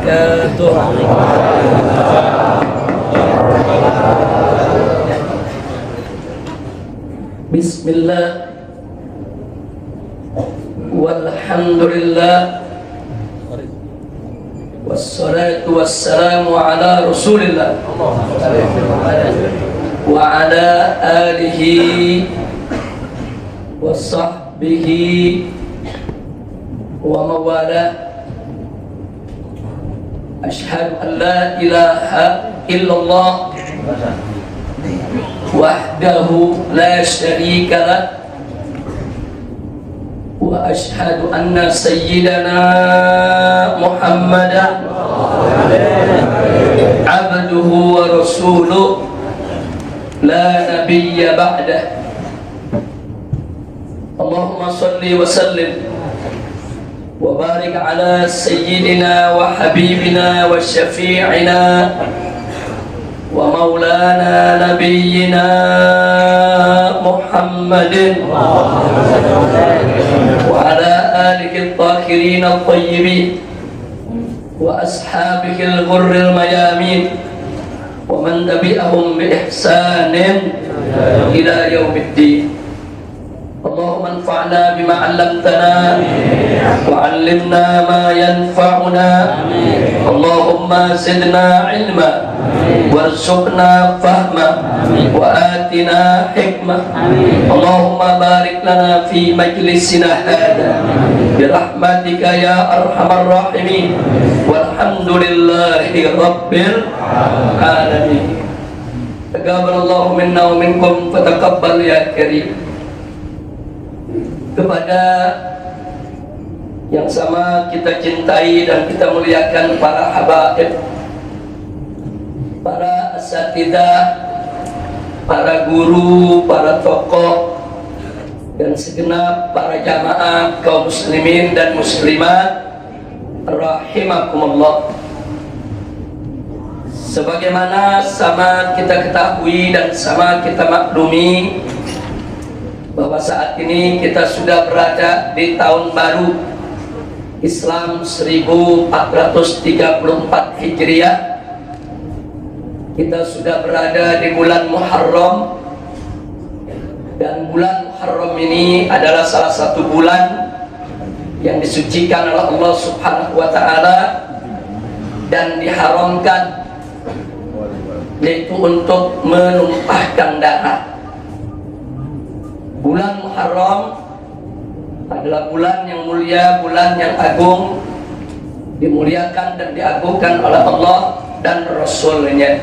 wabarakatuh. Bismillah, walhamdulillah, wassalatu wassalamu ala rasulillah wa ala alihi wa sahbihi wa mawala. Ashhadu an la ilaha illallah wahdahu la syarika lah, wa ashhadu anna sayyidana Muhammadan abduhu wa rasuluh la nabiyya ba'dah. Allahumma salli wa sallim wa barik ala sayyidina wa habibina wa syafi'ina wa maulana nabiyyina Muhammadin wa ala alihi at-tahirin at-tayyibin wa ashabihi al-ghurril mayamin wa man tabi'ahum bi ihsanin ila yaumiddin. Allahumma anfa'na bima 'allamtana wa 'allimna ma yanfa'una. Allahumma zidna 'ilma warzuqna fahma wa atina hikmah. Allahumma barik lana fi majlisina hadha bi rahmatika ya arhamar rahimin. Walhamdulillahi rabbil alamin. Taqabbalallahu minna wa minkum fataqabbal ya karim. Kepada yang sama kita cintai dan kita muliakan para habaib, para asatidzah, para guru, para tokoh, dan segenap para jamaah kaum muslimin dan muslimat rahimakumullah. Sebagaimana sama kita ketahui dan sama kita maklumi bahwa saat ini kita sudah berada di tahun baru Islam 1434 Hijriah. Kita sudah berada di bulan Muharram, dan bulan Muharram ini adalah salah satu bulan yang disucikan oleh Allah Subhanahu wa Ta'ala dan diharamkan, yaitu untuk menumpahkan darah. Bulan Muharram adalah bulan yang mulia, bulan yang agung, dimuliakan dan diagungkan oleh Allah dan Rasul-Nya.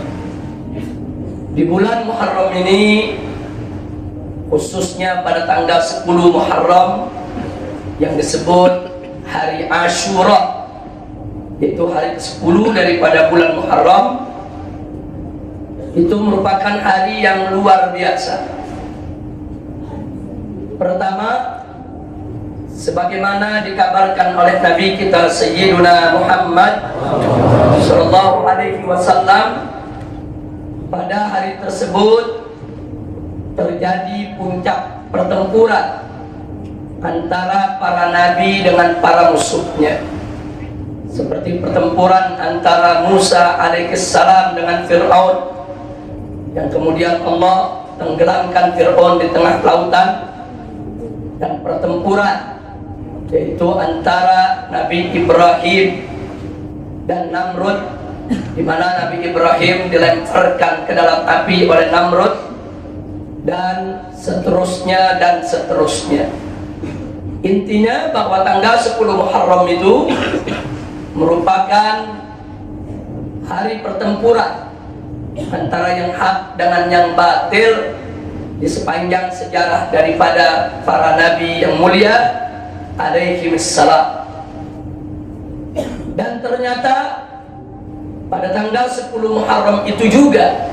Di bulan Muharram ini, khususnya pada tanggal 10 Muharram yang disebut hari Ashura, yaitu hari ke-10 daripada bulan Muharram, itu merupakan hari yang luar biasa. Pertama, sebagaimana dikabarkan oleh Nabi kita Sayyiduna Muhammad sallallahu alaihi wasallam, pada hari tersebut terjadi puncak pertempuran antara para nabi dengan para musuhnya, seperti pertempuran antara Musa alaihissalam dengan Fir'aun, yang kemudian Allah tenggelamkan Fir'aun di tengah lautan, dan pertempuran yaitu antara Nabi Ibrahim dan Namrud, di mana Nabi Ibrahim dilemparkan ke dalam api oleh Namrud, dan seterusnya dan seterusnya. Intinya bahwa tanggal 10 Muharram itu merupakan hari pertempuran antara yang hak dengan yang batil di sepanjang sejarah daripada para nabi yang mulia alaihimussalam. Dan ternyata pada tanggal 10 Muharram itu juga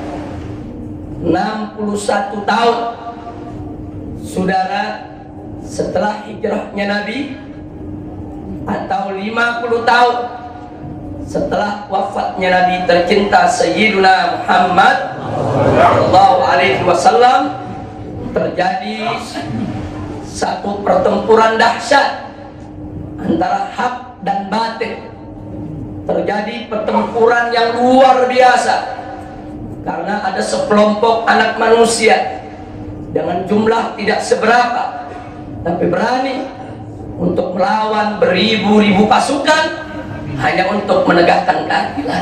61 tahun saudara setelah hijrahnya Nabi, atau 50 tahun setelah wafatnya Nabi tercinta Sayyiduna Muhammad sallallahu alaihi wasallam, terjadi satu pertempuran dahsyat antara hak dan batil, terjadi pertempuran yang luar biasa karena ada sekelompok anak manusia dengan jumlah tidak seberapa tapi berani untuk melawan beribu-ribu pasukan hanya untuk menegakkan keadilan.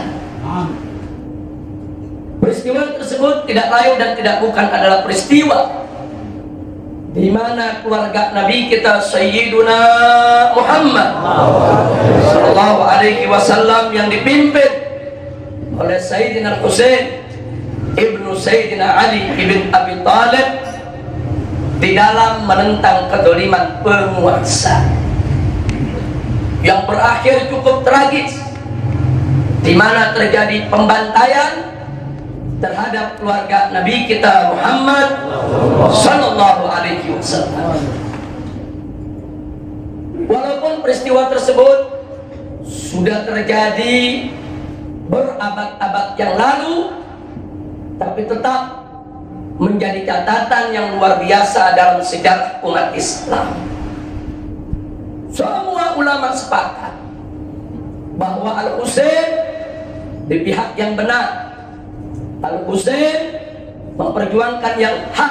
Peristiwa tersebut tidak lain dan tidak bukan adalah peristiwa di mana keluarga Nabi kita Sayyiduna Muhammad sallallahu alaihi wasallam yang dipimpin oleh Sayyidina Husain ibnu Sayyidina Ali ibn Abi Thalib di dalam menentang kezaliman penguasa yang berakhir cukup tragis, di mana terjadi pembantaian terhadap keluarga Nabi kita Muhammad sallallahu alaihi wasallam. Walaupun peristiwa tersebut sudah terjadi berabad-abad yang lalu, tapi tetap menjadi catatan yang luar biasa dalam sejarah umat Islam. Semua ulama sepakat bahwa Al-Husain di pihak yang benar. Al-Husain memperjuangkan yang hak,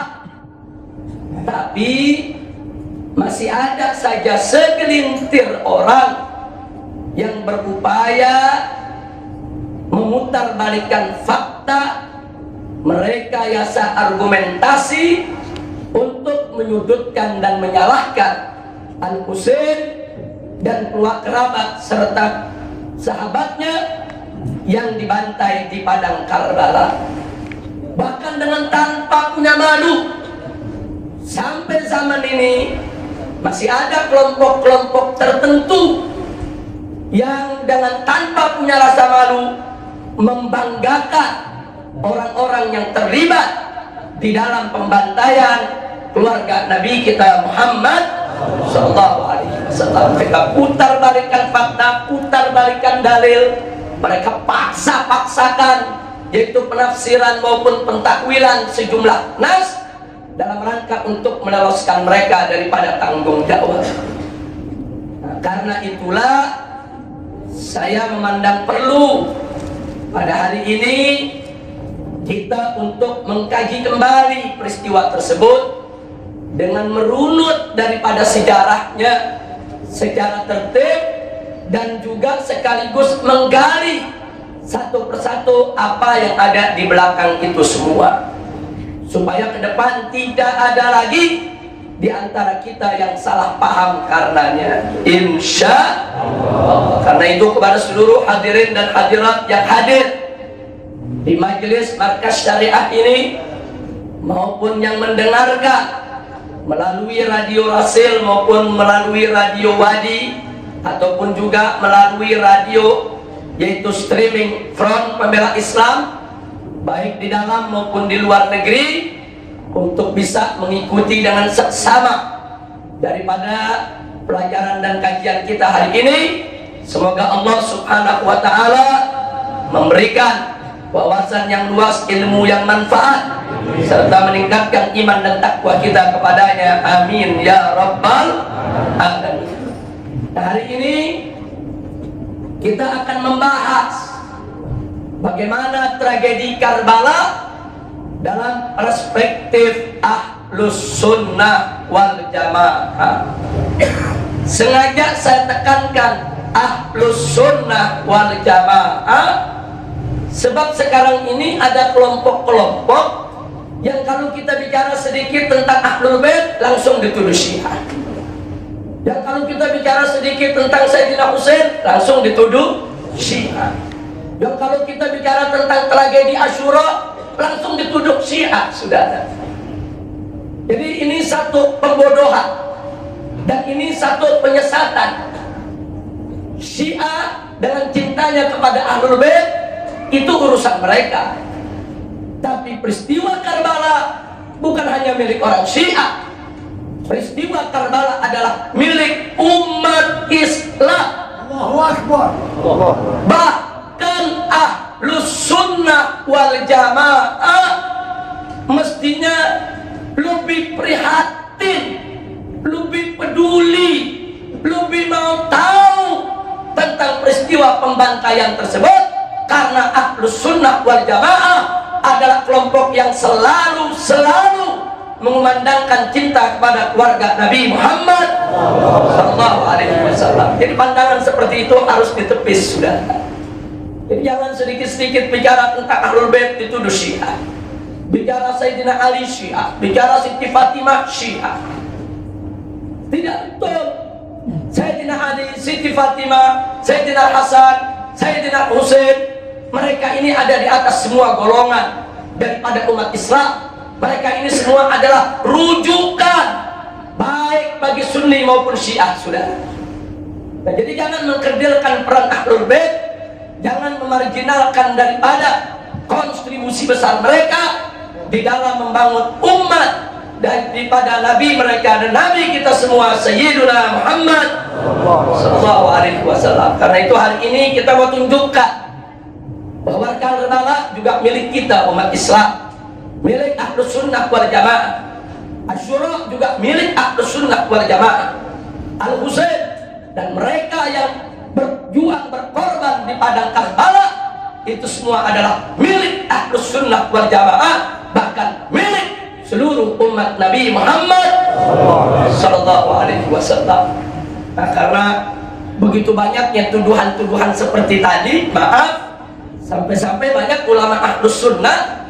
tapi masih ada saja segelintir orang yang berupaya memutarbalikkan fakta, merekayasa argumentasi untuk menyudutkan dan menyalahkan Al-Husain dan keluarga kerabat serta sahabatnya yang dibantai di padang Karbala, bahkan dengan tanpa punya malu. Sampai zaman ini masih ada kelompok-kelompok tertentu yang dengan tanpa punya rasa malu membanggakan orang-orang yang terlibat di dalam pembantaian keluarga Nabi kita Muhammad sallallahu alaihi wasallam. Mereka putar balikan fakta, putar balikan dalil, mereka paksa-paksakan, yaitu penafsiran maupun pentakwilan sejumlah nas dalam rangka untuk meloloskan mereka daripada tanggung jawab. Nah, karena itulah saya memandang perlu pada hari ini kita untuk mengkaji kembali peristiwa tersebut dengan merunut daripada sejarahnya secara tertib dan juga sekaligus menggali satu persatu apa yang ada di belakang itu semua, supaya ke depan tidak ada lagi di antara kita yang salah paham karenanya, insya Allah. Karena itu kepada seluruh hadirin dan hadirat yang hadir di majelis Markas Syariah ini maupun yang mendengarkan melalui radio Rasil maupun melalui radio Wadi ataupun juga melalui radio yaitu streaming Front Pembela Islam baik di dalam maupun di luar negeri, untuk bisa mengikuti dengan seksama daripada pelajaran dan kajian kita hari ini. Semoga Allah Subhanahu wa ta'ala memberikan wawasan yang luas, ilmu yang manfaat, serta meningkatkan iman dan takwa kita kepadanya. Amin ya rabbal alamin. Nah, hari ini kita akan membahas bagaimana tragedi Karbala dalam perspektif Ahlus Sunnah wal Jamaah. Sengaja saya tekankan Ahlus Sunnah wal Jamaah sebab sekarang ini ada kelompok-kelompok yang kalau kita bicara sedikit tentang Ahlul Bait langsung dituduh Syiah. Dan kalau kita bicara sedikit tentang Sayyidina Husain langsung dituduh Syiah. Dan kalau kita bicara tentang tragedi Asyura langsung dituduh Syiah, saudara. Jadi ini satu pembodohan dan ini satu penyesatan. Syiah dengan cintanya kepada Ahlul Bait itu urusan mereka. Tapi peristiwa Karbala bukan hanya milik orang Syiah. Peristiwa Karbala adalah milik umat Islam. Allahu Akbar. Bahkan Ahlus Sunnah wal Jamaah mestinya lebih prihatin, lebih peduli, lebih mau tahu tentang peristiwa pembantaian tersebut, karena Ahlus Sunnah wal Jamaah adalah kelompok yang selalu mengumandangkan cinta kepada keluarga Nabi Muhammad sallallahu alaihi wasallam. Jadi pandangan seperti itu harus ditepis, sudah. Jadi jangan sedikit-sedikit bicara tentang Ahlul Bait dituduh Syiah, bicara Sayyidina Ali Syiah, bicara Siti Fatimah Syiah. Tidak betul. Sayyidina Ali, Siti Fatimah, Sayyidina Hasan, Sayyidina Husain, mereka ini ada di atas semua golongan daripada umat Islam. Mereka ini semua adalah rujukan baik bagi Sunni maupun Syiah, sudah. Nah, jadi jangan mengkerdilkan peran Ahlul Bait, jangan memarginalkan daripada kontribusi besar mereka di dalam membangun umat daripada Nabi mereka dan Nabi kita semua Sayyiduna Muhammad sallallahu alaihi wasallam. Karena itu hari ini kita mau tunjukkan bahwa Karbala juga milik kita umat Islam, milik Ahlus Sunnah wal Jamaah. Asyura juga milik Ahlus Sunnah wal Jamaah. Al-Husain dan mereka yang berjuang berkorban di padang Karbala itu semua adalah milik Ahlus Sunnah wal Jamaah, bahkan milik seluruh umat Nabi Muhammad sallallahu alaihi wasallam. Nah, karena begitu banyaknya tuduhan-tuduhan seperti tadi, maaf, sampai-sampai banyak ulama Ahlus Sunnah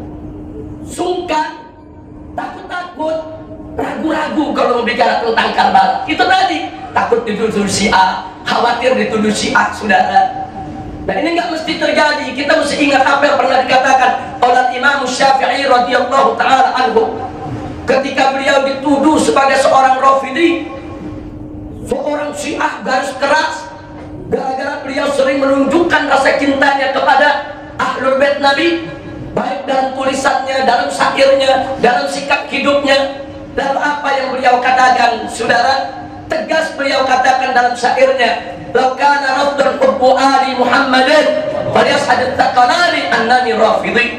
sungkan, takut-takut, ragu-ragu kalau bicara tentang Karbala. Itu tadi, takut dituduh Syiah, khawatir dituduh Syiah, saudara. Nah, ini nggak mesti terjadi. Kita mesti ingat apa yang pernah dikatakan oleh Imam Syafi'i radhiyallahu taala anhu ketika beliau dituduh sebagai seorang Rafidhi, seorang Syiah garis keras, gara-gara beliau sering menunjukkan rasa cintanya kepada Ahlul Bait Nabi, baik dalam tulisannya, dalam syairnya, dalam sikap hidupnya. Dalam apa yang beliau katakan, saudara, tegas beliau katakan dalam syairnya, "Lau kana rafdul hubbu ali Muhammadin falyashhad taqalani annani rafidhi."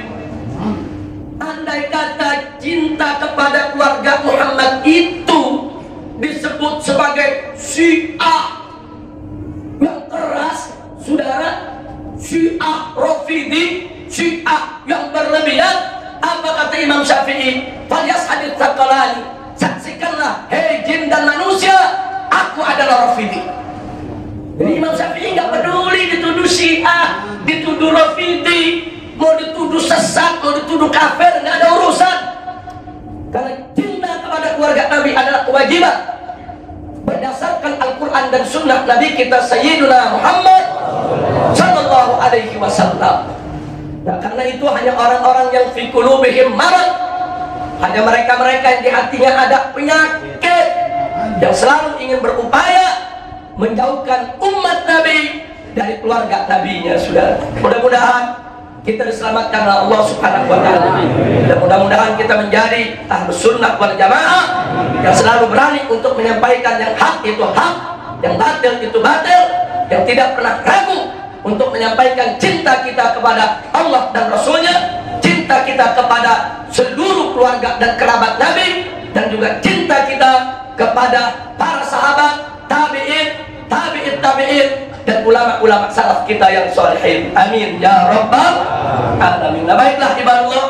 Andai kata cinta kepada keluarga Muhammad itu disebut sebagai Syiah yang keras, saudara, Syiah Rafidhi, Syiah yang berlebihan, apa kata Imam Syafi'i? Falyashhad taqalani, saksikanlah hei jin dan manusia, aku adalah Rafidhi. Jadi Imam Syafi'i nggak peduli dituduh Syiah, dituduh Rafidhi, mau dituduh sesat, mau dituduh kafir, nggak ada urusan. Karena cinta kepada keluarga Nabi adalah kewajiban berdasarkan Al-Quran dan Sunnah Nabi kita Sayyiduna Muhammad sallallahu alaihi wasallam. Nah, karena itu hanya orang-orang yang fi qulubihim marad, hanya mereka-mereka yang di hatinya ada penyakit, yang selalu ingin berupaya menjauhkan umat Nabi dari keluarga Nabinya, saudara. Mudah-mudahan kita diselamatkan oleh Allah Subhanahu wa taala. Dan mudah-mudahan kita menjadi Ahlus Sunnah wal Jamaah yang selalu berani untuk menyampaikan yang hak itu hak, yang batil itu batil, yang tidak pernah ragu untuk menyampaikan cinta kita kepada Allah dan Rasulnya, cinta kita kepada seluruh keluarga dan kerabat Nabi, dan juga cinta kita kepada para sahabat, tabi'in, tabi'in, dan ulama-ulama salaf kita yang sholihin. Amin ya rabbal alamin. Nah, baiklah ibadallah,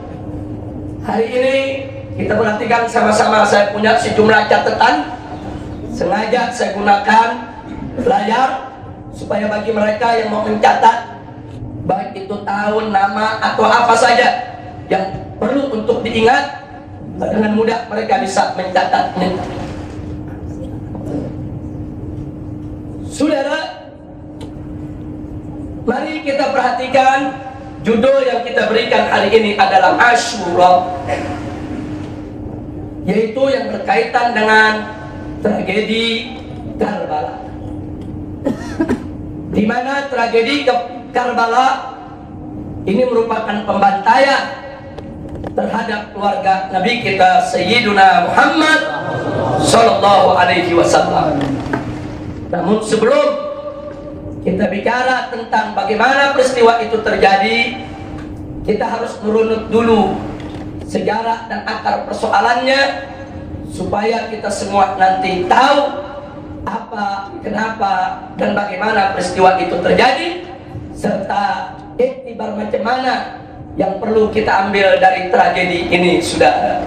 hari ini kita perhatikan sama-sama. Saya punya sejumlah catatan, sengaja saya gunakan layar supaya bagi mereka yang mau mencatat, baik itu tahun, nama, atau apa saja yang perlu untuk diingat, dengan mudah mereka bisa mencatatnya. Saudara, mari kita perhatikan judul yang kita berikan hari ini adalah Asyura, yaitu yang berkaitan dengan tragedi Karbala, di mana tragedi Karbala ini merupakan pembantaian terhadap keluarga Nabi kita Sayyiduna Muhammad sallallahu alaihi wasallam. Namun sebelum kita bicara tentang bagaimana peristiwa itu terjadi, kita harus merunut dulu sejarah dan akar persoalannya, supaya kita semua nanti tahu apa, kenapa, dan bagaimana peristiwa itu terjadi, serta iktibar macam mana yang perlu kita ambil dari tragedi ini, saudara.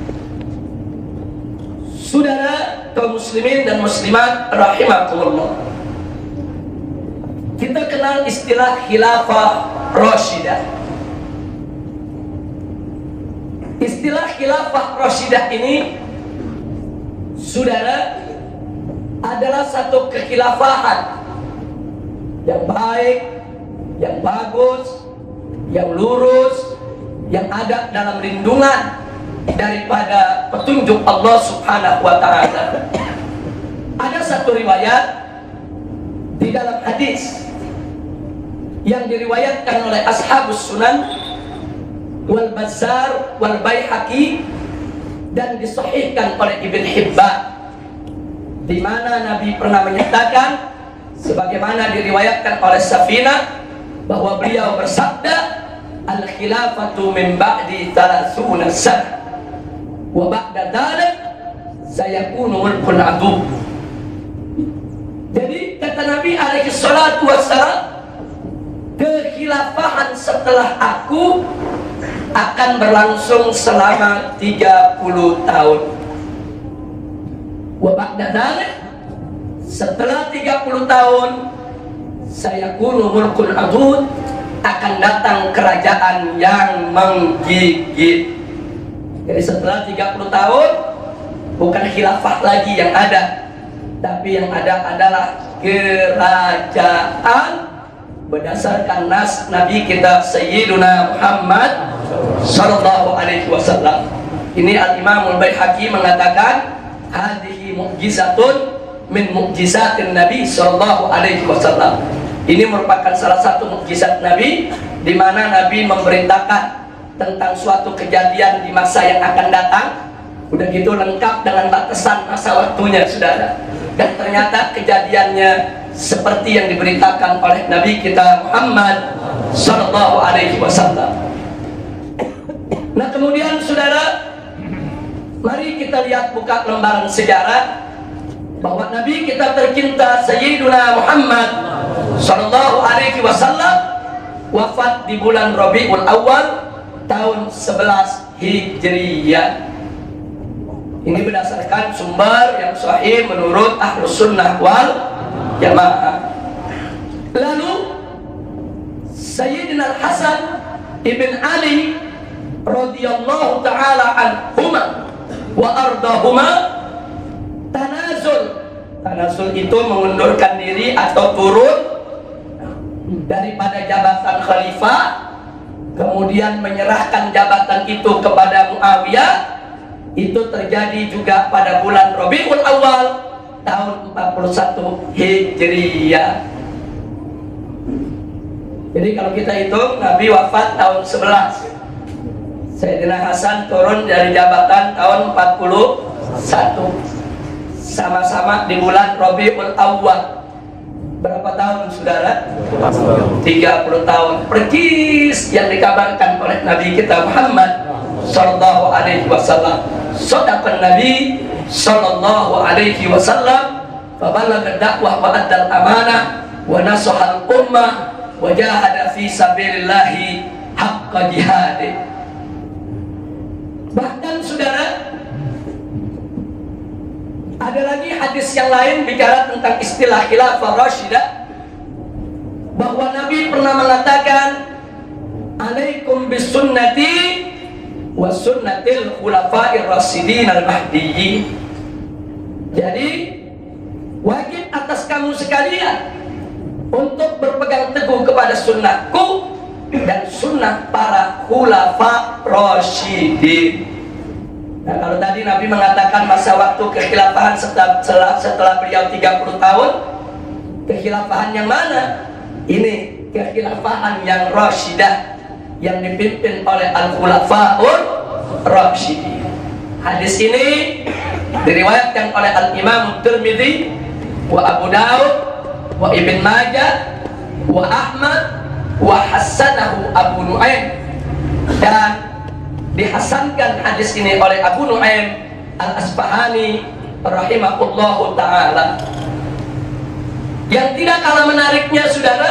Saudara kaum muslimin dan muslimat rahimakumullah, kita kenal istilah khilafah rasyidah. Istilah khilafah rasyidah ini, saudara, adalah satu kekhilafahan yang baik, yang bagus, yang lurus, yang ada dalam lindungan daripada petunjuk Allah Subhanahu wa ta'ala. Ada satu riwayat di dalam hadis yang diriwayatkan oleh Ashabus Sunan wal Bazzar wal Baihaqi dan disahihkan oleh Ibn Hibban, di mana Nabi pernah menyatakan sebagaimana diriwayatkan oleh Safinah bahwa beliau bersabda, al khilafatu min ba'di 30 sana wa ba'da dzalik sayakunu mulkun adu. Jadi kata Nabi alaihi salatu wassalam, kekhilafahan setelah aku akan berlangsung selama 30 tahun. Wa ba'da dzalik, setelah 30 tahun, sayakunu mulkun adud, akan datang kerajaan yang menggigit. Jadi setelah 30 tahun bukan khilafah lagi yang ada, tapi yang ada adalah kerajaan berdasarkan nas Nabi kita Sayyiduna Muhammad sallallahu alaihi wasallam. Ini Al-Imam Al-Baihaqi mengatakan, hadhihi mu'jizatun min mu'jizatin Nabi sallallahu alaihi wasallam. Ini merupakan salah satu mukjizat Nabi, di mana Nabi memberitakan tentang suatu kejadian di masa yang akan datang. Udah gitu lengkap dengan batasan masa waktunya, saudara. Dan ternyata kejadiannya seperti yang diberitakan oleh Nabi kita Muhammad sallallahu alaihi wasallam. Nah, kemudian saudara, mari kita lihat buka lembaran sejarah bahwa Nabi kita tercinta Sayyiduna Muhammad sallallahu alaihi wasallam wafat di bulan Rabiul Awal tahun 11 Hijriyah. Ini berdasarkan sumber yang sahih menurut Ahlus Sunnah wal Jamaah. Lalu Sayyidina Al-Hasan ibn Ali radhiyallahu ta'ala anhuma wa ardahuma tanazul. Tanazul itu mengundurkan diri atau turun daripada jabatan khalifah, kemudian menyerahkan jabatan itu kepada Muawiyah. Itu terjadi juga pada bulan Rabiul Awal tahun 41 Hijriyah. Jadi kalau kita hitung, Nabi wafat tahun 11, Sayyidina Hasan turun dari jabatan tahun 41, sama-sama di bulan Rabiul Awal. Berapa tahun, saudara? 30 tahun persis yang dikabarkan oleh Nabi kita Muhammad sallallahu alaihi wasallam. Sadaqan Nabi sallallahu alaihi wasallam, fa balagha dakwah wa addal amanah wa nasahal ummah wa jahada fi sabilillahi haqqa jihadih. Bahkan saudara, ada lagi hadis yang lain bicara tentang istilah khilafah rasyidah, bahwa Nabi pernah mengatakan, alaikum bisunnati wa sunnatil khulafa'ir rasyidin al-mahdiyyin. Jadi wajib atas kamu sekalian untuk berpegang teguh kepada sunnahku dan sunnah para khulafa rasyidin. Nah, kalau tadi Nabi mengatakan masa waktu kekhilafahan setelah beliau 30 tahun, kekhilafahan yang mana? Ini kekhilafahan yang rasyidah, yang dipimpin oleh Al-Khulafaur Rasyidin. Hadis ini diriwayatkan oleh Al-Imam Tirmidzi wa Abu Daud wa Ibn Majah wa Ahmad wa hassanahu Abu Nu'aim, dan dihasankan hadis ini oleh Abu Nu'aim Al-Asfahani rahimahullahu ta'ala. Yang tidak kalah menariknya saudara,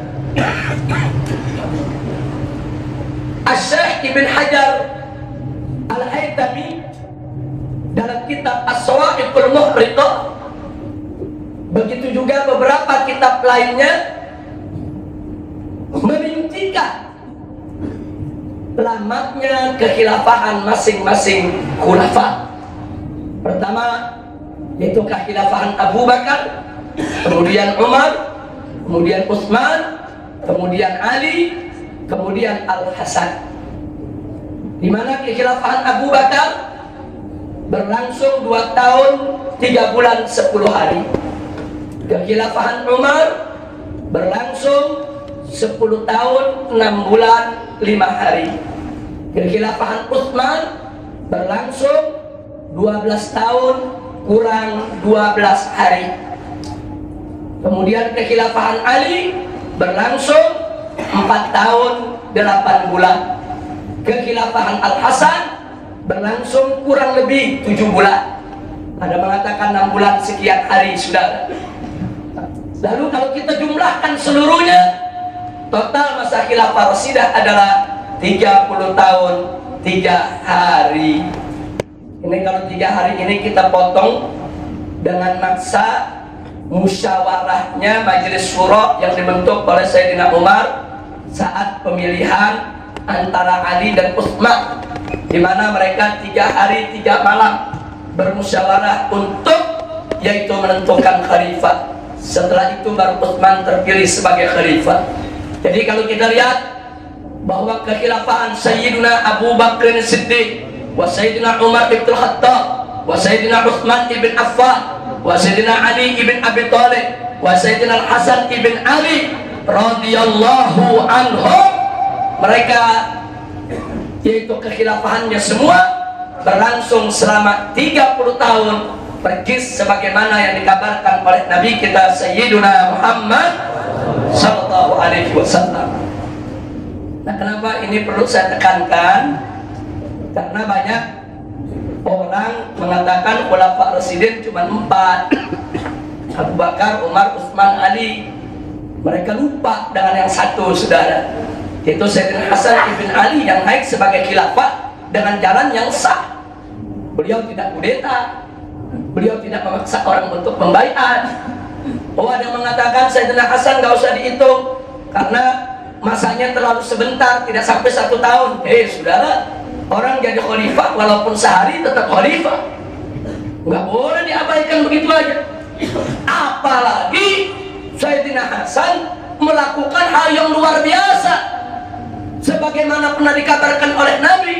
Asy-Syaikh Ibn Hajar Al-Haytami dalam kitab As-Sawa'iqul Muhriqah, begitu juga beberapa kitab lainnya, merincikan lamanya kekhilafahan masing-masing khulafa. Pertama yaitu kekhilafahan Abu Bakar, kemudian Umar, kemudian Utsman, kemudian Ali, kemudian Al-Hasan. Di mana kekhilafahan Abu Bakar berlangsung 2 tahun 3 bulan 10 hari. Kekhilafahan Umar berlangsung 10 tahun 6 bulan 5 hari. Kekhilafahan Utsman berlangsung 12 tahun kurang 12 hari. Kemudian kekhilafahan Ali berlangsung 4 tahun 8 bulan. Kekhilafahan Al-Hasan berlangsung kurang lebih 7 bulan. Ada mengatakan 6 bulan sekian hari, saudara. Lalu kalau kita jumlahkan seluruhnya, total masa khilafah Rasidah adalah 30 tahun 3 hari. Ini kalau 3 hari ini kita potong dengan masa musyawarahnya Majelis Syura yang dibentuk oleh Sayyidina Umar saat pemilihan antara Ali dan Utsman, di mana mereka 3 hari 3 malam bermusyawarah untuk yaitu menentukan khalifah. Setelah itu baru Utsman terpilih sebagai khalifah. Jadi kalau kita lihat bahwa kekhilafahan Sayyidina Abu Bakr Siddiq, wa Sayyidina Umar ibn Khattab, wa Sayyidina Utsman ibn Affan, wa Sayyidina Ali ibn Abi Thalib, wa Sayyidina Hasan ibn Ali radhiyallahu anhum, mereka yaitu kekhilafahannya semua berlangsung selama 30 tahun persis sebagaimana yang dikabarkan oleh Nabi kita Sayyiduna Muhammad sallallahu alaihi wasallam. Nah, kenapa ini perlu saya tekankan? Karena banyak orang mengatakan khulafa Rasyidin cuma 4, Abu Bakar, Umar, Utsman, Ali. Mereka lupa dengan yang satu, saudara, yaitu Sayyidina Hasan ibn Ali yang naik sebagai khilafah dengan jalan yang sah. Beliau tidak kudeta, beliau tidak memaksa orang untuk membaiat. Oh, ada yang mengatakan Sayyidina Hasan gak usah dihitung karena masanya terlalu sebentar, tidak sampai 1 tahun. Saudara, orang jadi khalifah walaupun sehari tetap khalifah, nggak boleh diabaikan begitu aja. Apalagi Sayyidina Hasan melakukan hal yang luar biasa, sebagaimana pernah dikabarkan oleh Nabi,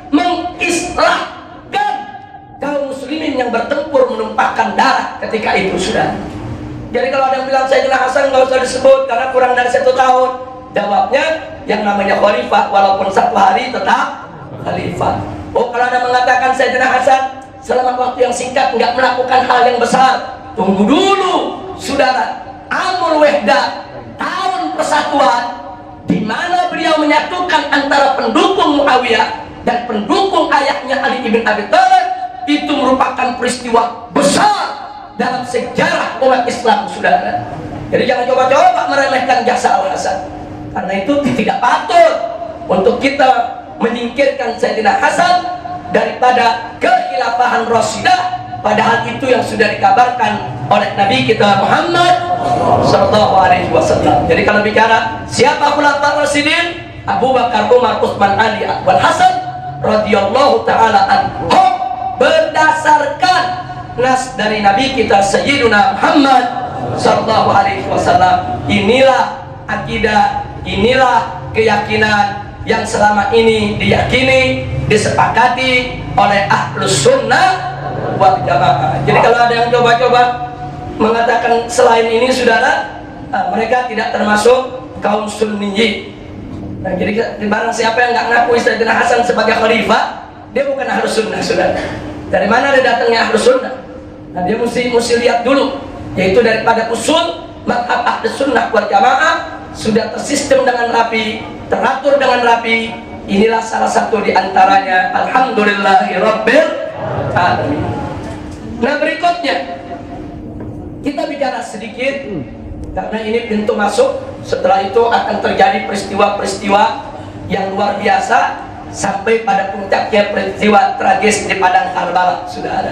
mengislahkan kaum muslimin yang bertempur menumpahkan darah ketika itu, sudah. Jadi kalau ada yang bilang Sayyidina Hasan nggak usah disebut karena kurang dari 1 tahun, jawabnya yang namanya khalifah walaupun 1 hari tetap khalifah. Oh, kalau ada mengatakan Sayyidina Hasan selama waktu yang singkat nggak melakukan hal yang besar, tunggu dulu, saudara. Amul Wahdah, tahun persatuan, di mana beliau menyatukan antara pendukung Muawiyah dan pendukung ayahnya Ali bin Abi Thalib, itu merupakan peristiwa besar dalam sejarah umat Islam, saudara. Jadi jangan coba-coba meremehkan jasa Al-Hasan, karena itu tidak patut untuk kita menyingkirkan Sayyidina Hasan daripada kekhilafahan Rasidah, padahal itu yang sudah dikabarkan oleh Nabi kita Muhammad sallallahu alaihi wasallam. Jadi kalau bicara siapa khulafa Rasyidin, Abu Bakar, Umar, Utsman, Ali, wal Hasan radhiyallahu taala anhum, berdasarkan nas dari Nabi kita Sayyiduna Muhammad sallallahu alaihi wasallam. Inilah akidah, inilah keyakinan yang selama ini diyakini, disepakati oleh Ahlus Sunnah wal Jamaah. Jadi kalau ada yang coba-coba mengatakan selain ini, saudara, mereka tidak termasuk kaum Sunniyin. Nah, jadi barang siapa yang nggak ngaku Sayyidina Hasan sebagai khalifah, dia bukan Ahlus Sunnah, saudara. Dari mana dia datangnya Ahlus Sunnah? Nah, dia mesti lihat dulu, yaitu daripada usul mazhab Ahlus Sunnah wal Jamaah sudah tersistem dengan rapi, teratur dengan rapi. Inilah salah satu di antaranya. Alhamdulillahirabbil alamin. Nah, berikutnya kita bicara sedikit karena ini pintu masuk. Setelah itu akan terjadi peristiwa-peristiwa yang luar biasa sampai pada puncaknya peristiwa tragis di padang Karbala, saudara.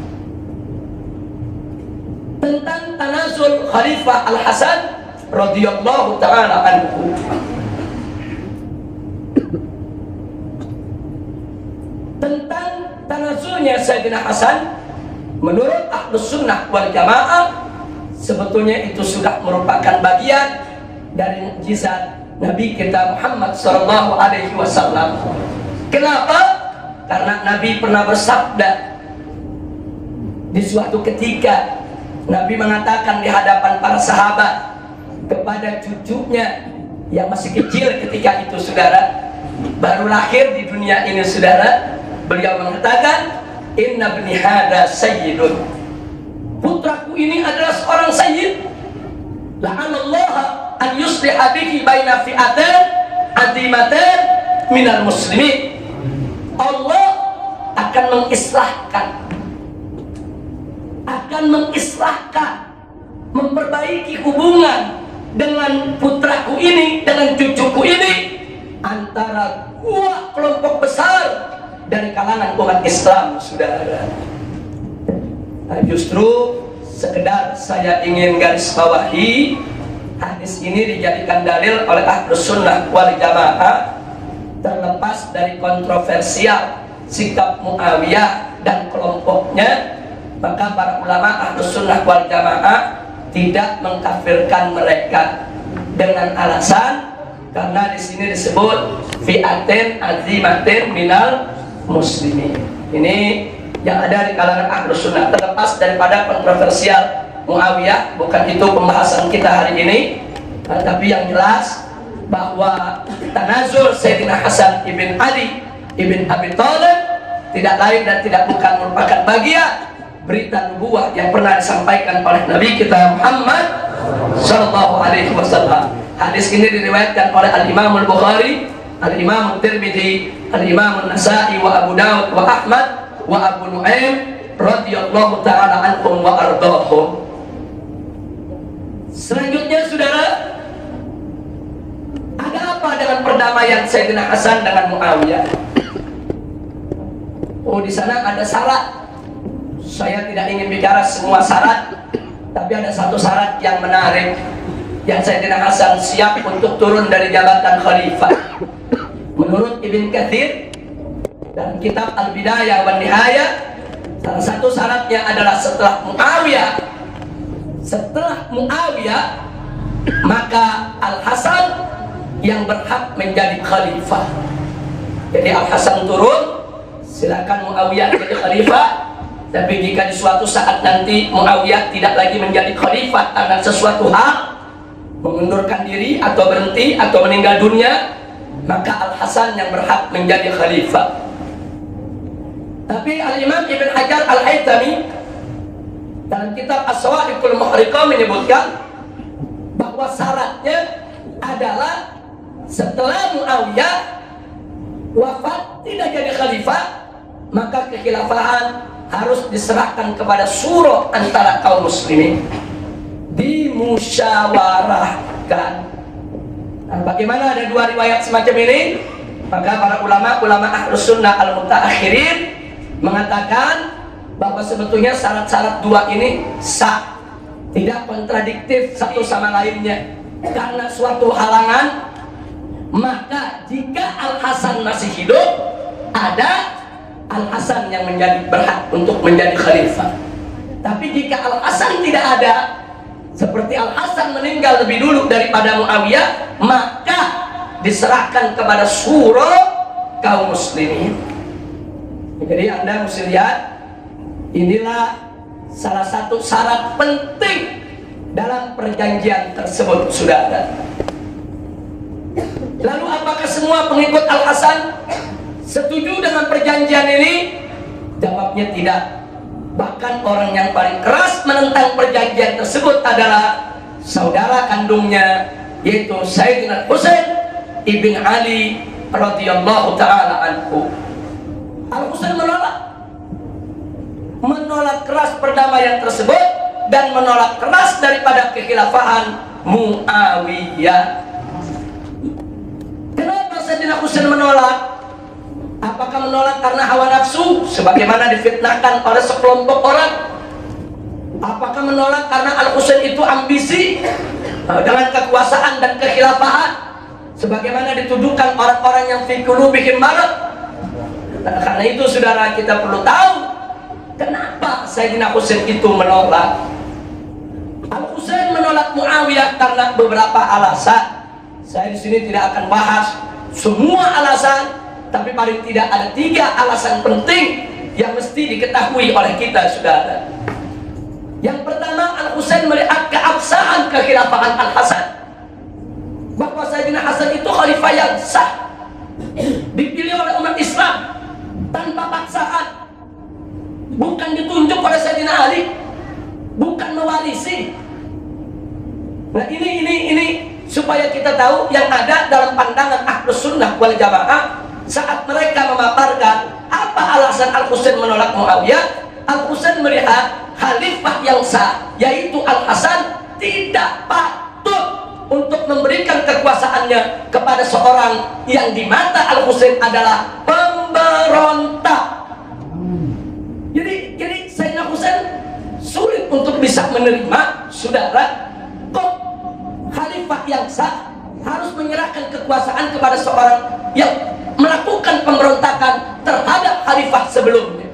Tentang tanazul Khalifah Al Hasan radhiyallahu taala anhu. Tentang tanazulnya Sayyidina Hasan, menurut Ahlus Sunnah wal Jamaah, sebetulnya itu sudah merupakan bagian dari mukjizat Nabi kita Muhammad sallallahu alaihi wasallam. Kenapa? Karena Nabi pernah bersabda di suatu ketika, Nabi mengatakan di hadapan para sahabat kepada cucunya yang masih kecil ketika itu, saudara, baru lahir di dunia ini, saudara. Beliau mengatakan, inna bni hada sayyidun, putraku ini adalah seorang sayyid. La'anallaha an yusliha bihi baina fi'atan azimatan minal muslimin. Allah akan mengislahkan, memperbaiki hubungan dengan putraku ini, dengan cucuku ini, antara dua kelompok besar dari kalangan umat Islam, saudara. Nah, justru sekedar saya ingin garis bawahi, hadis ini dijadikan dalil oleh Ahlus Sunnah wal Jamaah, terlepas dari kontroversial sikap Muawiyah dan kelompoknya, maka para ulama Ahlus Sunnah wal Jamaah tidak mengkafirkan mereka dengan alasan karena di sini disebut fi'atin azimatin minal muslimin. Ini yang ada di kalangan Ahlus Sunnah, terlepas daripada kontroversial Muawiyah, bukan itu pembahasan kita hari ini. Tapi yang jelas bahwa tanazul Sayyidina Hasan ibn Ali ibn Abi Thalib tidak lain dan tidak bukan merupakan bagian berita nubuwah yang pernah disampaikan oleh Nabi kita Muhammad sallallahu alaihi wasallam. Hadis ini diriwayatkan oleh Al-Imam Al-Bukhari, Al-Imam At-Tirmidzi, Al-Imam An-Nasa'i wa Abu Dawud wa Ahmad wa Abu Nu'aim radhiyallahu ta'ala anhum wa ardahum. Selanjutnya, saudara, ada apa dengan perdamaian Sayyidina Hasan dengan Muawiyah? Oh, di sana ada syarat. Saya tidak ingin bicara semua syarat, tapi ada satu syarat yang menarik, yang Sayyidina Hasan siap untuk turun dari jabatan khalifah. Menurut Ibn Katsir dalam kitab Al-Bidayah wa Nihayah, salah satu syaratnya adalah setelah Muawiyah, maka Al-Hasan yang berhak menjadi khalifah. Jadi Al-Hasan turun, silakan Muawiyah menjadi khalifah. Tapi jika di suatu saat nanti Muawiyah tidak lagi menjadi khalifah karena sesuatu hal, mengundurkan diri atau berhenti atau meninggal dunia, maka Al-Hasan yang berhak menjadi khalifah. Tapi Al-Imam Ibn Hajar Al-Haytami dalam kitab As-Sawa'iqul Muhriqah menyebutkan bahwa syaratnya adalah setelah Muawiyah wafat tidak jadi khalifah, maka kekhilafahan harus diserahkan kepada syura antara kaum muslimin, dimusyawarahkan. Nah, bagaimana ada dua riwayat semacam ini? Maka para ulama Ahlus Sunnah al-Mutaakhirin mengatakan bahwa sebetulnya syarat-syarat dua ini sah, tidak kontradiktif satu sama lainnya. Karena suatu halangan, maka jika Al-Hasan masih hidup, ada Al-Hasan yang menjadi berhak untuk menjadi khalifah. Tapi jika Al-Hasan tidak ada, seperti Al-Hasan meninggal lebih dulu daripada Muawiyah, maka diserahkan kepada syura kaum muslimin. Jadi Anda mesti lihat, inilah salah satu syarat penting dalam perjanjian tersebut, saudara. Lalu apakah semua pengikut Al-Hasan setuju dengan perjanjian ini? Jawabnya tidak. Bahkan orang yang paling keras menentang perjanjian tersebut adalah saudara kandungnya, yaitu Sayyidina Husain ibn Ali radhiyallahu ta'ala anhu. Al-Husain menolak. menolak keras perdamaian tersebut dan menolak keras daripada kekhilafahan Muawiyah. Kenapa Sayyidina Husain menolak? Apakah menolak karena hawa nafsu sebagaimana difitnahkan oleh sekelompok orang? Apakah menolak karena Al-Husain itu ambisi dengan kekuasaan dan kekhilafahan sebagaimana dituduhkan orang-orang yang fi qulubihim marad? Karena itu saudara, kita perlu tahu kenapa Sayyidina Husain itu menolak. Al-Husain menolak Muawiyah karena beberapa alasan. Saya di sini tidak akan bahas semua alasan, tapi paling tidak ada 3 alasan penting yang mesti diketahui oleh kita, saudara. Yang pertama, Al-Husain melihat keabsahan kekhilafahan Al-Hasan, bahwa Sayyidina Hasan itu khalifah yang sah, dipilih oleh umat Islam tanpa paksaan, bukan ditunjuk oleh Sayyidina Ali, bukan mewarisi. Nah ini supaya kita tahu yang ada dalam pandangan Ahlus Sunnah wal Jamaah saat mereka memaparkan apa alasan Al-Husain menolak Muawiyah. Al-Husain melihat khalifah yang sah, yaitu Al-Hasan, tidak patut untuk memberikan kekuasaannya kepada seorang yang di mata Al-Husain adalah pemberontak. Jadi Sayyidina Husain sulit untuk bisa menerima, saudara, kok khalifah yang sah harus menyerahkan kekuasaan kepada seorang yang melakukan pemberontakan terhadap khalifah sebelumnya.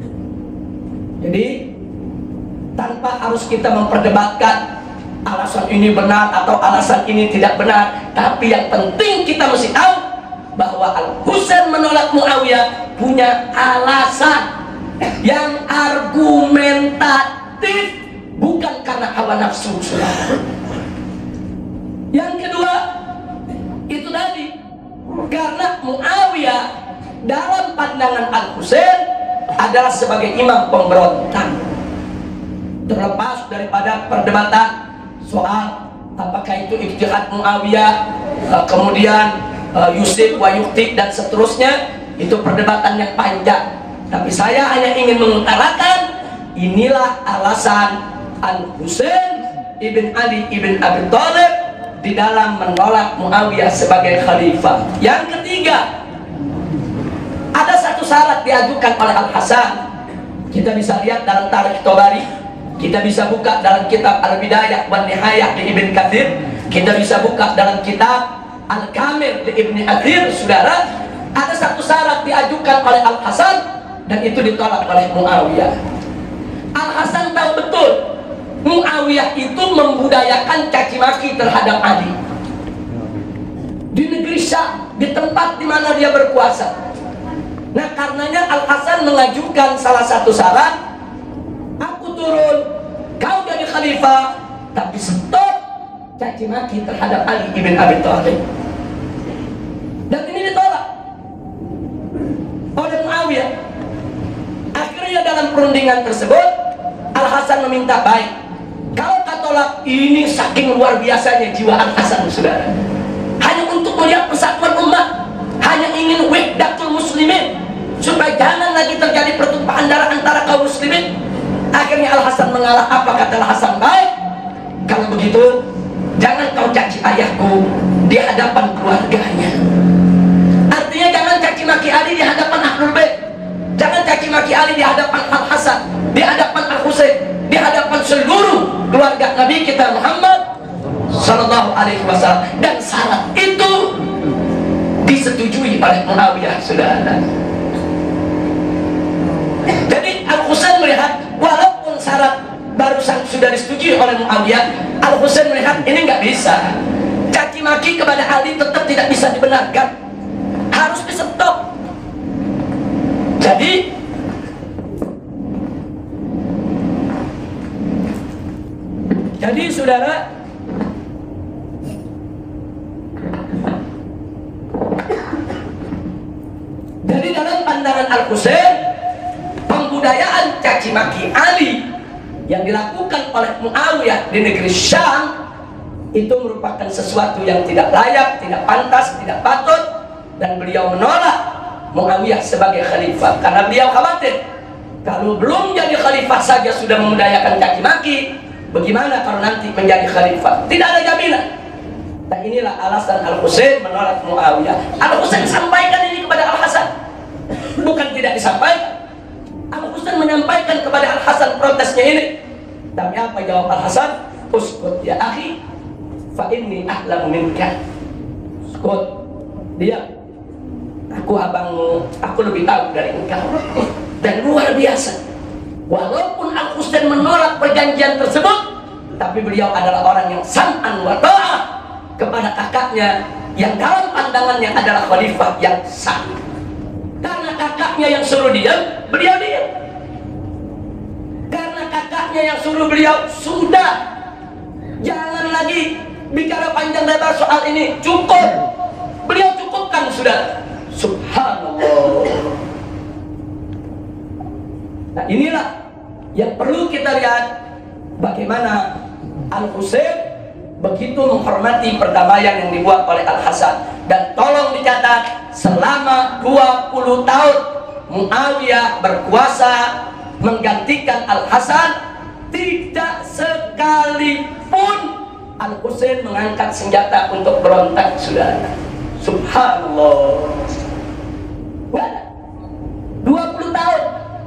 Jadi tanpa harus kita memperdebatkan alasan ini benar atau alasan ini tidak benar, tapi yang penting kita mesti tahu bahwa Al-Husain menolak Muawiyah punya alasan yang argumentatif, bukan karena hawa nafsu, saudara. Yang kedua, itu tadi, karena Muawiyah dalam pandangan Al-Husain adalah sebagai imam pemberontak. Terlepas daripada perdebatan soal apakah itu ijtihad Muawiyah, kemudian Yusuf wa Yukti dan seterusnya, itu perdebatan yang panjang. Tapi saya hanya ingin mengutarakan inilah alasan Al-Husain ibn Ali ibn Abi Thalib di dalam menolak Muawiyah sebagai khalifah. Yang ketiga, ada satu syarat diajukan oleh Al-Hasan. Kita bisa lihat dalam Tarikh Tabari, kita bisa buka dalam kitab Al-Bidayah wan Nihayah di Ibn Katsir, kita bisa buka dalam kitab Al-Kamil di Ibn Athir, saudara. Ada satu syarat diajukan oleh Al-Hasan dan itu ditolak oleh Muawiyah. Al-Hasan tahu betul Muawiyah itu membudayakan caci maki terhadap Ali di negeri Syam, di tempat di mana dia berkuasa. Nah, karenanya Al-Hasan mengajukan salah satu syarat, aku turun, kau jadi khalifah, tapi stop caci maki terhadap Ali ibn Abi Thalib. Dan ini ditolak oleh Muawiyah. Akhirnya dalam perundingan tersebut Al-Hasan meminta, baik, kalau kau tolak, ini saking luar biasanya jiwa Al-Hasan, saudara, hanya untuk melihat persatuan umat, hanya ingin wahdatul muslimin, supaya jangan lagi terjadi pertumpahan darah antara kaum muslimin. Akhirnya Al-Hasan mengalah. Apa kata Al-Hasan? Baik, kalau begitu jangan kau caci ayahku di hadapan keluarganya. Artinya jangan caci maki Ali di hadapan Ahlul Bait, jangan caci maki Ali di hadapan Al-Hasan, di hadapan Al-Husain, di hadapan seluruh keluarga Nabi kita Muhammad Sallallahu Alaihi Wasallam. Dan syarat itu disetujui oleh Muawiyah, saudara. Jadi Al-Husain melihat walaupun syarat barusan sudah disetujui oleh Muawiyah, Al-Husain melihat ini nggak bisa. Caci maki kepada Ali tetap tidak bisa dibenarkan, harus di-stop. Jadi saudara, dari dalam pandangan Al-Husain, pembudayaan caci maki Ali yang dilakukan oleh Muawiyah di negeri Syam itu merupakan sesuatu yang tidak layak, tidak pantas, tidak patut, dan beliau menolak Muawiyah sebagai khalifah karena beliau khawatir Kalau belum jadi khalifah saja sudah memudayakan caci maki, bagaimana kalau nanti menjadi khalifah? Tidak ada jaminan. Dan inilah alasan Al-Husain menolak Muawiyah. Al-Husain sampaikan ini kepada Al-Hasan, bukan tidak disampaikan. Al-Husain menyampaikan kepada Al-Hasan protesnya ini. Tapi apa jawab Al-Hasan? Uskut ya akhi, fa inni ahlamu minka. Uskut, diam. Aku abangmu, aku lebih tahu dari engkau. Dan luar biasa, walaupun Al-Husain menolak perjanjian tersebut, tapi beliau adalah orang yang sam'an wa ta'ah kepada kakaknya yang dalam pandangannya adalah khalifah yang sah. Karena kakaknya yang suruh diam, beliau diam. Karena kakaknya yang suruh beliau, sudah, jangan lagi bicara panjang lebar soal ini, cukup. Beliau cukupkan, sudah. Subhanallah. Nah, inilah yang perlu kita lihat, bagaimana Al-Husain begitu menghormati perdamaian yang dibuat oleh Al-Hasan. Dan tolong dicatat, selama 20 tahun Muawiyah berkuasa menggantikan Al-Hasan, tidak sekalipun Al-Husain mengangkat senjata untuk berontak, saudara. Subhanallah. 20 tahun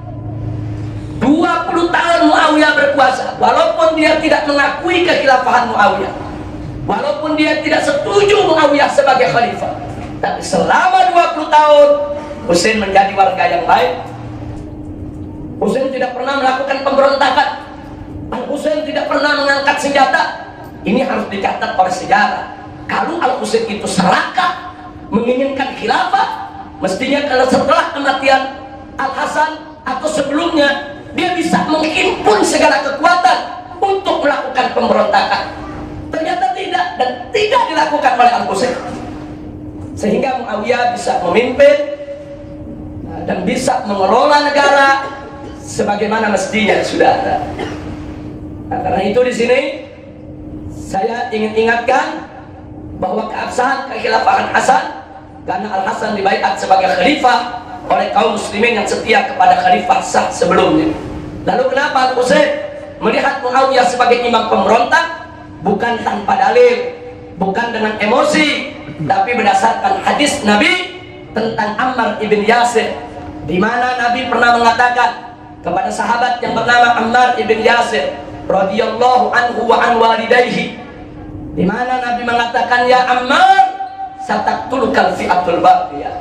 20 tahun Muawiyah berkuasa, walaupun dia tidak mengakui kekhilafahan Muawiyah, walaupun dia tidak setuju Muawiyah sebagai khalifah, tapi selama 20 tahun Husain menjadi warga yang baik. Husain tidak pernah melakukan pemberontakan. Al-Husain tidak pernah mengangkat senjata. Ini harus dicatat oleh sejarah. Kalau Al-Husain itu serakah menginginkan khilafah, mestinya kalau setelah kematian Al-Hasan atau sebelumnya, dia bisa menghimpun segala kekuatan untuk melakukan pemberontakan. Ternyata tidak, dan tidak dilakukan oleh Al-Husain, sehingga Muawiyah bisa memimpin dan bisa mengelola negara sebagaimana mestinya, saudara. Nah, karena itu di sini saya ingin ingatkan bahwa keabsahan kekhilafahan Hasan, karena Al-Hasan dibaiat sebagai khalifah oleh kaum muslimin yang setia kepada khalifah sah sebelumnya. Lalu kenapa Al-Husain melihat Muawiyah sebagai imam pemberontak? Bukan tanpa dalil, bukan dengan emosi, tapi berdasarkan hadis Nabi tentang Ammar ibn Yasir, di mana Nabi pernah mengatakan kepada sahabat yang bernama Ammar ibn Yasir radhiyallahu anhu wa an walidayhi, di mana Nabi mengatakan, ya Ammar, sataktulukal fi'atul baqiyah.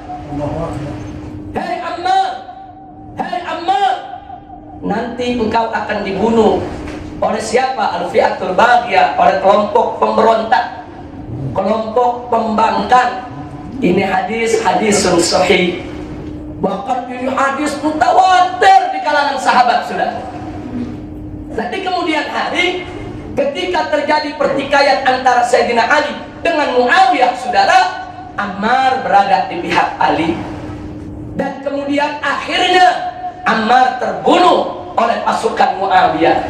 Hei Ammar, hei Ammar, nanti engkau akan dibunuh oleh siapa? Al-fi'atul baqiyah, oleh kelompok pemberontak, kelompok pembangkang. Ini hadisun sahih, bahkan ini hadis mutawatir di kalangan sahabat, sudah. Nanti kemudian hari ketika terjadi pertikaian antara Sayyidina Ali dengan Muawiyah, saudara, Ammar berada di pihak Ali. Dan kemudian akhirnya Ammar terbunuh oleh pasukan Muawiyah.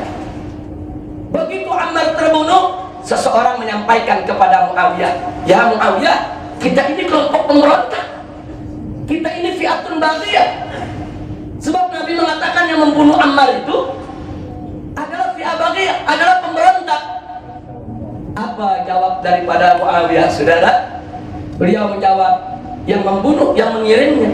Begitu Ammar terbunuh, seseorang menyampaikan kepada Muawiyah, ya Muawiyah, kita ini kelompok pemberontak, kita ini fi'atun baghiyah. Sebab Nabi mengatakan yang membunuh Ammar itu adalah fi'ah baghiyah, adalah pemberontak. Apa jawab daripada Muawiyah, saudara? Beliau menjawab, yang membunuh, yang mengirimnya.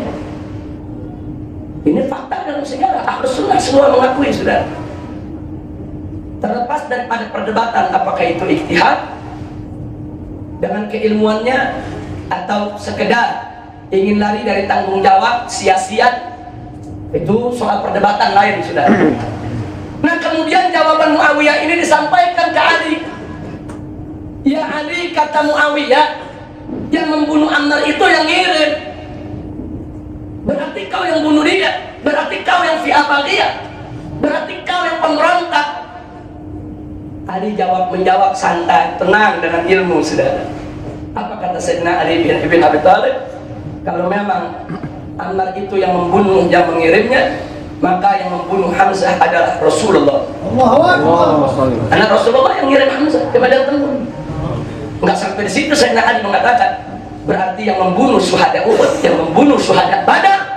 Ini fakta dalam sejarah. Ahlus Sunnah semua mengakui, saudara. Terlepas daripada perdebatan apakah itu ijtihad dengan keilmuannya atau sekedar ingin lari dari tanggung jawab, sia-sia, itu soal perdebatan lain, saudara. Nah, kemudian jawaban Muawiyah ini disampaikan ke Ali. Ya Ali, kata Muawiyah, yang membunuh Ammar itu yang ngirim. Berarti kau yang bunuh dia, berarti kau yang fi'ah baghiyah, berarti kau yang pemberontak. Ali menjawab santai, tenang, dengan ilmu, saudara. Apa kata Sayyidina Ali bin Abi Thalib? Kalau memang Ammar itu yang membunuh, yang mengirimnya, maka yang membunuh Hamzah adalah Rasulullah. Anak Rasulullah yang ngirim Hamzah ke medan tempur. Enggak sampai di situ Sayyidina Ali mengatakan, berarti yang membunuh syuhada Uhud, yang membunuh syuhada Badar,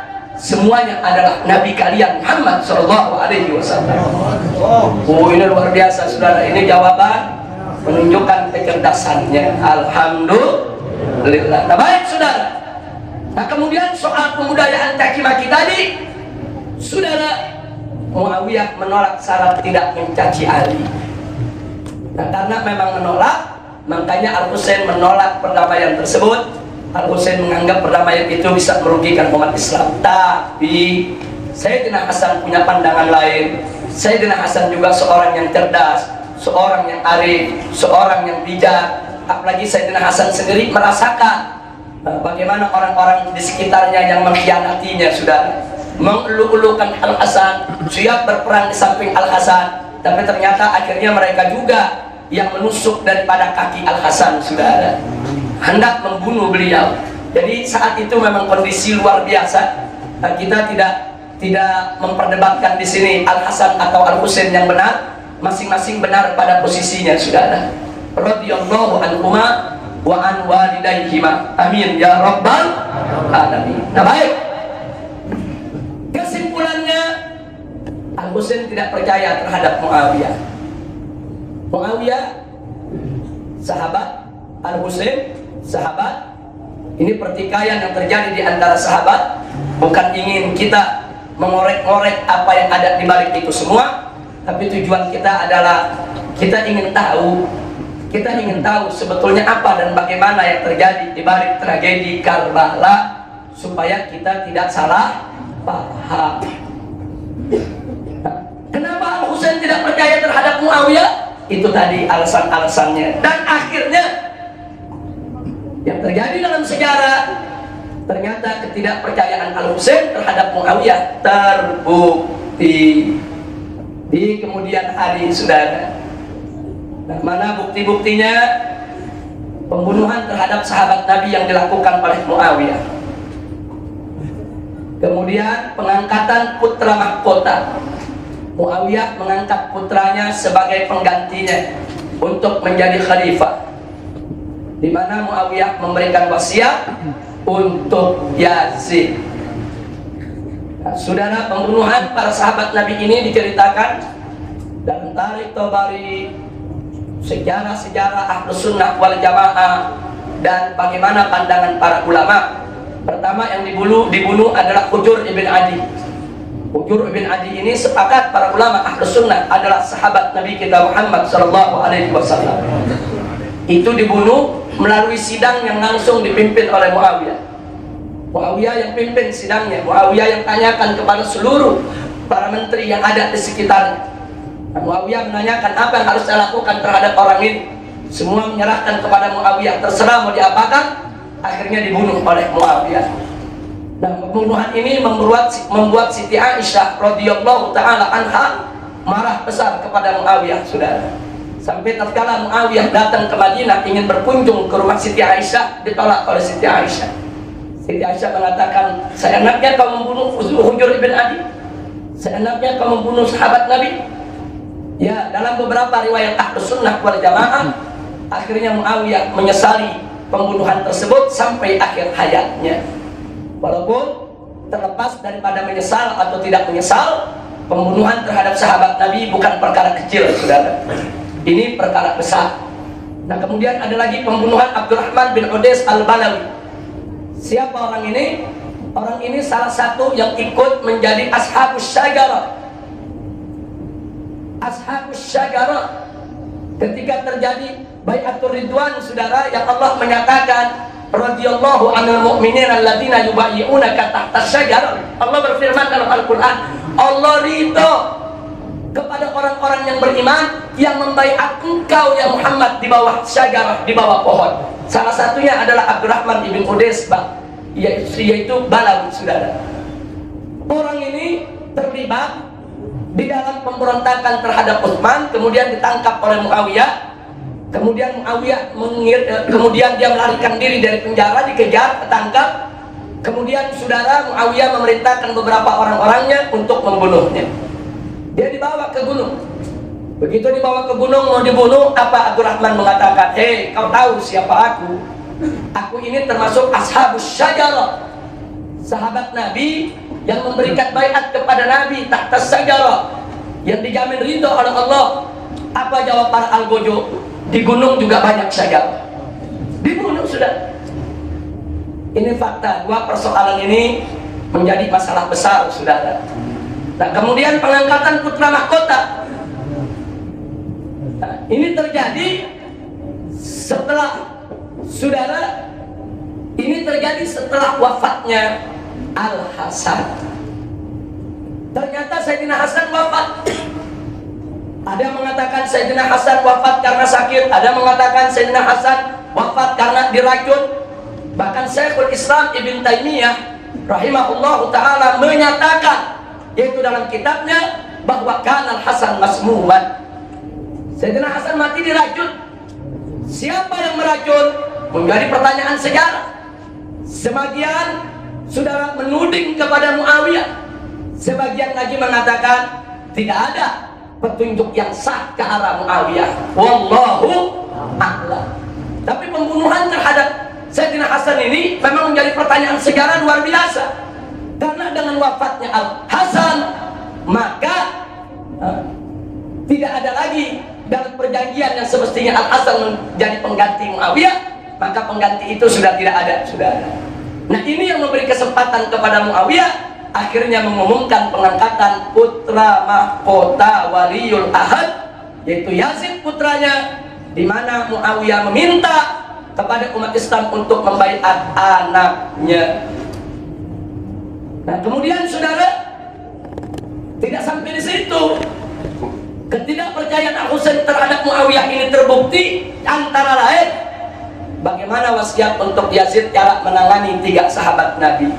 semuanya adalah Nabi kalian Muhammad Shallallahu Alaihi Wasallam. Oh, ini luar biasa, saudara. Ini jawaban menunjukkan kecerdasannya. Alhamdulillah. Nah, baik, saudara. Nah, kemudian soal pembudayaan caci maki tadi, saudara, Muawiyah menolak syarat tidak mencaci Ali. Nah, karena memang menolak, makanya Al-Husain menolak perdamaian tersebut. Al-Husain menganggap perdamaian itu bisa merugikan umat Islam. Tapi Sayyidina Hasan punya pandangan lain. Sayyidina Hasan juga seorang yang cerdas, seorang yang arif, seorang yang bijak. Apalagi Sayyidina Hasan sendiri merasakan bagaimana orang-orang di sekitarnya yang mengkhianatinya, sudah mengelu-elukan Al-Hasan, siap berperang di samping Al-Hasan, tapi ternyata akhirnya mereka juga yang menusuk daripada kaki Al-Hasan, saudara, hendak membunuh beliau. Jadi saat itu memang kondisi luar biasa. Kita tidak memperdebatkan di sini Al-Hasan atau Al-Husain yang benar, masing-masing benar pada posisinya, saudara. Radhiyallahu anhuma wa an walidaihima. Amin ya rabbal alamin. Nah, baik. Kesimpulannya, Al-Husain tidak percaya terhadap Muawiyah. Muawiyah sahabat, Al-Husain sahabat. Ini pertikaian yang terjadi di antara sahabat. Bukan ingin kita mengorek-ngorek apa yang ada di balik itu semua, tapi tujuan kita adalah kita ingin tahu sebetulnya apa dan bagaimana yang terjadi di balik tragedi Karbala, supaya kita tidak salah paham. Kenapa Al-Husain tidak percaya terhadap Muawiyah? Itu tadi alasan-alasannya. Dan akhirnya yang terjadi dalam sejarah, ternyata ketidakpercayaan Al-Husain terhadap Muawiyah terbukti di kemudian hari, saudara. Nah, mana bukti-buktinya? Pembunuhan terhadap sahabat Nabi yang dilakukan oleh Muawiyah. Kemudian pengangkatan putra mahkota. Muawiyah mengangkat putranya sebagai penggantinya untuk menjadi khalifah, di mana Muawiyah memberikan wasiat untuk Yazid. Nah, saudara, pembunuhan para sahabat Nabi ini diceritakan dalam Tarikh Tabari, sejarah-sejarah Ahlus Sunnah wal Jamaah, dan bagaimana pandangan para ulama. Pertama yang dibunuh adalah Hujur ibn Adi. Hujur ibn Adi ini sepakat para ulama Ahlus Sunnah adalah sahabat Nabi kita Muhammad Sallallahu Alaihi Wasallam. Itu dibunuh melalui sidang yang langsung dipimpin oleh Muawiyah. Muawiyah yang pimpin sidangnya. Muawiyah yang tanyakan kepada seluruh para menteri yang ada di sekitarnya. Muawiyah menanyakan apa yang harus saya lakukan terhadap orang ini. Semua menyerahkan kepada Muawiyah, terserah mau diapakan. Akhirnya dibunuh oleh Muawiyah. Nah, pembunuhan ini membuat Siti Aisyah radhiyallahu taala anha marah besar kepada Muawiyah, saudara. Sampai tatkala Muawiyah datang ke Madinah ingin berkunjung ke rumah Siti Aisyah, ditolak oleh Siti Aisyah. Siti Aisyah mengatakan, seenaknya kau membunuh Hujur ibn Adi, seenaknya kau membunuh sahabat Nabi. Ya, dalam beberapa riwayat Ahlus Sunnah wal Jamaah, akhirnya Muawiyah menyesali pembunuhan tersebut sampai akhir hayatnya. Walaupun terlepas daripada menyesal atau tidak menyesal, pembunuhan terhadap sahabat Nabi bukan perkara kecil, saudara. Ini perkara besar. Nah, kemudian ada lagi pembunuhan Abdurrahman bin Udais al-Balawi. Siapa orang ini? Orang ini salah satu yang ikut menjadi Ashabus Syajarah. Ashabus Syajarah ketika terjadi Bai'atur Ridwan, saudara, yang Allah menyatakan radhiyallahu 'anil mu'minin alladzina yubayyi'unaka tahta syajarah. Allah berfirman dalam Al-Qur'an, Allah ridho kepada orang-orang yang beriman yang membaiat engkau ya Muhammad di bawah syajarah, di bawah pohon. Salah satunya adalah Abdurrahman ibn Udais, yaitu Balawi, saudara. Orang ini terlibat di dalam pemberontakan terhadap Utsman, kemudian ditangkap oleh Muawiyah. Kemudian Muawiyah kemudian dia melarikan diri dari penjara, dikejar, ketangkap. Kemudian saudara, Muawiyah memerintahkan beberapa orang-orangnya untuk membunuhnya. Dia dibawa ke gunung. Begitu dibawa ke gunung mau dibunuh, apa Abdurrahman mengatakan, kau tahu siapa aku? Aku ini termasuk Ashabus Syajarah. sahabat Nabi yang memberikan baiat kepada Nabi tahta sajarah yang dijamin ridho oleh Allah. Apa jawab para algojo? Di gunung juga banyak sajarah. Di gunung sudah. Ini fakta. Dua persoalan ini menjadi masalah besar, saudara. Nah, kemudian pengangkatan putra mahkota. Nah, ini terjadi setelah, saudara, ini terjadi setelah wafatnya Al-Hasan. Ternyata Sayyidina Hasan wafat. Ada yang mengatakan Sayyidina Hasan wafat karena sakit, ada yang mengatakan Sayyidina Hasan wafat karena diracun. Bahkan Syekhul Islam Ibn Taimiyah rahimahullahu ta'ala menyatakan, yaitu dalam kitabnya, bahwa kana Hasan masmuman. Sayyidina Hasan mati diracun. Siapa yang meracun? Menjadi pertanyaan sejarah. Sebagian saudara menuding kepada Muawiyah, sebagian lagi mengatakan tidak ada petunjuk yang sah ke arah Muawiyah. Wallahu a'lam. Tapi pembunuhan terhadap Sayyidina Hasan ini memang menjadi pertanyaan sejarah luar biasa. Karena dengan wafatnya Al-Hasan, maka tidak ada lagi dalam perjanjian yang semestinya Al-Hasan menjadi pengganti Muawiyah, maka pengganti itu sudah tidak ada, sudah ada. Nah, ini yang memberi kesempatan kepada Muawiyah akhirnya mengumumkan pengangkatan putra mahkota waliul ahad, yaitu Yazid putranya, di mana Muawiyah meminta kepada umat Islam untuk membaiat anaknya. Nah, kemudian saudara, tidak sampai di situ. Ketidakpercayaan Al-Husain terhadap Muawiyah ini terbukti antara lain bagaimana wasiat untuk Yazid cara menangani 3 sahabat Nabi.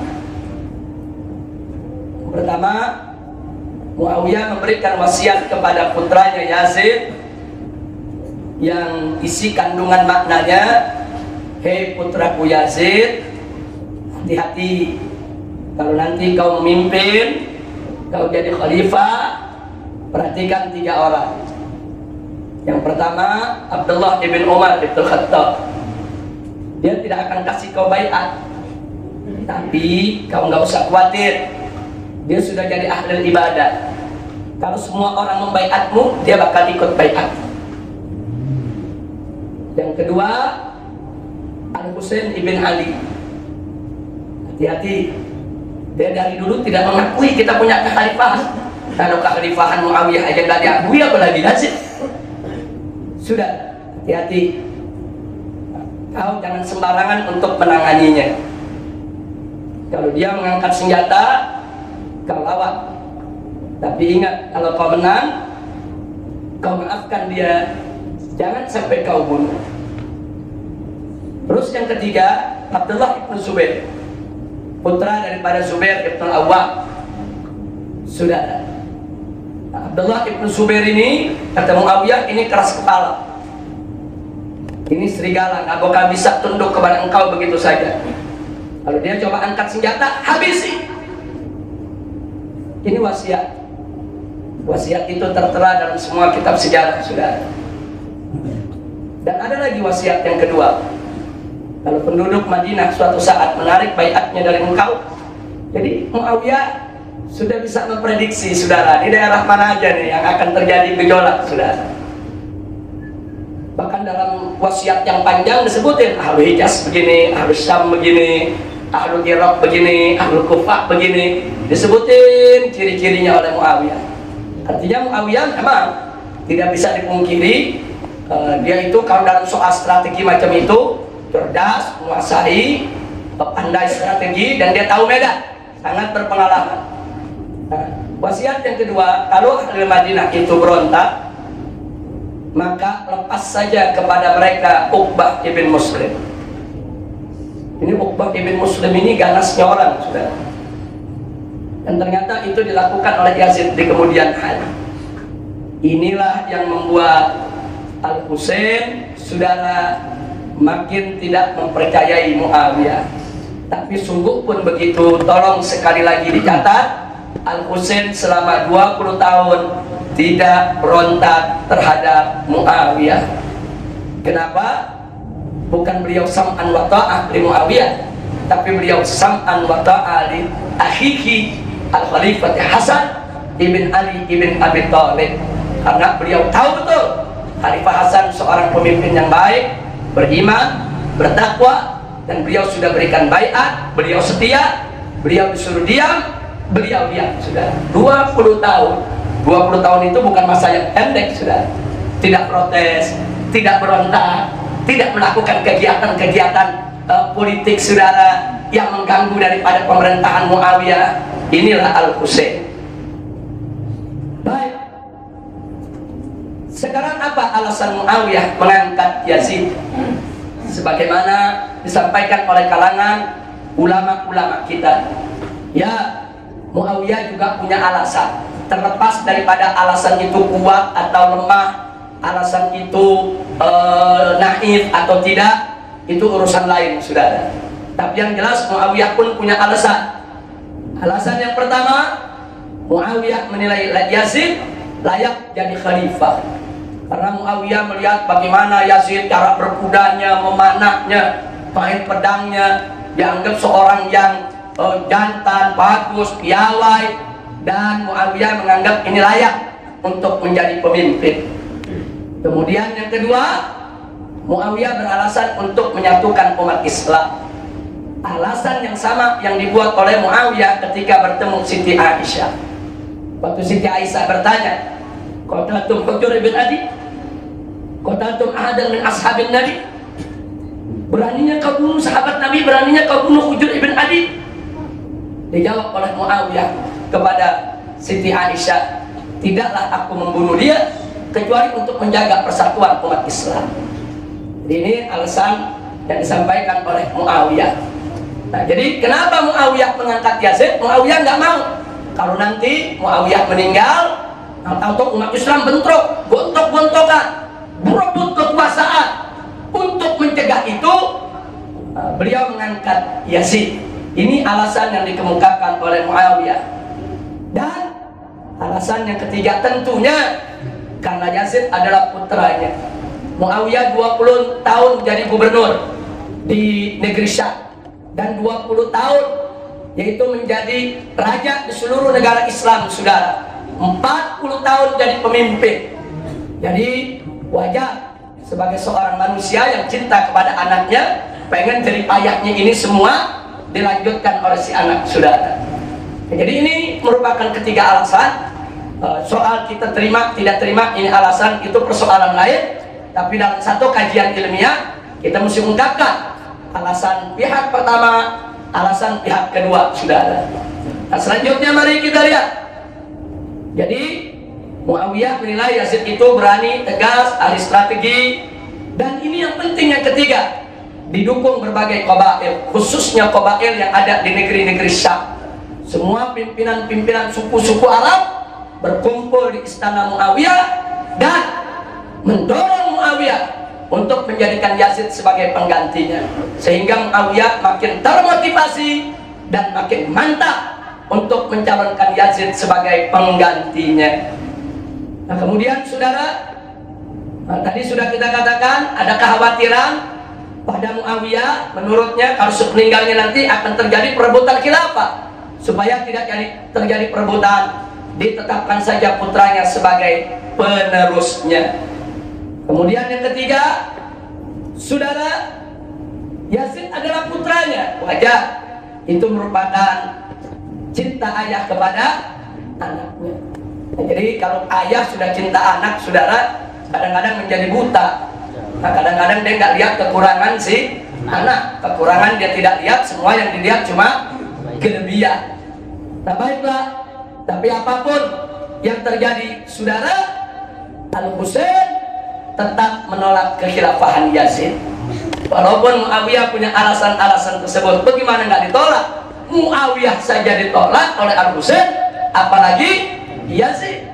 Pertama, Muawiyah memberikan wasiat kepada putranya Yazid yang isi kandungan maknanya, hei putraku Yazid, hati-hati kalau nanti kau memimpin, kau jadi khalifah, perhatikan 3 orang. Yang pertama, Abdullah ibn Umar ibn Khattab. Dia tidak akan kasih kau baiat, tapi kau nggak usah khawatir, dia sudah jadi ahli ibadah. Kalau semua orang membaiatmu, dia bakal ikut baiat. Yang kedua, Al-Husain ibn Ali. Hati-hati, dia dari dulu tidak mengakui kita punya kekhalifahan. Kalau kekhalifahan Muawiyah aja nggak diakui, apalagi Yazid. Sudah, hati-hati. Kau jangan sembarangan untuk menanganinya. Kalau dia mengangkat senjata, kau lawan. Tapi ingat, kalau kau menang, kau maafkan dia, jangan sampai kau bunuh. Terus yang ketiga, Abdullah ibn Zubair, putra daripada Zubair ibn Awwam. Sudah, Abdullah ibn Zubair ini kata Muawiyah, ini keras kepala, ini serigala, nggak bakal bisa tunduk kepada engkau begitu saja. Kalau dia coba angkat senjata, habisi. Ini wasiat. Wasiat itu tertera dalam semua kitab sejarah, sudah. Dan ada lagi wasiat yang kedua. Kalau penduduk Madinah suatu saat menarik baiatnya dari engkau, jadi Muawiyah sudah bisa memprediksi, saudara, di daerah mana aja nih yang akan terjadi gejolak, saudara. Bahkan dalam wasiat yang panjang disebutin Ahlul Hijaz begini, Ahlul Syam begini, Ahlul Iraq begini, Ahlul Kufah begini, disebutin ciri-cirinya oleh Muawiyah. Artinya Muawiyah memang tidak bisa dipungkiri, dia itu kalau dalam soal strategi macam itu cerdas, menguasai, pandai strategi, dan dia tahu medan, sangat berpengalaman. Nah, wasiat yang kedua, kalau ahli Madinah itu berontak, maka lepas saja kepada mereka Uqbah ibn Muslim. Ini Uqbah ibn Muslim ini ganasnya orang, sudah. Dan ternyata itu dilakukan oleh Yazid di kemudian hari. Inilah yang membuat Al-Husain, saudara, makin tidak mempercayai Muawiyah. Tapi sungguh pun begitu, tolong sekali lagi dicatat, Al-Husain selama 20 tahun tidak berontak terhadap Muawiyah. Kenapa? Bukan beliau sam'an wa ta'ah li Muawiyah, tapi beliau sam'an wa ta'ali akhihi Al-Khalifah Hasan ibn Ali ibn Abi Thalib, karena beliau tahu betul Khalifah Hasan seorang pemimpin yang baik, beriman, bertakwa, dan beliau sudah berikan baiat, beliau setia, beliau disuruh diam, beliau diam. Sudah 20 tahun. 20 tahun itu bukan masa yang pendek, sudah. Tidak protes, tidak berontak, tidak melakukan kegiatan-kegiatan politik saudara yang mengganggu daripada pemerintahan Muawiyah. Inilah Al-Husain. Baik. Sekarang apa alasan Muawiyah mengangkat Yazid? Sebagaimana disampaikan oleh kalangan ulama-ulama kita, ya, Muawiyah juga punya alasan. Terlepas daripada alasan itu kuat atau lemah, alasan itu naif atau tidak, itu urusan lain, saudara. Tapi yang jelas Muawiyah pun punya alasan. Alasan yang pertama, Muawiyah menilai Yazid layak jadi khalifah, karena Muawiyah melihat bagaimana Yazid cara berkudanya, memanahnya, main pedangnya, dianggap seorang yang jantan, bagus, piawai, dan Muawiyah menganggap ini layak untuk menjadi pemimpin. Kemudian yang kedua, Muawiyah beralasan untuk menyatukan umat Islam. Alasan yang sama yang dibuat oleh Muawiyah ketika bertemu Siti Aisyah. Waktu Siti Aisyah bertanya, "Qataltum Hujr ibn Adi? Qataltum ahadan min ashabin Nabi?" Beraninya kau bunuh sahabat Nabi, beraninya kau bunuh Hujr ibn Adi? Dijawab oleh Muawiyah kepada Siti Aisyah, "Tidaklah aku membunuh dia kecuali untuk menjaga persatuan umat Islam." Ini alasan yang disampaikan oleh Muawiyah. Nah, jadi kenapa Muawiyah mengangkat Yazid? Muawiyah nggak mau kalau nanti Muawiyah meninggal atau umat Islam bentrok, gontok-gontokan, berebut kekuasaan. Untuk mencegah itu, beliau mengangkat Yazid. Ini alasan yang dikemukakan oleh Muawiyah. Dan alasan yang ketiga tentunya karena Yazid adalah putranya. Muawiyah 20 tahun jadi gubernur di negeri Syam, dan 20 tahun yaitu menjadi raja di seluruh negara Islam, saudara. 40 tahun jadi pemimpin. Jadi wajar sebagai seorang manusia yang cinta kepada anaknya, pengen jerih payahnya ini semua dilanjutkan oleh si anak, saudara. Jadi ini merupakan ketiga alasan. Soal kita terima tidak terima ini alasan, itu persoalan lain. Tapi dalam satu kajian ilmiah kita mesti ungkapkan alasan pihak pertama, alasan pihak kedua, saudara. Nah, selanjutnya mari kita lihat. Jadi Muawiyah menilai Yazid itu berani, tegas, ahli strategi, dan ini yang penting yang ketiga, didukung berbagai qabail, khususnya qabail yang ada di negeri-negeri Syam. Semua pimpinan-pimpinan suku-suku Arab berkumpul di istana Muawiyah dan mendorong Muawiyah untuk menjadikan Yazid sebagai penggantinya, sehingga Muawiyah makin termotivasi dan makin mantap untuk mencalonkan Yazid sebagai penggantinya. Nah, kemudian saudara, tadi sudah kita katakan ada kekhawatiran pada Muawiyah, menurutnya kalau meninggalnya nanti akan terjadi perebutan khilafah. Supaya tidak terjadi perebutan, ditetapkan saja putranya sebagai penerusnya. Kemudian yang ketiga, saudara, Yazid adalah putranya, wajar. Itu merupakan cinta ayah kepada anaknya. Nah, jadi kalau ayah sudah cinta anak, saudara, kadang-kadang menjadi buta. Nah, kadang-kadang dia nggak lihat kekurangan si anak, kekurangan dia tidak lihat, semua yang dilihat cuma kelebihan. Nah, baiklah, tapi apapun yang terjadi, saudara, Al-Husain tetap menolak kekhilafahan Yazid. Walaupun Muawiyah punya alasan-alasan tersebut, bagaimana nggak ditolak? Muawiyah saja ditolak oleh Al-Husain, apalagi Yazid.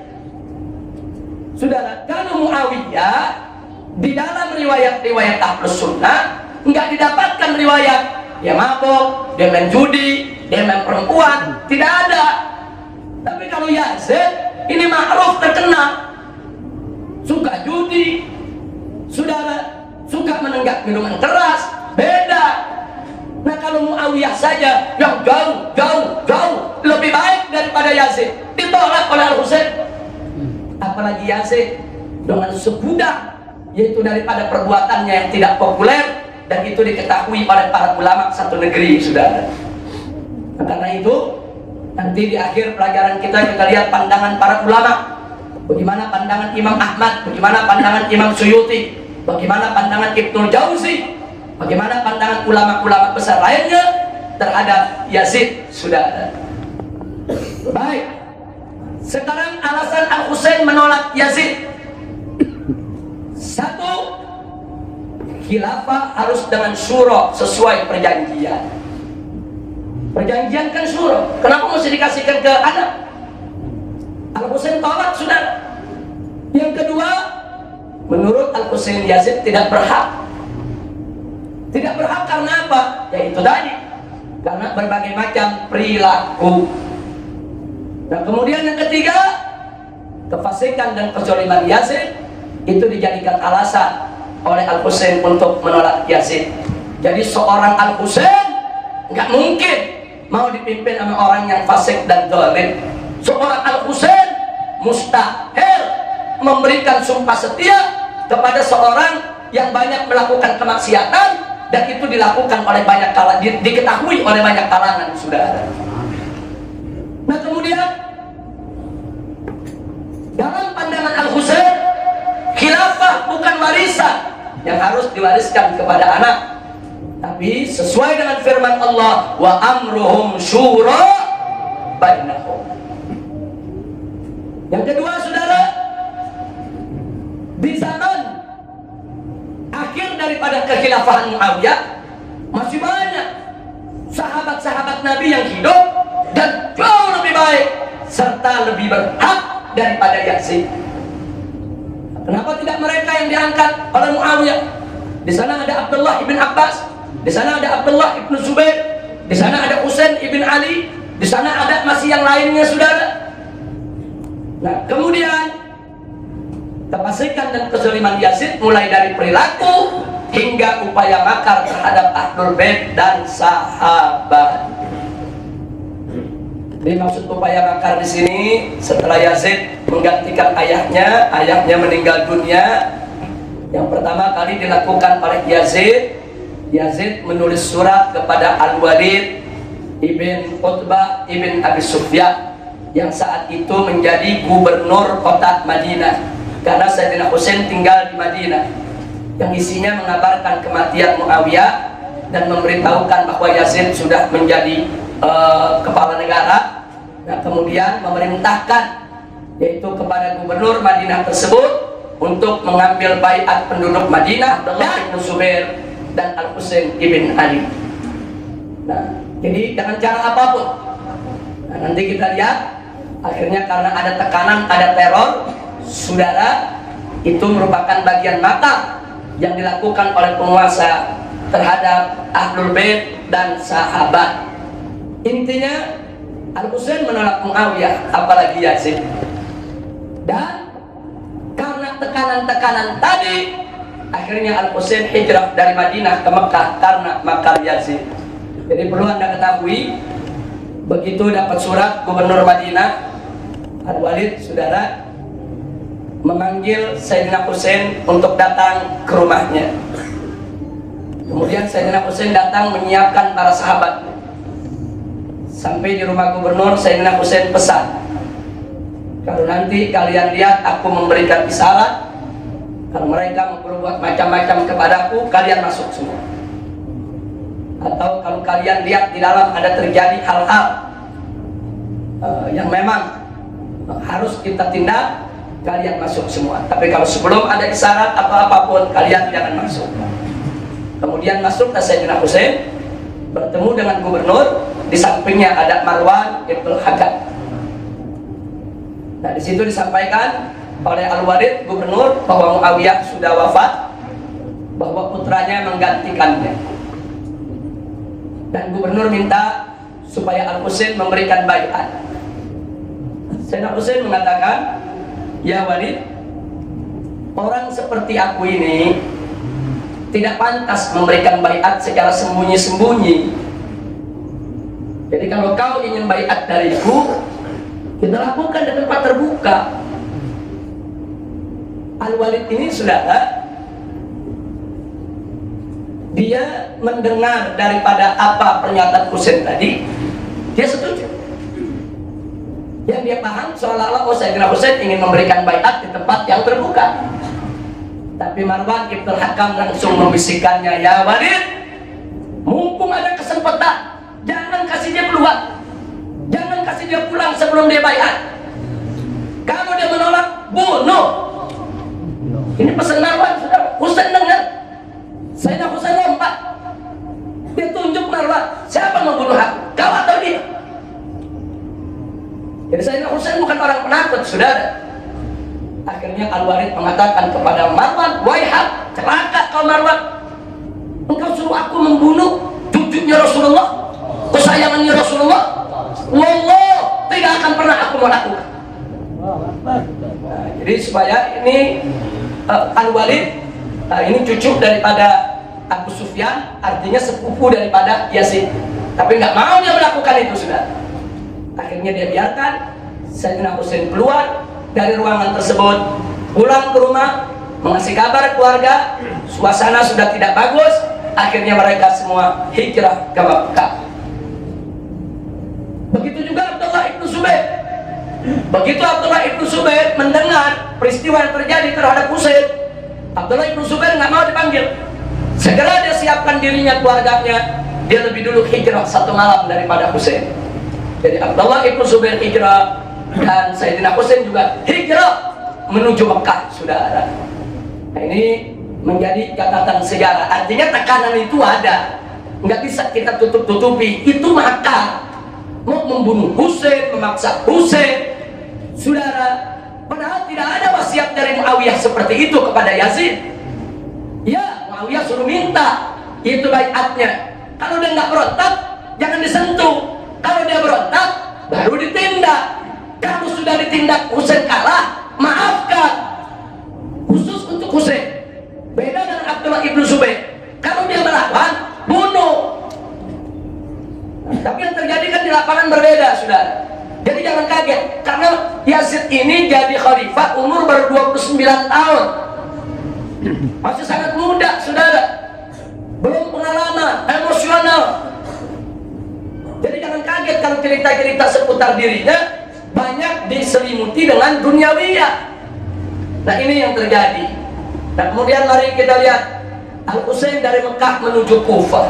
Saudara, kalau Muawiyah di dalam riwayat-riwayat Ahlus Sunnah nggak didapatkan riwayat dia mabok, dia main judi, dia main perempuan, tidak ada. Tapi kalau Yazid ini ma'ruf, terkenal suka judi, saudara, suka menenggak minuman keras, beda. Nah kalau Muawiyah saja yang jauh lebih baik daripada Yazid ditolak oleh Al-Husain, apalagi Yazid dengan segudang, yaitu daripada perbuatannya yang tidak populer dan itu diketahui oleh para ulama satu negeri, saudara. Nah, karena itu nanti di akhir pelajaran kita lihat pandangan para ulama, bagaimana pandangan Imam Ahmad, bagaimana pandangan Imam Suyuti, bagaimana pandangan Ibnu Jauzi, bagaimana pandangan ulama-ulama besar lainnya terhadap Yazid, saudara. Baik, sekarang alasan Al-Husain menolak Yazid. Satu, khilafah harus dengan syura, sesuai perjanjian. Perjanjian kan syura, kenapa mesti dikasihkan ke anak? Al-Husain tolak, saudara. Yang kedua, menurut Al-Husain Yazid tidak berhak. Tidak berhak karena apa? Ya itu tadi, karena berbagai macam perilaku. Nah kemudian yang ketiga, kefasikan dan kezaliman Yazid itu dijadikan alasan oleh Al-Husain untuk menolak Yazid. Jadi seorang Al-Husain nggak mungkin mau dipimpin sama orang yang fasik dan zalim. Seorang Al-Husain mustahil memberikan sumpah setia kepada seorang yang banyak melakukan kemaksiatan dan itu dilakukan oleh banyak kalangan, diketahui oleh banyak kalangan, saudara. Nah kemudian dalam pandangan Al-Husain, khilafah bukan warisan yang harus diwariskan kepada anak, tapi sesuai dengan firman Allah, wa amruhum syura bainahum. Yang kedua, saudara, di zaman akhir daripada kekhilafahan Muawiyah masih banyak sahabat-sahabat Nabi yang hidup dan jauh lebih baik serta lebih berhak daripada Yazid. Kenapa tidak mereka yang diangkat oleh Muawiyah? Di sana ada Abdullah ibn Abbas, di sana ada Abdullah ibn Zubair, di sana ada Husain ibn Ali, di sana ada masih yang lainnya, saudara. Nah kemudian kefasikan dan kezaliman Yazid mulai dari perilaku hingga upaya makar terhadap Ahlul Bait dan sahabat. Jadi maksud upaya makar di sini, setelah Yazid menggantikan ayahnya meninggal dunia, yang pertama kali dilakukan oleh Yazid menulis surat kepada Al-Walid ibn Utbah ibn Abi Sufyan yang saat itu menjadi gubernur kota Madinah, karena Sayyidina Husain tinggal di Madinah, yang isinya mengabarkan kematian Muawiyah dan memberitahukan bahwa Yazid sudah menjadi kepala negara. Nah kemudian memerintahkan yaitu kepada gubernur Madinah tersebut untuk mengambil baiat penduduk Madinah, Abdullah bin Zubair dan Al-Husain ibn Ali. Nah jadi dengan cara apapun, nah, nanti kita lihat akhirnya karena ada tekanan, ada teror, saudara, itu merupakan bagian makar yang dilakukan oleh penguasa terhadap Ahlul Bait dan sahabat. Intinya Al-Husain menolak Muawiyah, apalagi Yazid. Dan karena tekanan-tekanan tadi, akhirnya Al-Husain hijrah dari Madinah ke Mekah karena makar Yazid. Jadi perlu Anda ketahui, begitu dapat surat gubernur Madinah, Al-Walid, saudara, memanggil Sayyidina Husain untuk datang ke rumahnya. Kemudian Sayyidina Husain datang menyiapkan para sahabat. Sampai di rumah gubernur, Sayyidina Husain pesan, kalau nanti kalian lihat aku memberikan isyarat, kalau mereka berbuat macam-macam kepadaku, kalian masuk semua. Atau kalau kalian lihat di dalam ada terjadi hal-hal yang memang harus kita tindak, kalian masuk semua. Tapi kalau sebelum ada isyarat atau apapun, kalian jangan masuk. Kemudian masuklah Sayyidina Husain, bertemu dengan gubernur. Di sampingnya ada Marwan ibn Hakam. Nah di situ disampaikan oleh Al-Walid gubernur bahwa Muawiyah sudah wafat, bahwa putranya menggantikannya. Dan gubernur minta supaya Al-Husain memberikan baiat. Sayyidina Husain mengatakan, ya Walid, orang seperti aku ini tidak pantas memberikan baiat secara sembunyi-sembunyi. Jadi kalau kau ingin baiat dariku, kita lakukan di tempat terbuka. Al-Walid ini saudara, dia mendengar daripada apa pernyataan Husain tadi, dia setuju. Yang dia paham seolah-olah Sayyidina Husain ingin memberikan baiat di tempat yang terbuka. Tapi Marwan Ibn Hakam langsung membisikkannya, ya Walid, mumpung ada kesempatan, jangan kasih dia keluar, jangan kasih dia pulang sebelum dia baiat. Kalau dia menolak, bunuh. Ini pesan Marwan, saudara. Husain dengar. Sayyidina Husain lompat, dia tunjuk Marwan, siapa membunuh aku, kau atau dia? Jadi Sayyidina Husain bukan orang penakut, saudara. Akhirnya Al-Walid mengatakan kepada Marwan, "Waihak, celaka kau Marwan. Engkau suruh aku membunuh cucunya Rasulullah, kesayangannya Rasulullah. Wallah, tidak akan pernah aku melakukan." Nah, jadi supaya ini Al-Walid, ini cucu daripada Abu Sufyan, artinya sepupu daripada Yazid. Tapi nggak mau dia melakukan itu, sudah. Akhirnya dia biarkan Sayyidina Husain keluar dari ruangan tersebut, pulang ke rumah, mengasih kabar keluarga, suasana sudah tidak bagus. Akhirnya mereka semua hijrah ke Makkah. Begitu juga Abdullah ibnu Zubair. Begitu Abdullah ibnu Zubair mendengar peristiwa yang terjadi terhadap Husain, Abdullah ibnu Zubair nggak mau dipanggil. Segera dia siapkan dirinya, keluarganya. Dia lebih dulu hijrah 1 malam daripada Husain. Jadi Abdullah ibnu Zubair hijrah, dan Sayyidina Husain juga hijrah menuju Mekah, saudara. Nah, ini menjadi catatan sejarah. Artinya tekanan itu ada, nggak bisa kita tutup-tutupi. Itu makar, mau membunuh Husain, memaksa Husain, saudara. Padahal tidak ada wasiat dari Muawiyah seperti itu kepada Yazid. Ya, Muawiyah suruh minta, itu baiatnya. Kalau dia nggak berontak, jangan disentuh. Kalau dia berontak, baru ditindak. Kamu sudah ditindak, Husain kalah, maafkan. Khusus untuk Husain. Beda dengan Abdullah ibnu Zubair. Kalau dia melawan, bunuh. Tapi yang terjadi kan di lapangan berbeda, saudara. Jadi jangan kaget, karena Yazid ini jadi khalifah umur baru 29 tahun. Masih sangat muda, saudara. Belum pengalaman, emosional. Jadi jangan kaget kalau cerita-cerita seputar dirinya banyak diselimuti dengan duniawiyah. Nah, ini yang terjadi. Nah, kemudian mari kita lihat Al-Husain dari Mekah menuju Kufah.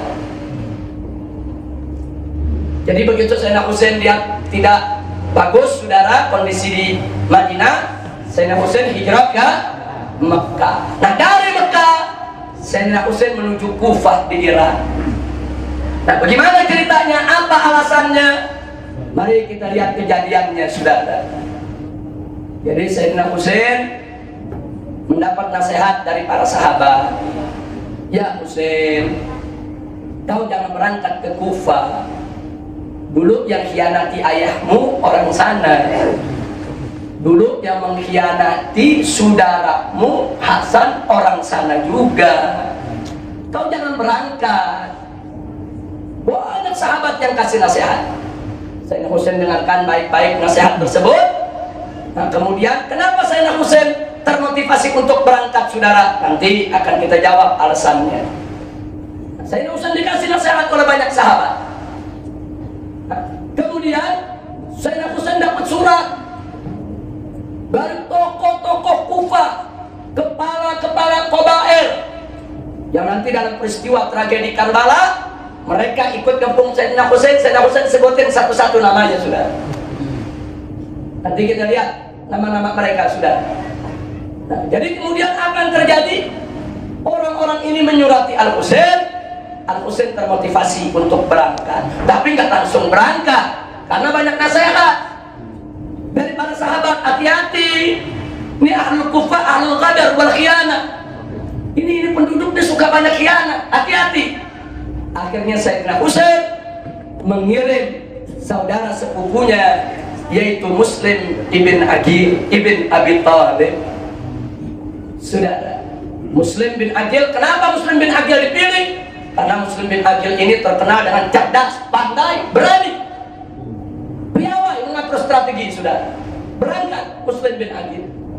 Jadi begitu Sayyidina Husain lihat tidak bagus, saudara, kondisi di Madinah, Sayyidina Husain hijrah ke Mekah. Nah, dari Mekah Sayyidina Husain menuju Kufah di Iran. Nah, bagaimana ceritanya? Apa alasannya? Mari kita lihat kejadiannya, saudara. Jadi Sayyidina Husain mendapat nasihat dari para sahabat. Ya Husain, kau jangan berangkat ke Kufah. Dulu yang khianati ayahmu orang sana. Dulu yang mengkhianati saudaramu Hasan orang sana juga. Kau jangan berangkat. Banyak sahabat yang kasih nasihat. Sayyidina Husain dengarkan baik-baik nasihat tersebut. Nah, kemudian kenapa Sayyidina Husain termotivasi untuk berangkat, saudara? Nanti akan kita jawab alasannya. Sayyidina Husain dikasih nasihat oleh banyak sahabat. Nah, kemudian Sayyidina Husain dapat surat dari tokoh-tokoh Kufah, kepala-kepala qabail yang nanti dalam peristiwa tragedi Karbala mereka ikut gabung Sayyidina Husain. Sayyidina Husain sebutin satu-satu namanya, sudah. Nanti kita lihat nama-nama mereka, sudah. Nah, jadi kemudian apa yang terjadi? Orang-orang ini menyurati Al-Husain. Al-Husain termotivasi untuk berangkat, tapi nggak langsung berangkat karena banyak nasihat dari para sahabat. Hati-hati, ini ahlul Kufah, ahlul qadar wal khianah. Ini penduduknya suka banyak khianat, hati-hati. Akhirnya Sayyidina Husain mengirim saudara sepupunya, yaitu Muslim ibn Abi Thalib, saudara. Muslim bin Aqil. Kenapa Muslim bin Aqil dipilih? Karena Muslim bin Aqil ini terkenal dengan cerdas, pandai, berani, piawai mengatur strategi. Sudah berangkat Muslim bin Aqil.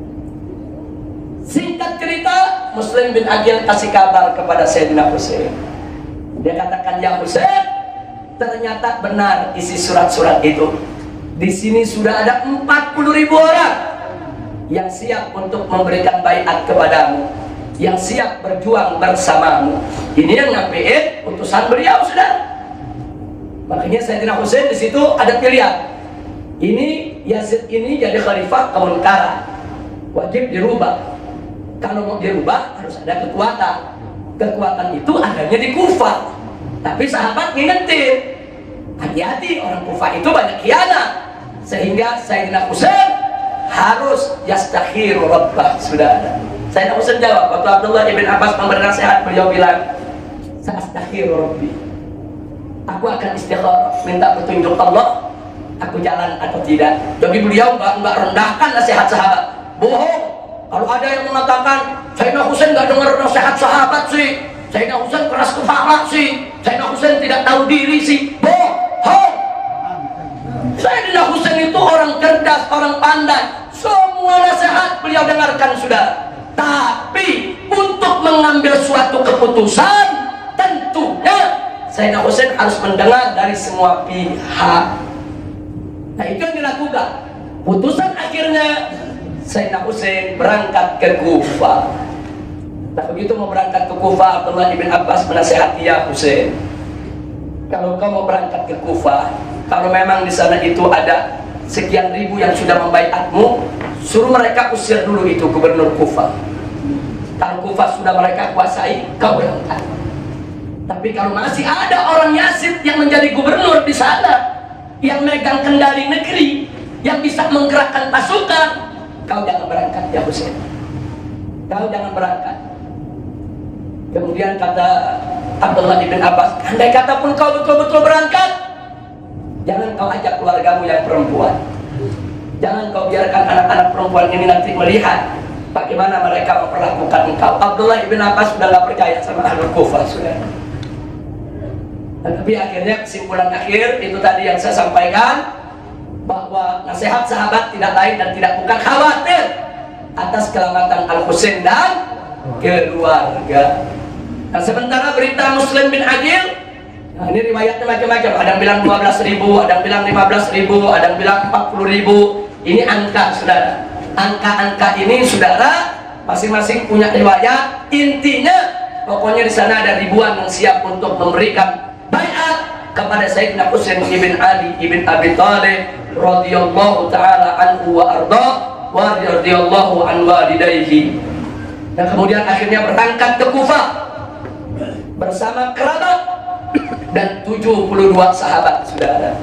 Singkat cerita, Muslim bin Aqil kasih kabar kepada Sayyidina Husain. Dia katakan, ya Husain, ternyata benar isi surat-surat itu. Di sini sudah ada 40.000 orang yang siap untuk memberikan baiat kepadamu, yang siap berjuang bersamamu. Ini yang nyampein utusan beliau, saudara. Makanya Sayyidina Husain di situ ada pilihan. Ini Yazid ini jadi khalifah kemunkaran, wajib dirubah. Kalau mau dirubah harus ada kekuatan. Kekuatan itu adanya di Kufah. Tapi sahabat ngingetin, hati-hati, orang Kufah itu banyak khianat. Sehingga Sayyidina Husain harus yastakhiru rabbah. Sudah ada. Sayyidina Husain jawab, waktu Abdullah ibn Abbas memberi nasihat, beliau bilang, sa'astakhiru rabbi, aku akan istikharah, minta petunjuk Allah, aku jalan atau tidak. Jadi beliau nggak rendahkan nasihat sahabat. Bohong. Kalau ada yang mengatakan Sayyidina Husain nggak dengar nasihat sahabat sih, Sayyidina Husain keras kepala sih, Sayyidina Husain tidak tahu diri sih, bohong. Sayyidina Husain itu orang cerdas, orang pandai. Semua nasihat beliau dengarkan, sudah. Tapi untuk mengambil suatu keputusan, tentunya Sayyidina Husain harus mendengar dari semua pihak. Nah, itu yang dilakukan. Putusan akhirnya Sayyidina Husain berangkat ke Kufah. Nah, begitu mau berangkat ke Kufah, Abdullah ibn Abbas menasihati, ya Husain, kalau kau mau berangkat ke Kufah, kalau memang di sana itu ada sekian ribu yang sudah membaiatmu, suruh mereka usir dulu itu gubernur Kufah. Kalau Kufah sudah mereka kuasai, kau berangkat. Tapi kalau masih ada orang Yazid yang menjadi gubernur di sana, yang megang kendali negeri, yang bisa menggerakkan pasukan, kau jangan berangkat, ya Husain. Kau jangan berangkat. Kemudian kata Abdullah ibn Abbas, andai kata pun kau betul-betul berangkat, jangan kau ajak keluargamu yang perempuan. Jangan kau biarkan anak-anak perempuan ini nanti melihat bagaimana mereka memperlakukan engkau. Abdullah ibn Abbas sudah gak percaya sama Ahlul Kufah, sudah. Tapi akhirnya kesimpulan akhir itu tadi yang saya sampaikan, bahwa nasihat sahabat tidak lain dan tidak bukan khawatir atas keselamatan Al-Husain dan keluarga. Nah, sementara berita Muslim bin Aqil, nah ini riwayatnya macam-macam. Ada yang bilang 12.000, ada yang bilang 15.000, ada yang bilang 40.000. Ini angka, saudara. Angka-angka ini, saudara, masing-masing punya riwayat. Intinya, pokoknya di sana ada ribuan yang siap untuk memberikan baiat kepada Sayyidina Husain ibn Ali ibn Abi Thalib radhiyallahu taala anhu wa arda wa radhiyallahu an walidayhi. Dan kemudian akhirnya berangkat ke Kufah bersama kerabat dan 72 sahabat, saudara.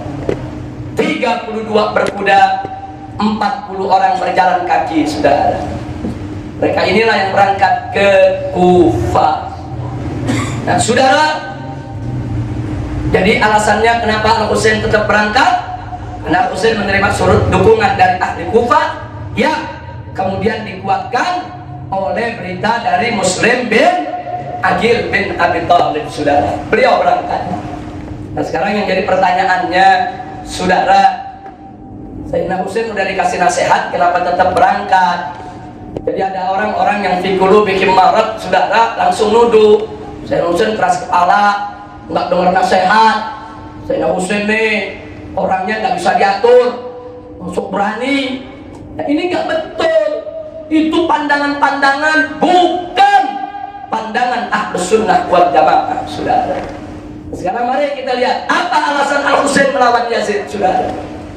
32 berkuda, 40 orang berjalan kaki, saudara. Mereka inilah yang berangkat ke Kufah. Nah, saudara, jadi alasannya kenapa Al-Husain tetap berangkat? Karena Al-Husain menerima surut dukungan dari ahli Kufah yang kemudian dikuatkan oleh berita dari Muslim bin Aqil bin Abi Thalib, saudara. Beliau berangkat. Nah, sekarang yang jadi pertanyaannya, saudara, Sayyidina Husain udah dikasih nasihat, kenapa tetap berangkat? Jadi ada orang-orang yang fikulu bikin marat, saudara, langsung nuduh Sayyidina Husain keras kepala, nggak dengar nasihat. Sayyidina Husain nih orangnya nggak bisa diatur, masuk berani. Nah, ini nggak betul. Itu pandangan-pandangan, bukan pandangan Ahlus Sunnah wal Jamaah, saudara. Sekarang mari kita lihat apa alasan Al-Husain melawan Yazid, saudara.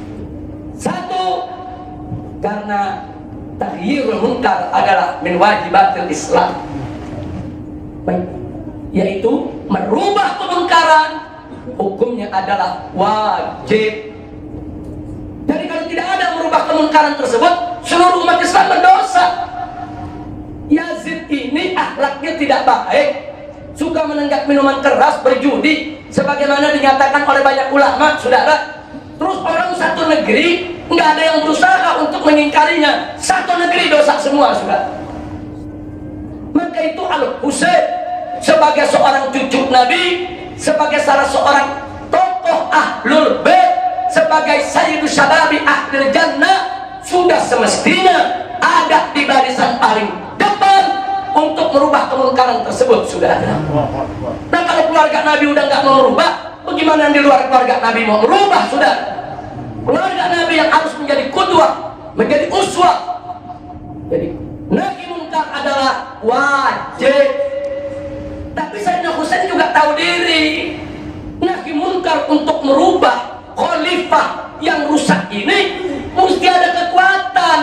Satu, karena taghyirul munkar adalah min wajibatil Islam. Baik, yaitu merubah kemungkaran, hukumnya adalah wajib. Jadi kalau tidak ada merubah kemungkaran tersebut, seluruh umat Islam berdosa. Yazid ini akhlaknya tidak baik, suka menenggak minuman keras, berjudi, sebagaimana dinyatakan oleh banyak ulama, saudara. Terus orang satu negeri nggak ada yang berusaha untuk mengingkarinya. Satu negeri dosa semua, saudara. Maka itu yaitu Al-Husain sebagai seorang cucu Nabi, sebagai salah seorang tokoh Ahlul Bait, sebagai Sayyidu Syababi Ahlul Jannah, sudah semestinya ada di barisan paling depan untuk merubah kemungkaran tersebut, sudah ada. Nah, kalau keluarga Nabi udah nggak mau merubah, bagaimana di luar keluarga Nabi mau merubah, sudah? Keluarga Nabi yang harus menjadi qudwah, menjadi uswah. Jadi nahi munkar adalah wajib. Tapi Sayyidina Husain juga tahu diri. Nahi munkar untuk merubah khalifah yang rusak ini mesti ada kekuatan.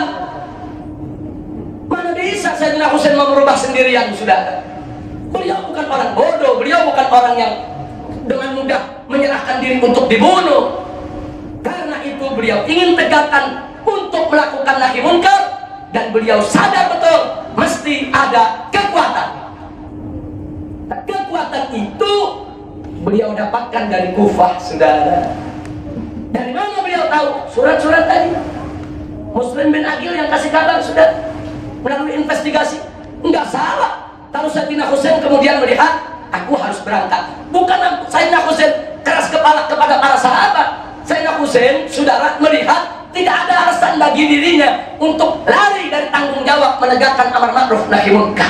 Mana bisa Sayyidina Husain mau merubah sendirian, sudah? Beliau bukan orang bodoh, beliau bukan orang yang dengan mudah menyerahkan diri untuk dibunuh. Karena itu beliau ingin tegakkan untuk melakukan nahi munkar, dan beliau sadar betul mesti ada kekuatan. Nah, kekuatan itu beliau dapatkan dari Kufah, saudara. Dari mana beliau tahu? Surat-surat tadi. Muslim bin Aqil yang kasih kabar, sudah, melalui investigasi. Enggak salah. Kalau Sayyidina Husain kemudian melihat, aku harus berangkat. Bukan Sayyidina Husain keras kepala kepada para sahabat. Sayyidina Husain, saudara, melihat tidak ada alasan bagi dirinya untuk lari dari tanggung jawab menegakkan amar ma'ruf nahi munkar.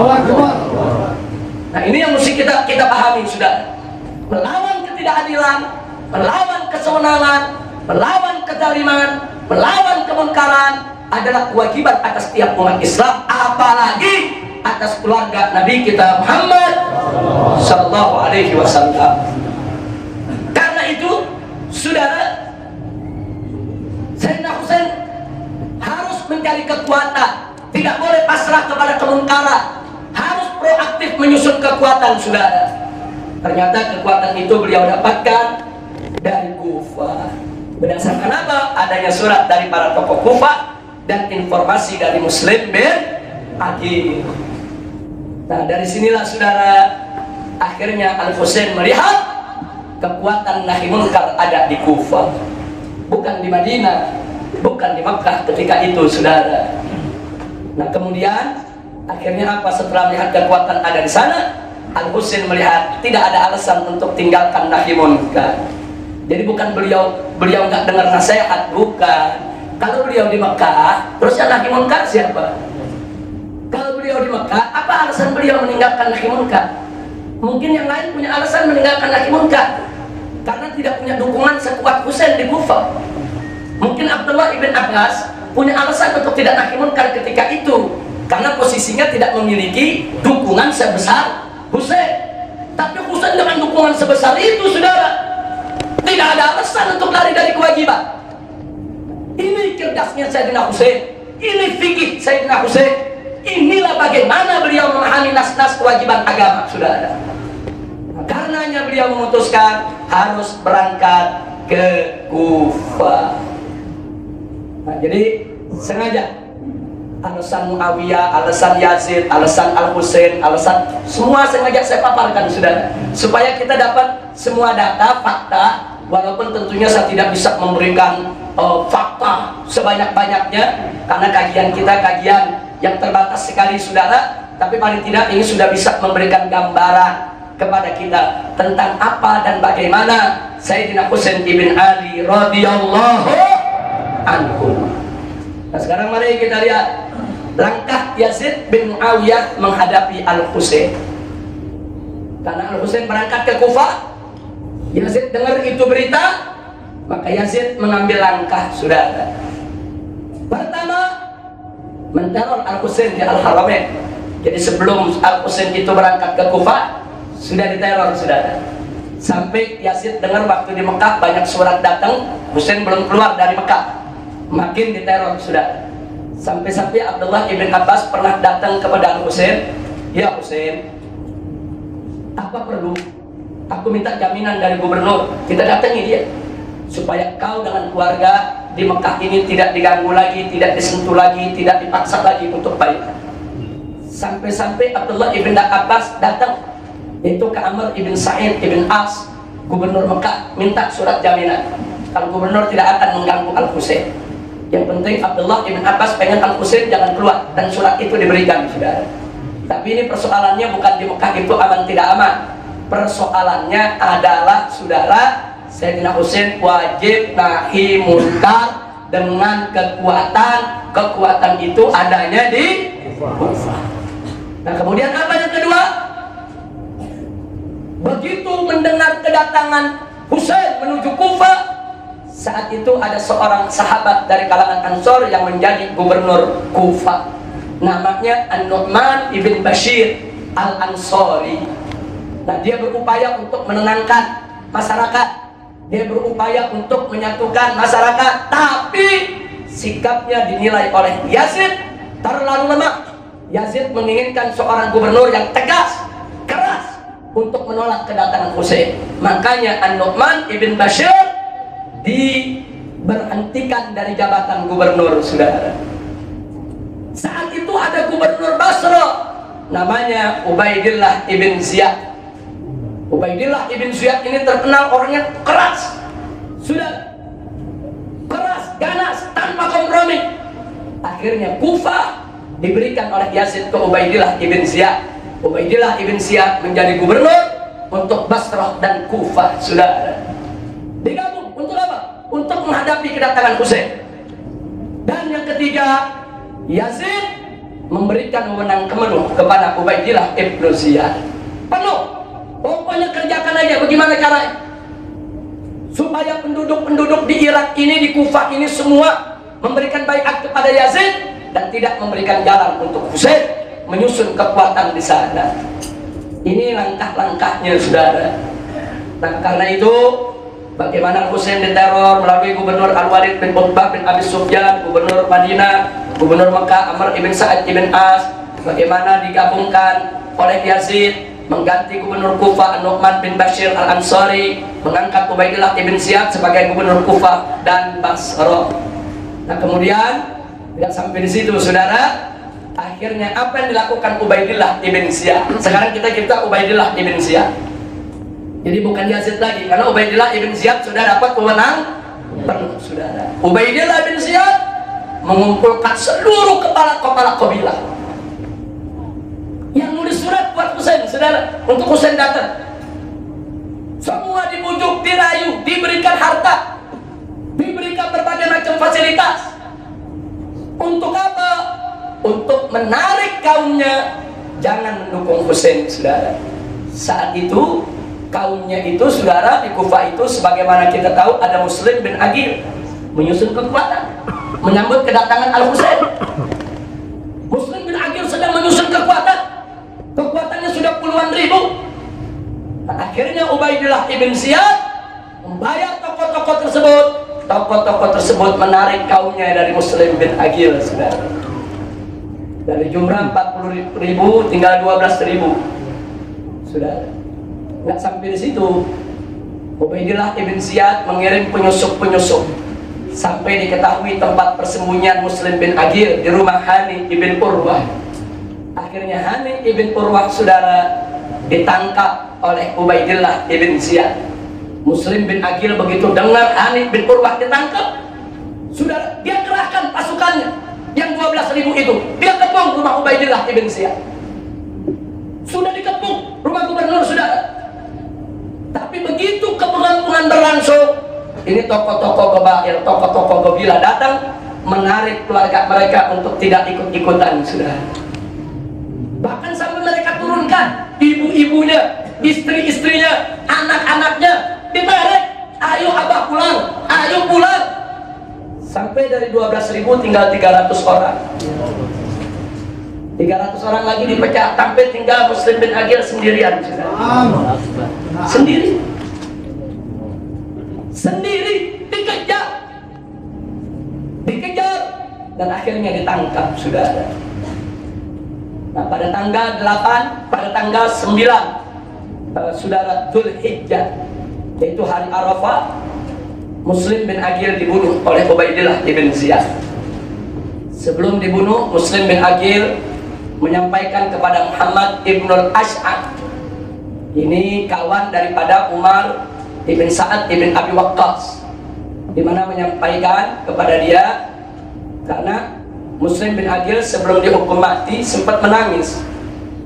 Nah, ini yang mesti kita pahami, sudah. Melawan ketidakadilan, melawan kesewenangan, melawan kezaliman, melawan kemungkaran adalah kewajiban atas setiap umat Islam, apalagi atas keluarga Nabi kita Muhammad sallallahu alaihi wasallam. Karena itu, saudara, Sayyidina Husain harus mencari kekuatan, tidak boleh pasrah kepada kemungkaran, harus proaktif menyusun kekuatan, saudara. Ternyata kekuatan itu beliau dapatkan dari Kufah. Berdasarkan apa? Adanya surat dari para tokoh Kufah dan informasi dari Muslim bin Aqil. Nah, dari sinilah, saudara, akhirnya Al-Husain melihat kekuatan nahi munkar ada di Kufah, bukan di Madinah, bukan di Makkah ketika itu, saudara. Nah, kemudian akhirnya apa? Setelah melihat kekuatan ada di sana, Al-Husain melihat tidak ada alasan untuk tinggalkan nahi munkar. Jadi bukan beliau nggak dengar nasihat, bukan. Kalau beliau di Mekah, terus yang nahi munkar siapa? Kalau beliau di Mekah, apa alasan beliau meninggalkan nahi munkar? Mungkin yang lain punya alasan meninggalkan nahi munkar karena tidak punya dukungan sekuat Husain di Kufah. Mungkin Abdullah ibn Abbas punya alasan untuk tidak nahi munkar ketika itu karena posisinya tidak memiliki dukungan sebesar Husain. Tapi Husain dengan dukungan sebesar itu, saudara, tidak ada alasan untuk lari dari kewajiban. Ini cerdasnya Sayyidina Husain, ini fikih Sayyidina Husain. Inilah bagaimana beliau memahami nas-nas kewajiban agama, saudara. Karenanya beliau memutuskan harus berangkat ke Kufah. Nah, jadi sengaja alasan Muawiyah, alasan Yazid, alasan Al-Husain, alasan semua sengaja saya paparkan, saudara, supaya kita dapat semua data, fakta. Walaupun tentunya saya tidak bisa memberikan fakta sebanyak-banyaknya karena kajian kita kajian yang terbatas sekali, saudara. Tapi paling tidak ini sudah bisa memberikan gambaran kepada kita tentang apa dan bagaimana Sayyidina Husain ibn Ali radhiyallahu anhu. Nah, sekarang mari kita lihat langkah Yazid bin Muawiyah menghadapi Al-Husain. Karena Al-Husain berangkat ke Kufah, Yazid dengar itu berita, maka Yazid mengambil langkah, saudara. Pertama, meneror Al-Husain di Al-Haramain. Jadi sebelum Al-Husain itu berangkat ke Kufah, sudah diteror, saudara. Sampai Yazid dengar waktu di Mekah banyak surat datang, Husain belum keluar dari Mekah, makin diteror, saudara. Sampai-sampai Abdullah ibn Abbas pernah datang kepada Al-Husain, ya Husain, apa perlu aku minta jaminan dari gubernur, kita datangi dia supaya kau dengan keluarga di Mekah ini tidak diganggu lagi, tidak disentuh lagi, tidak dipaksa lagi untuk baiat. Sampai-sampai Abdullah ibn Abbas datang itu ke Amr ibn Sa'id ibn As, gubernur Mekah, minta surat jaminan kalau gubernur tidak akan mengganggu Al-Husain. Yang penting Abdullah ibn Abbas pengen Al-Husain jangan keluar, dan surat itu diberikan, saudara. Tapi ini persoalannya bukan di Mekah itu aman tidak aman. Persoalannya adalah saudara, Sayyidina Husain wajib nahi munkar dengan kekuatan itu adanya di Kufah. Nah kemudian apa yang kedua? Begitu mendengar kedatangan Husain menuju Kufah, saat itu ada seorang sahabat dari kalangan Ansor yang menjadi gubernur Kufah, namanya An-Nu'man ibn Bashir Al-Ansori. Nah dia berupaya untuk menenangkan masyarakat, dia berupaya untuk menyatukan masyarakat, tapi sikapnya dinilai oleh Yazid terlalu lemah. Yazid menginginkan seorang gubernur yang tegas, keras untuk menolak kedatangan Husain. Makanya An-Nu'man ibn Bashir diberhentikan dari jabatan gubernur, saudara. Saat itu ada gubernur Basra namanya Ubaidillah ibn Ziyad. Ubaidillah ibn Ziyad ini terkenal orangnya keras, sudah keras, ganas, tanpa kompromi. Akhirnya Kufah diberikan oleh Yazid ke Ubaidillah ibn Ziyad. Ubaidillah ibn Ziyad menjadi gubernur untuk Basrah dan Kufah, saudara. Digabung untuk apa? Untuk menghadapi kedatangan Husain. Dan yang ketiga, Yazid memberikan wewenang penuh kepada Ubaidillah ibn Ziyad. Penuh. Pokoknya kerjakan aja bagaimana caranya supaya penduduk-penduduk di Irak ini, di Kufah ini semua memberikan baiat kepada Yazid dan tidak memberikan jalan untuk Husain menyusun kekuatan di sana. Ini langkah-langkahnya, saudara. Nah, karena itu bagaimana Husain diteror melalui gubernur Al-Walid bin Utbah bin Abi Sufyan, gubernur Madinah, gubernur Mekah Amr ibn Sa'ad ibn As, bagaimana digabungkan oleh Yazid mengganti gubernur Kufah An-Nu'man bin Bashir Al-Ansari, mengangkat Ubaidillah ibn Ziyad sebagai gubernur Kufah dan Basra. Nah kemudian tidak sampai di situ, saudara. Akhirnya apa yang dilakukan Ubaidillah ibn Ziyad? Sekarang kita Ubaidillah ibn Ziyad. Jadi bukan Yazid lagi, karena Ubaidillah ibn Ziyad sudah dapat wewenang penuh, saudara. Ubaidillah ibn Ziyad mengumpulkan seluruh kepala-kepala kabilah yang nulis surat buat Husain, saudara, untuk Husain datang. Semua dibujuk, dirayu, diberikan harta, diberikan berbagai macam fasilitas. Untuk apa? Untuk menarik kaumnya jangan mendukung Husain, saudara. Saat itu kaumnya itu, saudara, di Kufah itu sebagaimana kita tahu ada Muslim bin Aqil menyusun kekuatan menyambut kedatangan Al-Husain. Muslim bin Aqil sedang menyusun kekuatan. Kekuatannya sudah puluhan ribu. Nah, akhirnya Ubaidillah ibn Ziyad membayar tokoh-tokoh tersebut. Tokoh-tokoh tersebut menarik kaumnya dari Muslim bin Aqil, saudara. Dari jumlah 40.000 tinggal 12.000, saudara. Nggak sampai di situ, Ubaidillah ibn Ziyad mengirim penyusup-penyusup sampai diketahui tempat persembunyian Muslim bin Aqil di rumah Hani ibn Urwah. Akhirnya Hani ibn Urwah, saudara, ditangkap oleh Ubaidillah ibn Ziyad. Muslim bin Aqil begitu dengar Hani bin Urwah ditangkap, saudara, dia kerahkan pasukannya yang 12.000 itu, dia kepung rumah Ubaidillah ibn Ziyad. Sudah dikepung rumah gubernur, saudara. Tapi begitu kepengepungan berlangsung, ini tokoh-tokoh Qabail, tokoh-tokoh kabilah datang menarik keluarga mereka untuk tidak ikut-ikutan, saudara. Bahkan sampai mereka turunkan ibu-ibunya, istri-istrinya, anak-anaknya, ditarik, ayo abah pulang, ayo pulang. Sampai dari 12.000 tinggal 300 orang. 300 orang lagi dipecah, sampai tinggal Muslim bin Aqil sendirian, sendiri, dikejar, dan akhirnya ditangkap, saudara. Nah, pada tanggal 8, pada tanggal 9, saudara, Dzulhijjah, yaitu hari Arafah, Muslim bin Aqil dibunuh oleh Ubaidillah ibn Ziyad. Sebelum dibunuh, Muslim bin Aqil menyampaikan kepada Muhammad ibn al-Ash'ad, ini kawan daripada Umar ibn Sa'ad ibn Abi Waqqas, di mana menyampaikan kepada dia, karena Muslim bin Aqil sebelum dihukum mati sempat menangis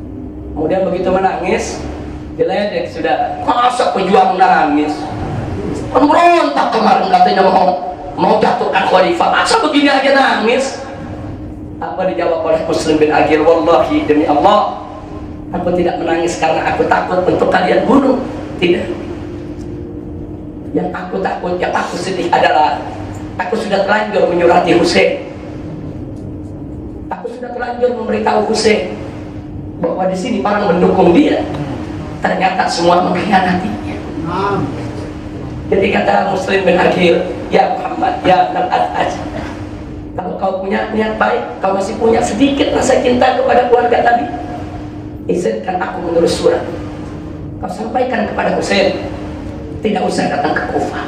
Kemudian begitu menangis, diledek sudah. Masa pejuang nangis? Pemberontak kemarin katanya mau jatuhkan khalifah. Masa begini aja nangis? Apa dijawab oleh Muslim bin Aqil? Wallahi, demi Allah, aku tidak menangis karena aku takut untuk kalian bunuh. Tidak. Yang aku takut, yang aku sedih adalah aku sudah terlanjur menyurati Husain. Aku sudah terlanjur memberitahu Husain bahwa di sini orang mendukung dia, ternyata semua mengkhianatinya. Jadi kata Muslim bin Aqil, ya Muhammad, ya Al-Aj, kalau kau punya niat baik, kau masih punya sedikit rasa cinta kepada keluarga Nabi, izinkan aku menulis surat. Kau sampaikan kepada Husain, tidak usah datang ke Kufah.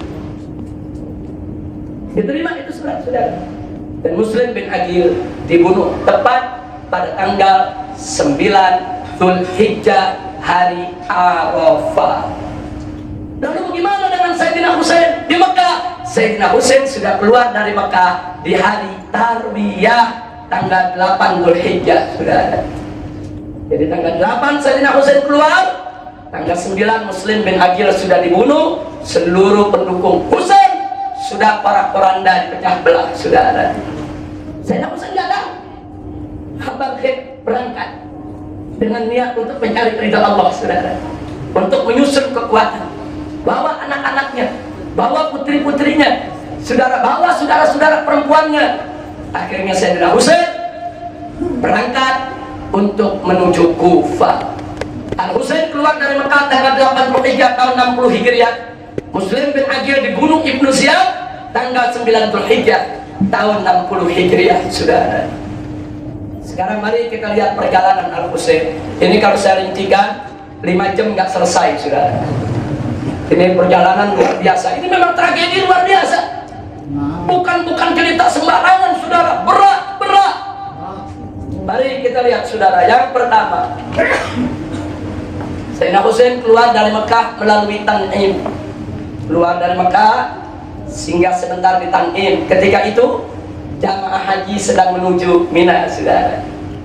Diterima itu surat, saudara. Dan Muslim bin Aqil dibunuh tepat pada tanggal 9 Dzulhijjah, hari Arafah. Lalu bagaimana dengan Sayyidina Husain di Mekah? Sayyidina Husain sudah keluar dari Mekah di hari Tarwiyah, tanggal 8 Dzulhijjah, saudara. Jadi tanggal 8 Sayyidina Husain keluar, tanggal 9 Muslim bin Aqil sudah dibunuh, seluruh pendukung Husain sudah porak-poranda dipecah belah, saudara. Sayyidina Husain tidak tahu. Kabar Khair berangkat dengan niat untuk mencari ridha Allah, saudara, untuk menyusun kekuatan, bawa anak-anaknya, bawa putri-putrinya, saudara, bawa saudara-saudara perempuannya. Akhirnya Sayyidina Husain berangkat untuk menuju Kufah. Al-Husain keluar dari Mekah tanggal 8 Dzulhijjah tahun 60 Hijriah. Muslim bin Aqil dibunuh Ibnu Ziyad tanggal 9 Dzulhijjah tahun 60 Hijriah, saudara. Sekarang mari kita lihat perjalanan Al-Husain. Ini kalau saya rincikan 5 jam nggak selesai, saudara. Ini perjalanan luar biasa. Ini memang tragedi luar biasa. Bukan cerita sembarangan, saudara. Berat. Mari kita lihat, saudara. Yang pertama, Sayyidina Husain keluar dari Mekah melalui Tan'im. Keluar dari Mekah singgah sebentar di Tan'im. Ketika itu jamaah haji sedang menuju Mina, saudara.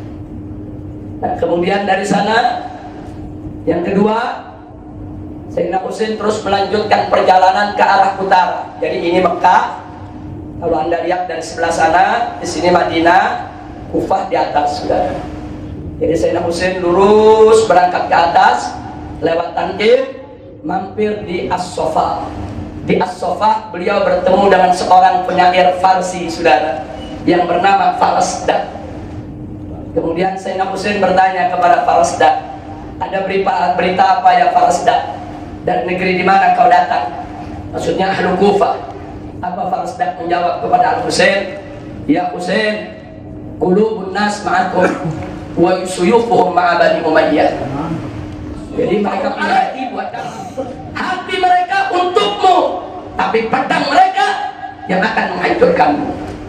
Nah, kemudian dari sana, yang kedua, Sayyidina Husain terus melanjutkan perjalanan ke arah utara. Jadi ini Mekah, kalau anda lihat dari sebelah sana, di sini Madinah, Kufah di atas, saudara. Jadi Sayyidina Husain lurus berangkat ke atas, lewat Tan'im, mampir di As-Sofa. Di As-Sofa beliau bertemu dengan seorang penyair Farsi, saudara, yang bernama Farasdak. Kemudian Sayyidina Husain bertanya kepada Farasdak, ada berita apa ya Farasdak? Dari negeri di mana kau datang? Maksudnya Ahlu Kufah. Apa Farasdak menjawab kepada Al-Husain? Ya Husain, qulubun nas ma'akum wa suyufuhum ma'a Bani Umayyah. Jadi mereka punya hati buat kamu, hati mereka untukmu, tapi pedang mereka yang akan menghancurkanmu.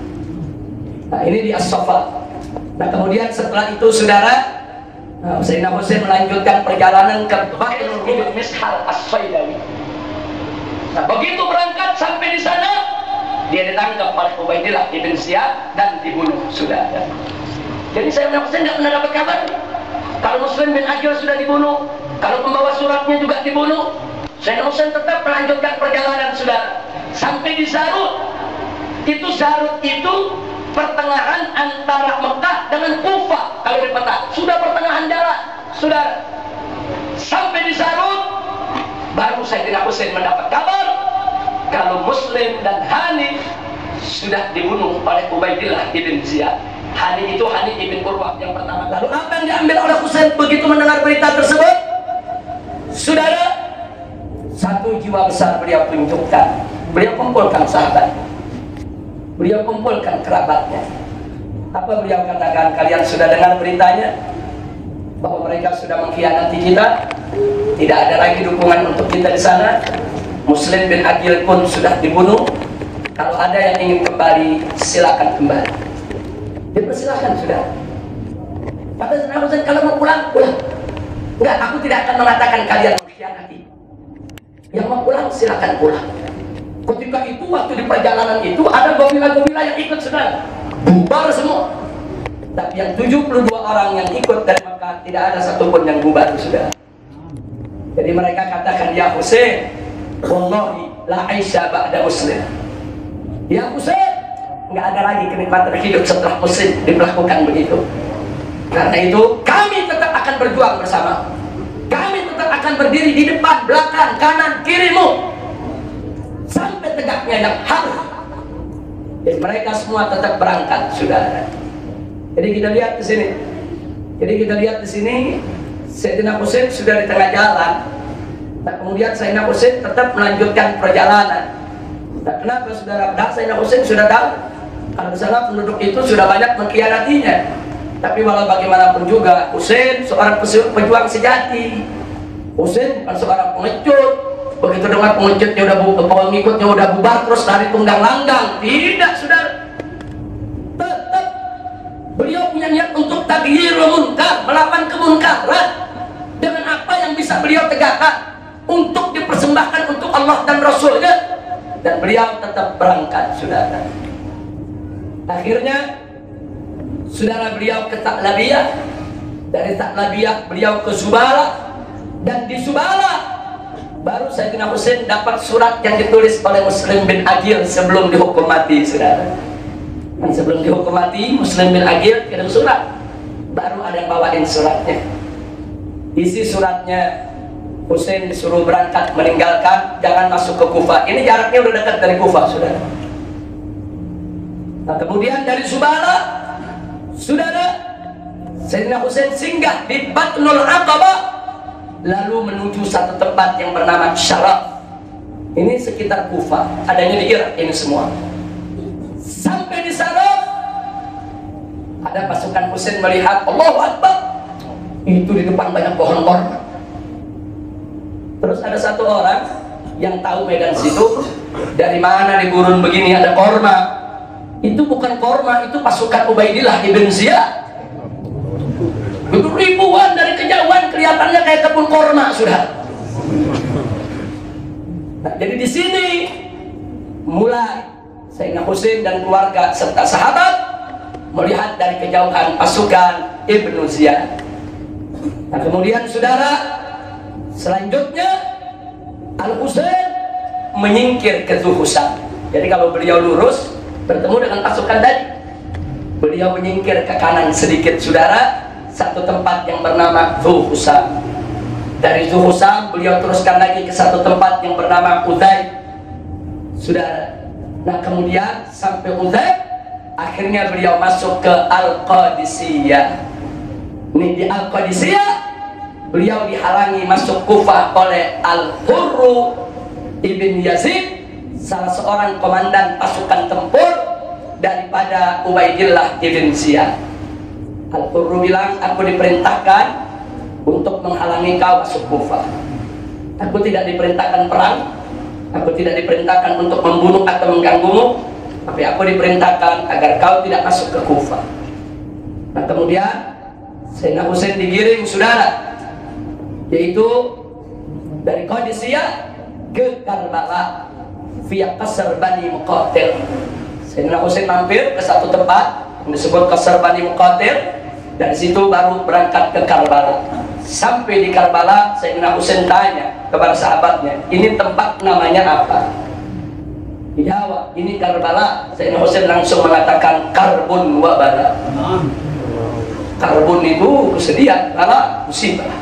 Nah, ini di As-Safa. Nah, kemudian setelah itu, saudara, Sayyidina Husain melanjutkan perjalanan ke Bahrul Ibn Mishal As-Saidawi. Nah, begitu berangkat sampai di sana, dia ditangkap oleh Ubaidillah ibn Ziyad dan dibunuh, saudara. Jadi Sayyidina Husain tidak pernah dapat kabar kalau Muslim bin Aqil sudah dibunuh, kalau pembawa suratnya juga dibunuh. Sayyidina Husain tetap melanjutkan perjalanan, saudara, sampai di Zarut. Zarut itu pertengahan antara Mekah dengan Kufah. Kalau di peta sudah pertengahan jalan, saudara. Sampai di Zarut, baru Sayyidina Husain mendapat kabar kalau Muslim dan Hani sudah dibunuh oleh Ubaidillah ibn Ziyad. Hani itu Hani ibn Urwah yang pertama. Lalu apa yang diambil oleh Husain begitu mendengar berita tersebut? Saudara, satu jiwa besar beliau tunjukkan. Beliau kumpulkan sahabat, beliau kumpulkan kerabatnya. Apa beliau katakan? Kalian sudah dengar beritanya bahwa mereka sudah mengkhianati kita, tidak ada lagi dukungan untuk kita di sana. Muslim bin Aqil pun sudah dibunuh. Kalau ada yang ingin kembali, silakan kembali. Dipersilahkan, sudah. Kata Sayyidina Husain, kalau mau pulang, pulang. Enggak, aku tidak akan mengatakan kalian mengkhianati. Yang mau pulang, silakan pulang. Ketika itu, waktu di perjalanan itu, ada gobilah-gobilah yang ikut, saudara. Bubar semua. Tapi yang 72 orang yang ikut dari Mekah tidak ada satupun yang bubar, sudah. Jadi mereka katakan, ya Husain, wallahi la aisha ba'da muslim. Ya Husain, nggak ada lagi kenikmatan hidup setelah muslim diperlakukan begitu. Karena itu kami tetap akan berjuang bersama. Kami tetap akan berdiri di depan, belakang, kanan, kirimu sampai tegaknya yang hak. Jadi mereka semua tetap berangkat, saudara. Jadi kita lihat di sini. Sayyidina Husain sudah di tengah jalan. Nah, kemudian Sayyidina Husain tetap melanjutkan perjalanan. Nah, kenapa saudara? Padahal Sayyidina Husain sudah tahu kalau sana penduduk itu sudah banyak mengkhianatinya. Tapi walau bagaimanapun juga, Husain seorang pejuang sejati. Husain bukan seorang pengecut. Begitu dengar pengecutnya udah pengikutnya udah bubar terus lari tunggang langgang. Tidak, saudara. Tetap beliau punya niat untuk taghyirul munkar, melawan kemunkaran dengan apa yang bisa beliau tegakkan untuk dipersembahkan untuk Allah dan Rasulnya, dan beliau tetap berangkat, saudara. Akhirnya saudara beliau ke Ta'labiyah, dari Ta'labiyah beliau ke Subala, dan di Subala baru Sayyidina Husain dapat surat yang ditulis oleh Muslim bin Aqil sebelum dihukum mati, saudara. Dan sebelum dihukum mati, Muslim bin Aqil kirim surat, baru ada yang bawain suratnya. Isi suratnya, Husain disuruh berangkat, meninggalkan, jangan masuk ke Kufah. Ini jaraknya udah dekat dari Kufah, saudara. Nah, kemudian dari Subala, saudara, Sayyidina Husain singgah di Batnul Aqabah, lalu menuju satu tempat yang bernama Syaraf. Ini sekitar Kufah, adanya di Irak ini semua. Sampai di Syaraf, ada pasukan Husain melihat, Allahu Akbar, itu di depan banyak pohon korma. Terus ada satu orang yang tahu medan situ, dari mana di gurun begini ada korma. Itu bukan korma, itu pasukan Ubaidillah ibn Ziyad. Itu ribuan dari kejauhan, kelihatannya kayak kebun korma, sudah. Nah, jadi di sini mulai Sayyidina Husain dan keluarga serta sahabat melihat dari kejauhan pasukan Ibnu Ziyad. Nah, kemudian saudara, selanjutnya Al-Husain menyingkir ke Zuhusam. Jadi kalau beliau lurus bertemu dengan pasukan tadi, beliau menyingkir ke kanan sedikit, saudara, satu tempat yang bernama Zuhusam. Dari Zuhusam beliau teruskan lagi ke satu tempat yang bernama Udaib, saudara. Nah, kemudian sampai Udaib, akhirnya beliau masuk ke Al-Qadisiyah. Ini di Al-Qadisiyah beliau dihalangi masuk Kufah oleh Al-Hurru ibn Yazid, salah seorang komandan pasukan tempur daripada Ubaidillah ibn Ziyad. Al-Hurru bilang, aku diperintahkan untuk menghalangi kau masuk Kufah. Aku tidak diperintahkan perang, aku tidak diperintahkan untuk membunuh atau mengganggumu, tapi aku diperintahkan agar kau tidak masuk ke Kufah. Nah, kemudian Sayyidina Husain digiring, saudara, yaitu dari Qadisiyah ke Karbala via Qasr Bani Muqatil. Sayyidina Husain mampir ke satu tempat yang disebut Qasr Bani Muqatil. Dari situ baru berangkat ke Karbala. Sampai di Karbala, Sayyidina Husain tanya kepada sahabatnya, ini tempat namanya apa? Dijawab, ini Karbala. Sayyidina Husain langsung mengatakan, karbun wa bala. Karbun itu kesedihan, bala musibah.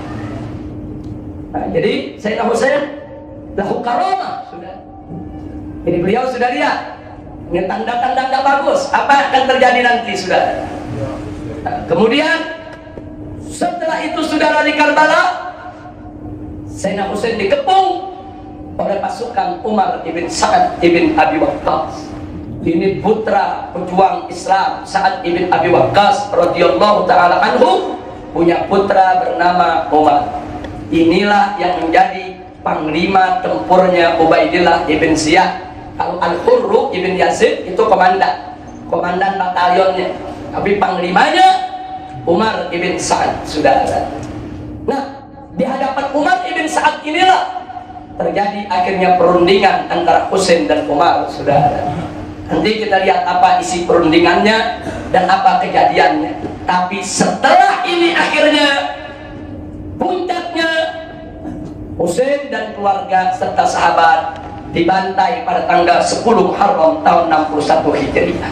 Nah, jadi Sayyidina Husain lahu karamah, sudah. Jadi beliau sudah lihat, ini tanda-tanda nggak bagus, apa akan terjadi nanti, sudah. Nah, kemudian setelah itu, saudara, di Karbala, Sayyidina Husain dikepung oleh pasukan Umar ibn Sa'ad ibn Abi Waqqas. Ini putra pejuang Islam Sa'ad ibn Abi Waqqas radhiyallahu taala anhu, punya putra bernama Umar. Inilah yang menjadi panglima tempurnya Ubaidillah ibn Ziyad. Kalau Al-Hurru ibn Yazid itu komandan batalionnya, tapi panglimanya Umar ibn Sa'ad, saudara. Nah, di hadapan Umar ibn Sa'ad inilah terjadi akhirnya perundingan antara Husain dan Umar, saudara. Nanti kita lihat apa isi perundingannya dan apa kejadiannya. Tapi setelah ini akhirnya puncaknya Husain dan keluarga serta sahabat dibantai pada tanggal 10 Muharram tahun 61 Hijriah.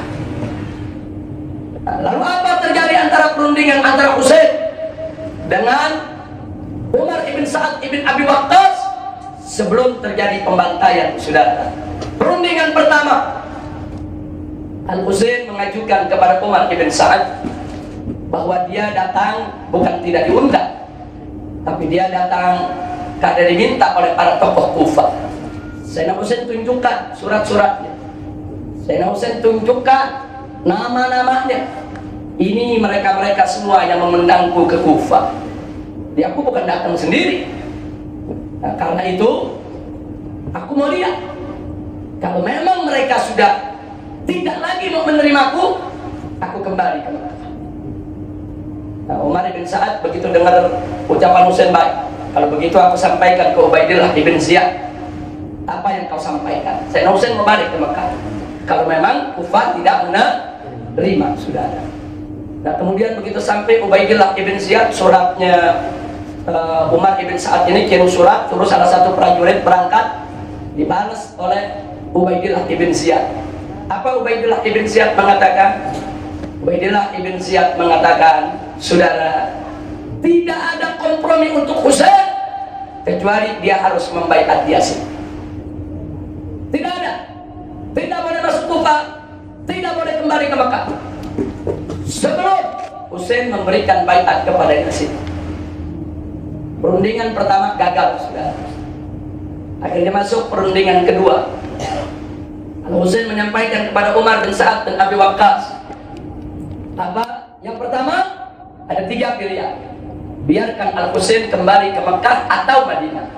Lalu apa terjadi antara perundingan antara Husain dengan Umar ibn Sa'ad ibn Abi Waqqas sebelum terjadi pembantaian, saudara? Perundingan pertama, Al-Husain mengajukan kepada Umar ibn Sa'ad bahwa dia datang bukan tidak diundang, tapi dia datang karena diminta oleh para tokoh Kufah. Sayyidina Husain tunjukkan surat-suratnya, Sayyidina Husain tunjukkan nama-namanya. Ini mereka-mereka semua yang mengundangku ke Kufah. Dia aku bukan datang sendiri. Nah, karena itu aku mau lihat kalau memang mereka sudah tidak lagi mau menerimaku, aku kembali ke mereka. Nah, Umar bin Sa'ad begitu dengar ucapan Husain, baik, kalau begitu aku sampaikan ke Ubaidillah ibn Ziyad. Apa yang kau sampaikan? Sayyidina Husain membalik ke Mekah. Kalau memang Kufah tidak menerima, saudara. Nah, kemudian begitu sampai Ubaidillah ibn Ziyad, suratnya Umar ibn Sa'ad ini kirim surat, terus salah satu prajurit berangkat, dibalas oleh Ubaidillah ibn Ziyad. Apa Ubaidillah ibn Ziyad mengatakan? Ubaidillah ibn Ziyad mengatakan, saudara, tidak ada kompromi untuk Husain kecuali dia harus membaiat Yazid. Tidak ada. Tidak boleh masuk Kufah, tidak boleh kembali ke Mekah sebelum Husain memberikan baiat kepada Yazid. Perundingan pertama gagal, saudara. Akhirnya masuk perundingan kedua. Al-Husain menyampaikan kepada Umar bin Sa'ad dan Abi Waqqas, apa? Yang pertama, ada 3 pilihan. Biarkan Al-Husain kembali ke Mekah atau Madinah.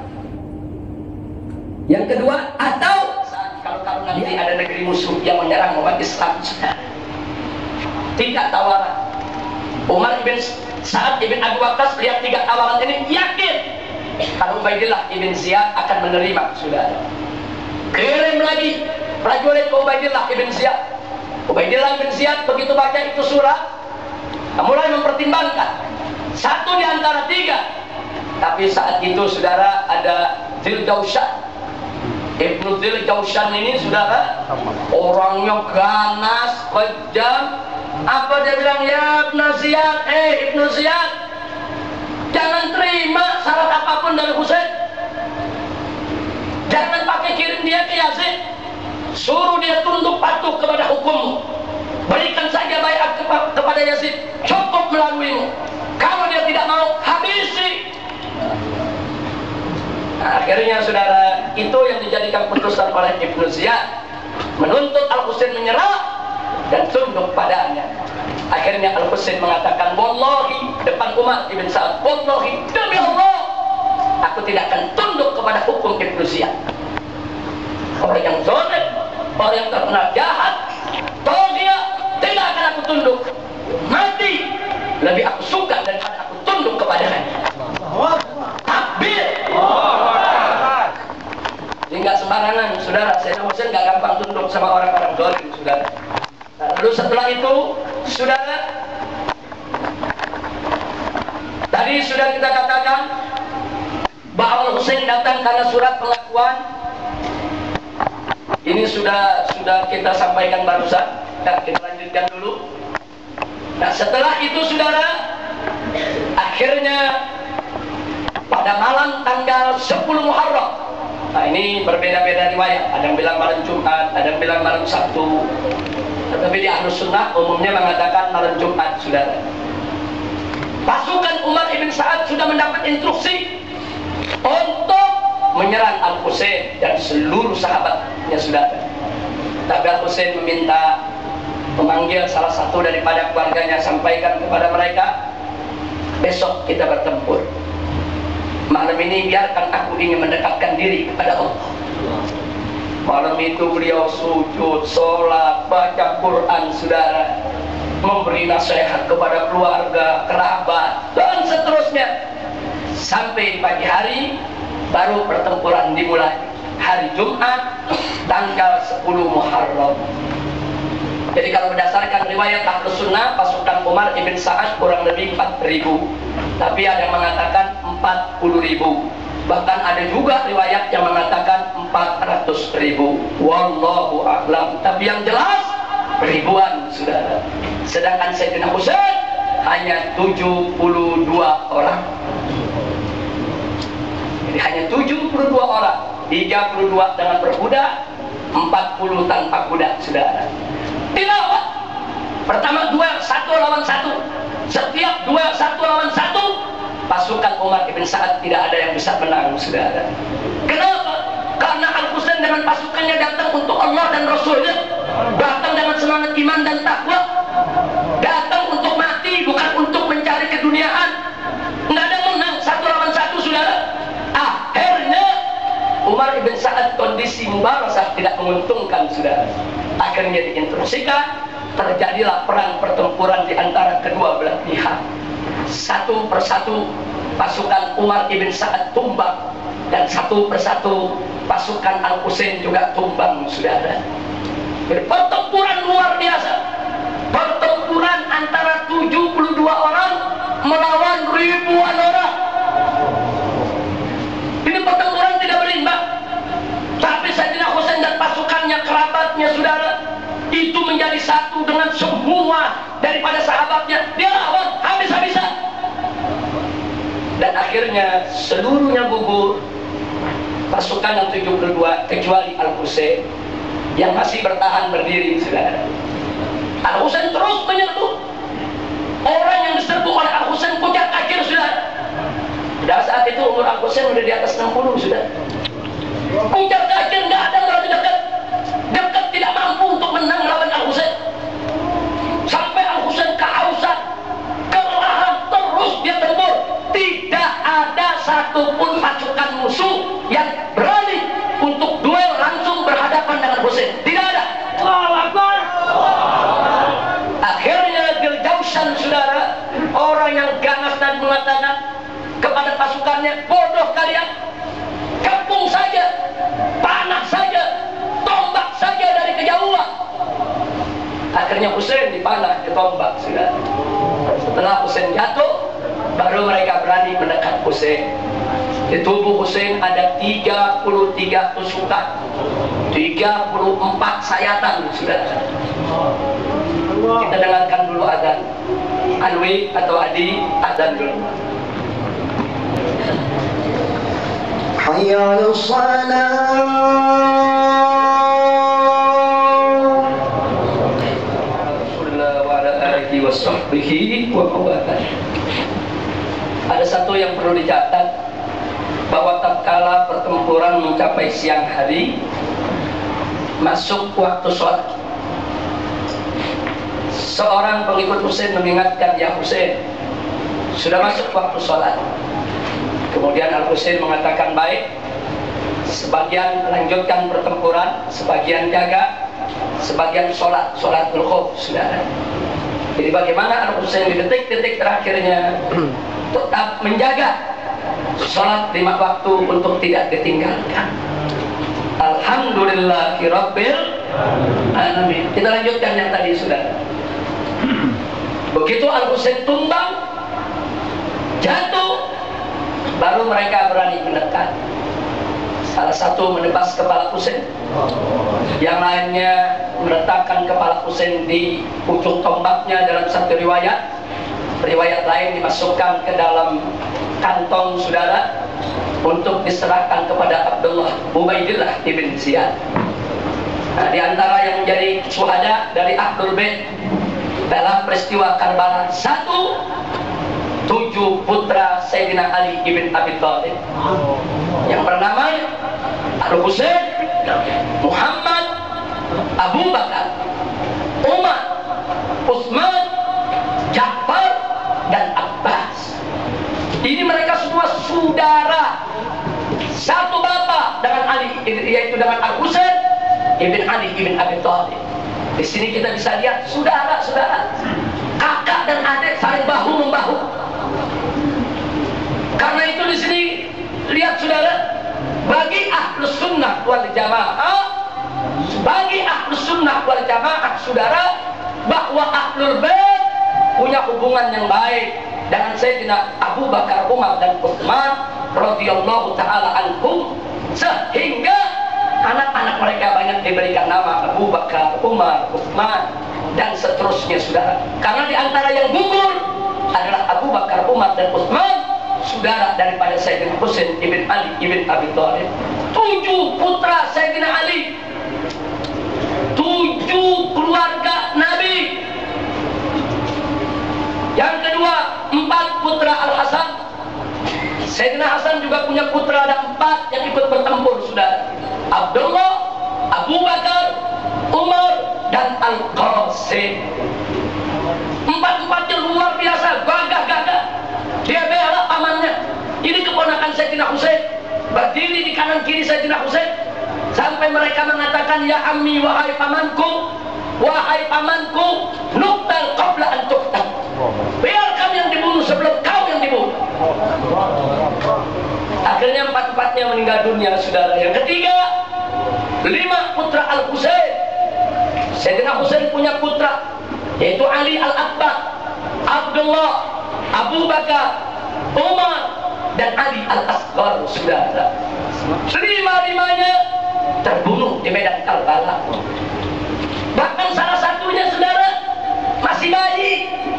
Yang kedua, atau kalau nanti ada negeri musuh yang menyerang umat Islam, saudara. 3 tawaran. Umar bin Sa'ad ibn Abi Waqqas lihat 3 tawaran ini, yakin kalau Ubaidillah ibn Ziyad akan menerima, saudara. Kirim lagi prajurit ke Ubaidillah ibn Ziyad. Ubaidillah ibn Ziyad begitu baca itu surat, mulai mempertimbangkan satu di antara 3. Tapi saat itu, saudara, ada Dzuljaushan. Ibnu Dzuljaushan ini, saudara, orangnya ganas, kejam. Apa dia bilang? Ya Ibnu Ziyad, Ibnu Ziyad, jangan terima syarat apapun dari Husain. Jangan pakai kirim dia ke Yazid. Suruh dia tunduk patuh kepada hukummu. Berikan saja baiat kepada Yazid, cukup melaluimu. Kalau dia tidak mau, habisi. Nah, akhirnya, saudara, itu yang dijadikan putusan oleh Ibnu Ziyad, menuntut Al-Husain menyerah dan tunduk padanya. Akhirnya Al-Husain mengatakan, wallahi, depan Umar ibn Sa'ad, wallahi, demi Allah, aku tidak akan tunduk kepada hukum Ibnu Ziyad. Orang yang zalim, orang yang terkenal jahat, dia tidak akan aku tunduk. Mati lebih aku suka daripada aku tunduk kepadanya. Takbir. Jadi nggak sembarangan, saudara. Sayyidina Husain nggak gampang tunduk sama orang-orang zalim, saudara. Nah, lalu setelah itu, saudara, tadi sudah kita katakan bahwa Husain datang karena surat pengakuan. Ini sudah kita sampaikan barusan. Nah, kita lanjutkan dulu. Nah, setelah itu, saudara, akhirnya pada malam tanggal 10 Muharram. Nah, ini berbeda-beda riwayat. Ada yang bilang malam Jumat, ada yang bilang malam Sabtu. Tetapi di Ahlus Sunnah umumnya mengatakan malam Jumat, saudara. Pasukan Umar ibn Sa'ad sudah mendapat instruksi untuk menyerang Al-Husain dan seluruh sahabatnya, saudara. Tapi Al-Husain meminta memanggil salah satu daripada keluarganya, sampaikan kepada mereka, besok kita bertempur. Malam ini biarkan aku ingin mendekatkan diri kepada Allah. Malam itu beliau sujud, sholat, baca Quran, saudara, memberi nasihat kepada keluarga, kerabat, dan seterusnya. Sampai di pagi hari baru pertempuran dimulai. Hari Jumat tanggal 10 Muharram. Jadi kalau berdasarkan riwayat Ahlus Sunnah, pasukan Umar ibn Sa'ad kurang lebih 4.000. Tapi ada yang mengatakan 40.000. Bahkan ada juga riwayat yang mengatakan 400.000. Wallahu a'lam. Tapi yang jelas ribuan, saudara. Sedangkan Sayyidina Husain hanya 72 orang. Jadi hanya 72 orang. 32 dengan berkuda, 40 tanpa kuda, saudara. Dilawan. Pertama duel 1 lawan 1. Setiap duel 1 lawan 1, pasukan Umar ibn Sa'ad tidak ada yang bisa menang, saudara. Kenapa? Karena Al-Husain dengan pasukannya datang untuk Allah dan Rasulnya, datang dengan semangat iman dan takwa, datang untuk mati, bukan untuk mencari keduniaan. Nggak ada menang 1 lawan 1, saudara. Akhirnya Umar ibn Sa'ad kondisi mubarasah tidak menguntungkan, saudara. Akhirnya diinstruksikan, terjadilah perang pertempuran di antara kedua belah pihak. Satu persatu pasukan Umar ibn Sa'ad tumbang, dan satu persatu pasukan Al-Husain juga tumbang, saudara. Pertempuran luar biasa. Pertempuran antara 72 orang melawan ribuan orang. Ini pertempuran tidak berimbang. Tapi Sayyidina Husain dan pasukannya, kerabatnya, saudara, itu menjadi satu dengan semua daripada sahabatnya. Dia lawan habis-habisan. Dan akhirnya seluruhnya gugur. Pasukan yang 72 kecuali Al-Husain yang masih bertahan berdiri, saudara. Al-Husain terus menyerbu. Orang yang diserbu oleh Al-Husain puncak akhir, saudara. Pada saat itu umur Al-Husain sudah di atas 60, saudara. Puncak akhir nggak ada yang berani dekat. Dekat tidak mampu untuk menang lawan Al-Husain. Sampai Al-Husain kehausan, kelelahan, terus dia tempur. Tidak ada satupun pasukan musuh yang berani untuk duel langsung berhadapan dengan Husain. Tidak ada. Akhirnya Diljausan, saudara, orang yang ganas dan mengatakan kepada pasukannya, bodoh kalian, kepung saja, panah saja, tombak saja dari kejauhan. Akhirnya Husain dipanah, ditombak, saudara. Setelah Husain jatuh, baru mereka berani mendekat Husain. Di tubuh Husain ada 33 tusukan, 34 sayatan, saudara. Kita dengarkan dulu adzan. Alwi atau Adi, adzan dulu. Hayya 'alas shalah. Ada satu yang perlu dicatat, bahwa tatkala pertempuran mencapai siang hari, masuk waktu sholat, seorang pengikut Husain mengingatkan, ya Husain, sudah masuk waktu sholat. Kemudian Al-Husain mengatakan, baik. Sebagian melanjutkan pertempuran, sebagian jaga, sebagian sholat, sholatul khauf, saudara. Jadi bagaimana Al-Husain di detik-detik terakhirnya tetap menjaga sholat 5 waktu untuk tidak ditinggalkan. Alhamdulillahirabbil alamin. Kita lanjutkan yang tadi, saudara. Begitu Al-Husain tumbang, jatuh, baru mereka berani mendekat. Salah satu menebas kepala Husain, yang lainnya meletakkan kepala Husain di ujung tombaknya dalam satu riwayat. Riwayat lain dimasukkan ke dalam kantong, saudara, untuk diserahkan kepada Abdullah Ubaidillah ibn Ziyad. Nah, di antara yang menjadi syuhada dari Ahlul Bait dalam peristiwa Karbala 1, 7 putra Sayyidina Ali ibn Abi Thalib yang bernama Al-Husain, Muhammad, Abu Bakar, Umar, Utsman, Ja'far, dan Abbas. Ini mereka semua saudara satu bapak dengan Ali, yaitu dengan Al-Husain ibn Ali ibn Abi Thalib. Di sini kita bisa lihat saudara-saudara, kakak dan adik saling bahu membahu. Karena itu di sini lihat, saudara, bagi Ahlus Sunnah wal Jamaah, bagi Ahlus Sunnah wal Jamaah, saudara, bahwa Ahlul Bait punya hubungan yang baik dengan Sayyidina Abu Bakar, Umar dan Utsman radhiyallahu taala anhum, sehingga anak-anak mereka banyak diberikan nama Abu Bakar, Umar, Utsman dan seterusnya, saudara. Karena di antara yang gugur adalah Abu Bakar, Umar dan Utsman, saudara daripada Sayyidina Husain ibn Ali ibn Abi Thalib. 7 putra Sayyidina Ali, 7 keluarga Nabi. Yang kedua, 4 putra Al-Hasan. Sayyidina Hasan juga punya putra, ada 4 yang ikut bertempur, saudara. Abdullah, Abu Bakar, Umar dan Al-Qasim. 4-4-nya luar biasa, gagah-gagah. Dia bela pamannya. Ini keponakan Sayyidina Husain, berdiri di kanan kiri Sayyidina Husain, sampai mereka mengatakan, ya ammi, wahai pamanku, nuktal qabla an tuqtal. Biar kami yang dibunuh sebelum kau yang dibunuh. Akhirnya 4-4-nya meninggal dunia, saudara. Yang ketiga, 5 putra Al-Husain. Sayyidina Husain punya putra, yaitu Ali Al-Akbar, Abdullah, Abu Bakar, Umar dan Ali Al-Asghar, saudara. 5-5-nya terbunuh di medan Karbala. Bahkan salah satunya, saudara, masih bayi.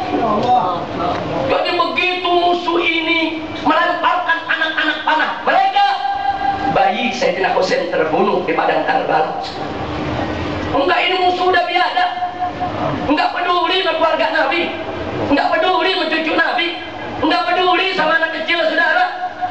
Jadi begitu musuh ini melemparkan anak-anak panah mereka, bayi Sayyidina Husain terbunuh di padang Karbala. Enggak, ini musuh udah biada. Enggak peduli sama keluarga Nabi, enggak peduli sama cucu Nabi, enggak peduli sama anak kecil, saudara.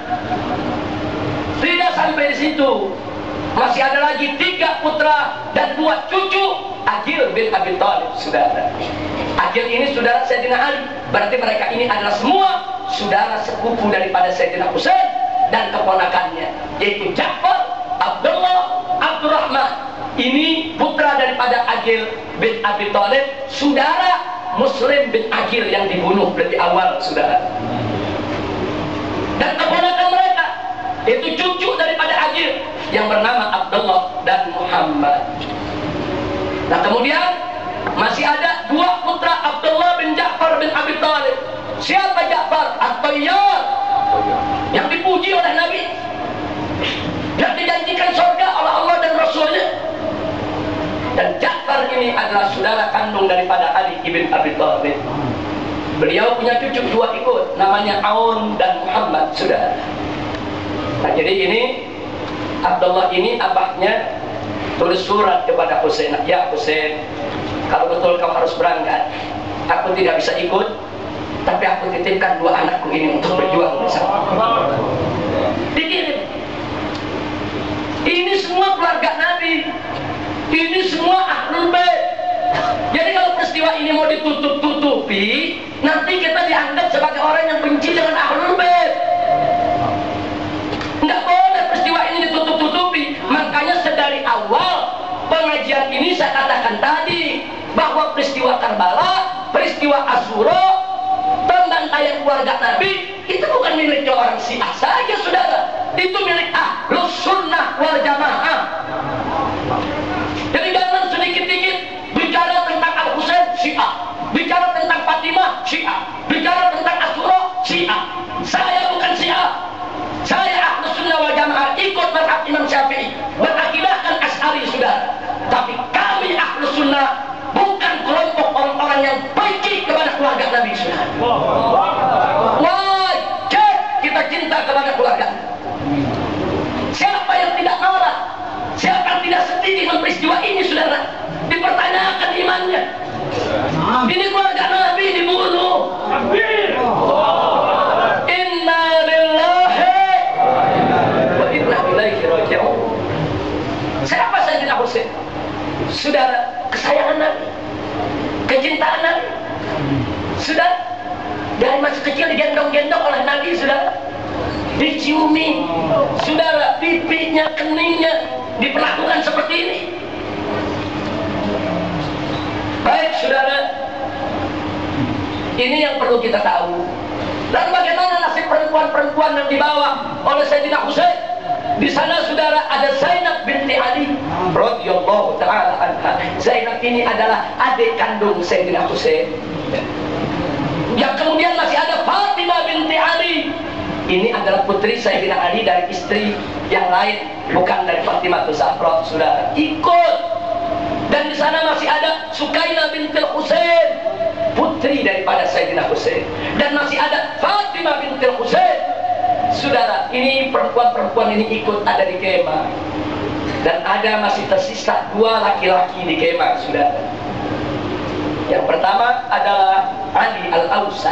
Tidak sampai di situ, masih ada lagi 3 putra dan 2 cucu Aqil bin Abi Thalib, saudara. Aqil ini saudara Sayyidina Ali. Berarti mereka ini adalah semua saudara sepupu daripada Sayyidina Husain dan keponakannya, yaitu Ja'far, Abdullah, Abdurrahman. Ini putra daripada Aqil bin Abi Thalib, saudara Muslim bin Aqil yang dibunuh lebih awal, saudara. Dan keponakan mereka, itu cucu daripada Aqil yang bernama Abdullah dan Muhammad. Nah, kemudian masih ada 2 putra Abdullah bin Ja'far bin Abi Thalib. Siapa Ja'far? At-Tayyar, yang dipuji oleh Nabi, yang dijanjikan surga oleh Allah dan Rasulnya. Dan Ja'far ini adalah saudara kandung daripada Ali ibn Abi Thalib. Beliau punya cucu 2 ikut, namanya Aun dan Muhammad, saudara. Nah, jadi ini Abdullah ini abahnya tulis surat kepada Husain, ya Husain, kalau betul kau harus berangkat, aku tidak bisa ikut, tapi aku titipkan 2 anakku ini untuk berjuang bersama. Dikirim. Ini semua keluarga Nabi, ini semua Ahlul Bait. Jadi kalau peristiwa ini mau ditutup-tutupi, nanti kita dianggap sebagai orang yang benci dengan Ahlul Bait. Nggak boleh peristiwa ini ditutup-tutupi. Makanya sedari awal pengajian ini saya katakan tadi, bahwa peristiwa Karbala, peristiwa Asyura, pembantaian keluarga Nabi, itu bukan miliknya orang Syiah saja, saudara. Itu milik Ahlus Sunnah wal Jamaah. Jadi jangan sedikit-sedikit bicara tentang Al-Husain, Syiah, bicara tentang Fatimah, Syiah, bicara tentang Asyura, Syiah. Saya bukan Syiah, saya Ahlus Sunnah wal Jamaah, ikut mazhab Imam Syafi'i, berakidahkan Asy'ari, saudara. Tapi kami Ahlus Sunnah bukan kelompok orang-orang yang benci kepada keluarga Nabi, saudara. Wajib kita cinta kepada keluarga. Siapa yang tidak marah, siapa yang tidak sedih dengan peristiwa ini, saudara, dipertanyakan imannya. Ini keluarga Nabi dibunuh. Inna lillahi wa inna ilaihi raji'un. Siapa Sayyidina Husain? Saudara, kesayangan Nabi, kecintaan Nabi. Saudara, dari masih kecil digendong-gendong oleh Nabi, saudara, diciumi, saudara, pipinya, keningnya diperlakukan seperti ini. Baik, saudara, ini yang perlu kita tahu. Dan bagaimana nasib perempuan-perempuan yang dibawa oleh Sayyidina Husain? Di sana saudara ada Zainab binti Ali radhiyallahu taala anha. Zainab ini adalah adik kandung Sayyidina Husain. Yang kemudian masih ada Fatimah binti Ali. Ini adalah putri Sayyidina Ali dari istri yang lain, bukan dari Fatimah Zahra, saudara. Ikut. Dan di sana masih ada Sukaina binti Husain, putri daripada Sayyidina Husain. Dan masih ada Fatimah binti Husain. Saudara, ini perempuan-perempuan ini ikut ada di kemah. Dan ada masih tersisa 2 laki-laki di kemah, saudara. Yang pertama adalah Ali Al-Awsat.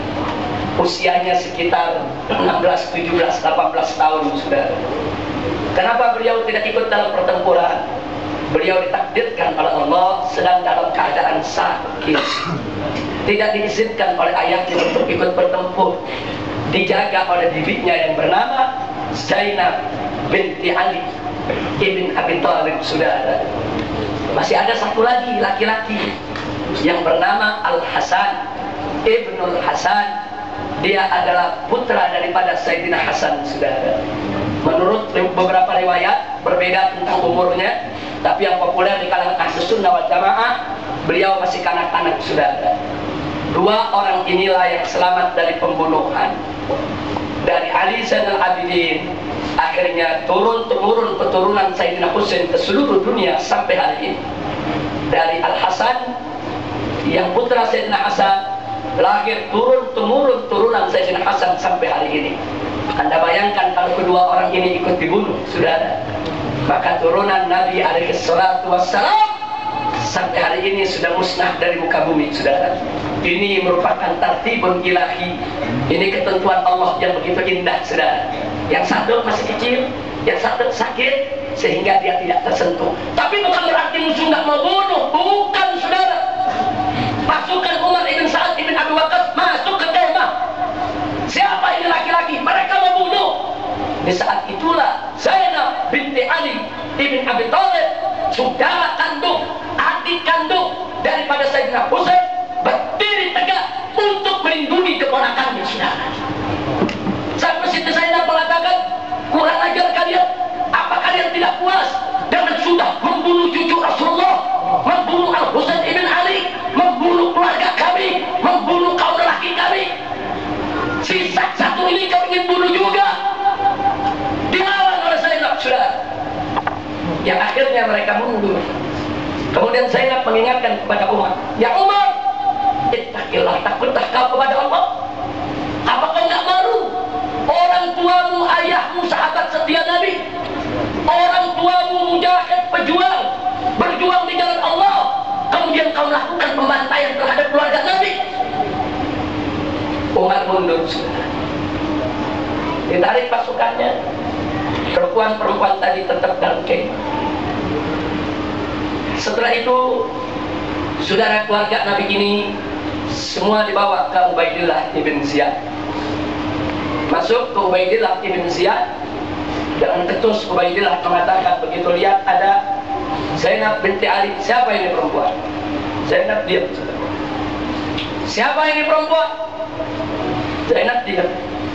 Usianya sekitar 16, 17, 18 tahun, saudara. Kenapa beliau tidak ikut dalam pertempuran? Beliau ditakdirkan oleh Allah sedang dalam keadaan sakit. Tidak diizinkan oleh ayahnya untuk ikut bertempur. Dijaga oleh bibinya yang bernama Zainab binti Ali ibn Abi Thalib, saudara. Masih ada satu lagi laki-laki yang bernama Al-Hasan Ibnul Hasan. Dia adalah putra daripada Sayyidina Hasan, saudara. Menurut beberapa riwayat berbeda tentang umurnya, tapi yang populer di kalangan Ahlus Sunnah wal Jamaah, beliau masih kanak-kanak, saudara. 2 orang inilah yang selamat dari pembunuhan. Dari Ali Zainal Abidin, akhirnya turun-temurun keturunan Sayyidina Husain ke seluruh dunia sampai hari ini. Dari Al-Hasan yang putra Sayyidina Hasan, lahir turun-temurun turunan Sayyidina Hasan sampai hari ini. Anda bayangkan kalau kedua orang ini ikut dibunuh, saudara, maka turunan Nabi alaihi salatu wassalam sampai hari ini sudah musnah dari muka bumi, saudara. Ini merupakan tartibun ilahi. Ini ketentuan Allah yang begitu indah, saudara. Yang satu masih kecil, yang satu sakit, sehingga dia tidak tersentuh. Tapi bukan berarti musuh nggak mau bunuh, bukan, saudara. Pasukan Umar ibn Sa'ad ibn Abi Waqqas masuk ke kemah. Siapa ini laki-laki? Mereka mau bunuh. Di saat itulah Zainab binti Ali ibn Abi Thalib, saudara kandung, adik kandung daripada Sayyidina Husain, berdiri tegak untuk melindungi keponakannya, saudara. Sampai Siti Zainab mengatakan, kurang ajar kalian, apa kalian tidak puas dengan sudah membunuh cucu Rasulullah, membunuh Al-Husain ibn Ali, membunuh keluarga kami, membunuh kaum lelaki kami? Sisa satu ini kau ingin bunuh juga? Dilawan oleh Zainab, saudara. Yang akhirnya mereka mundur. Kemudian Zainab mengingatkan kepada Umar, ya Umar, ittaqillah, takutlah kau kepada Allah. Apa kau nggak malu? Orang tuamu, ayahmu, sahabat setia Nabi, orang tuamu mujahid, pejuang, berjuang di jalan Allah, kemudian kau lakukan pembantaian terhadap keluarga Nabi. Umar mundur, saudara. Ditarik pasukannya. Perempuan-perempuan tadi tetap dalam kemah. Setelah itu, saudara, keluarga Nabi ini semua dibawa ke Ubaidillah ibn Ziyad. Masuk ke Ubaidillah ibn Ziyad, dengan ketus Ubaidillah mengatakan, begitu lihat ada Zainab binti Ali, siapa ini perempuan? Zainab diam, saudara. Siapa ini perempuan? Zainab diam.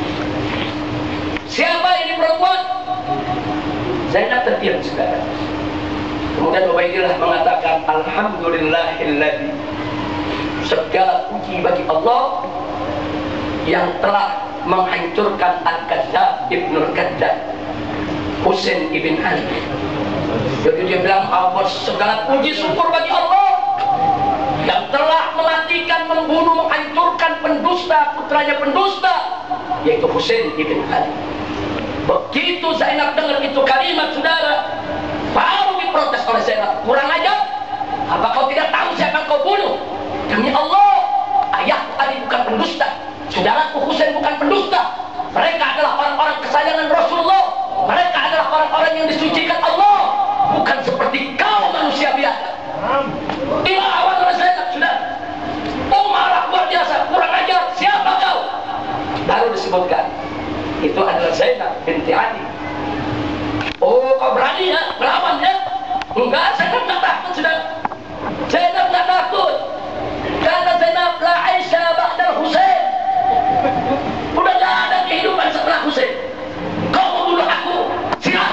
Siapa ini perempuan? Zainab terdiam, saudara. Kemudian Ubaidillah mengatakan, alhamdulillahilladzi, segala puji bagi Allah yang telah menghancurkan Al-Qaddar ibnul Qaddar, Husain ibn Ali. Jadi dia bilang, segala puji syukur bagi Allah yang telah mematikan, membunuh, menghancurkan pendusta, putranya pendusta, yaitu Husain ibn Ali. Begitu Zainab dengar itu kalimat, saudara, baru diprotes oleh Zainab, kurang ajar, apa kau tidak tahu siapa kau bunuh? Demi Allah, ayahku Ali bukan pendusta, saudaraku Husain bukan pendusta. Mereka adalah orang-orang kesayangan Rasulullah. Mereka adalah orang-orang yang disucikan Allah, bukan seperti kau manusia biasa. Dilawan oleh Zainab, saudara. Umar luar biasa, kurang ajar, siapa kau? Baru disebutkan, itu adalah Zainab binti Ali. Oh, kau berani ya melawan ya? Enggak, Zainab tak takut, saudara. Zainab tak takut, karena Zainab la aisha ba'dal Husain. Udah gak ada kehidupan setelah Husain. Kau membunuh aku, silakan.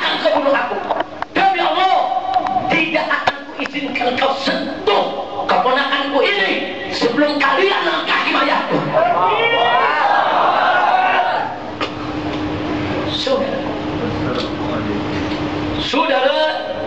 sebelum kalian nangkahi mayatku. Saudara,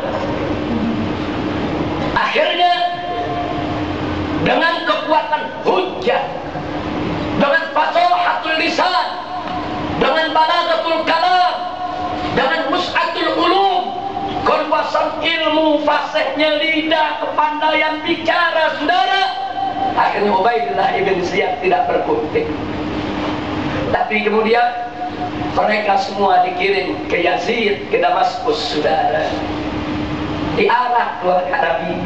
akhirnya dengan kekuatan hujjah, dengan fasahatul lisan, dengan balagatul kalam, dengan wus'atul ulum, keluasan ilmu, fasihnya lidah, kepandaian bicara, saudara, akhirnya Ubaidillah ibn Ziyad tidak berkutik. Tapi kemudian mereka semua dikirim ke Yazid, ke Damaskus, saudara, diarak keluar ke Nabi.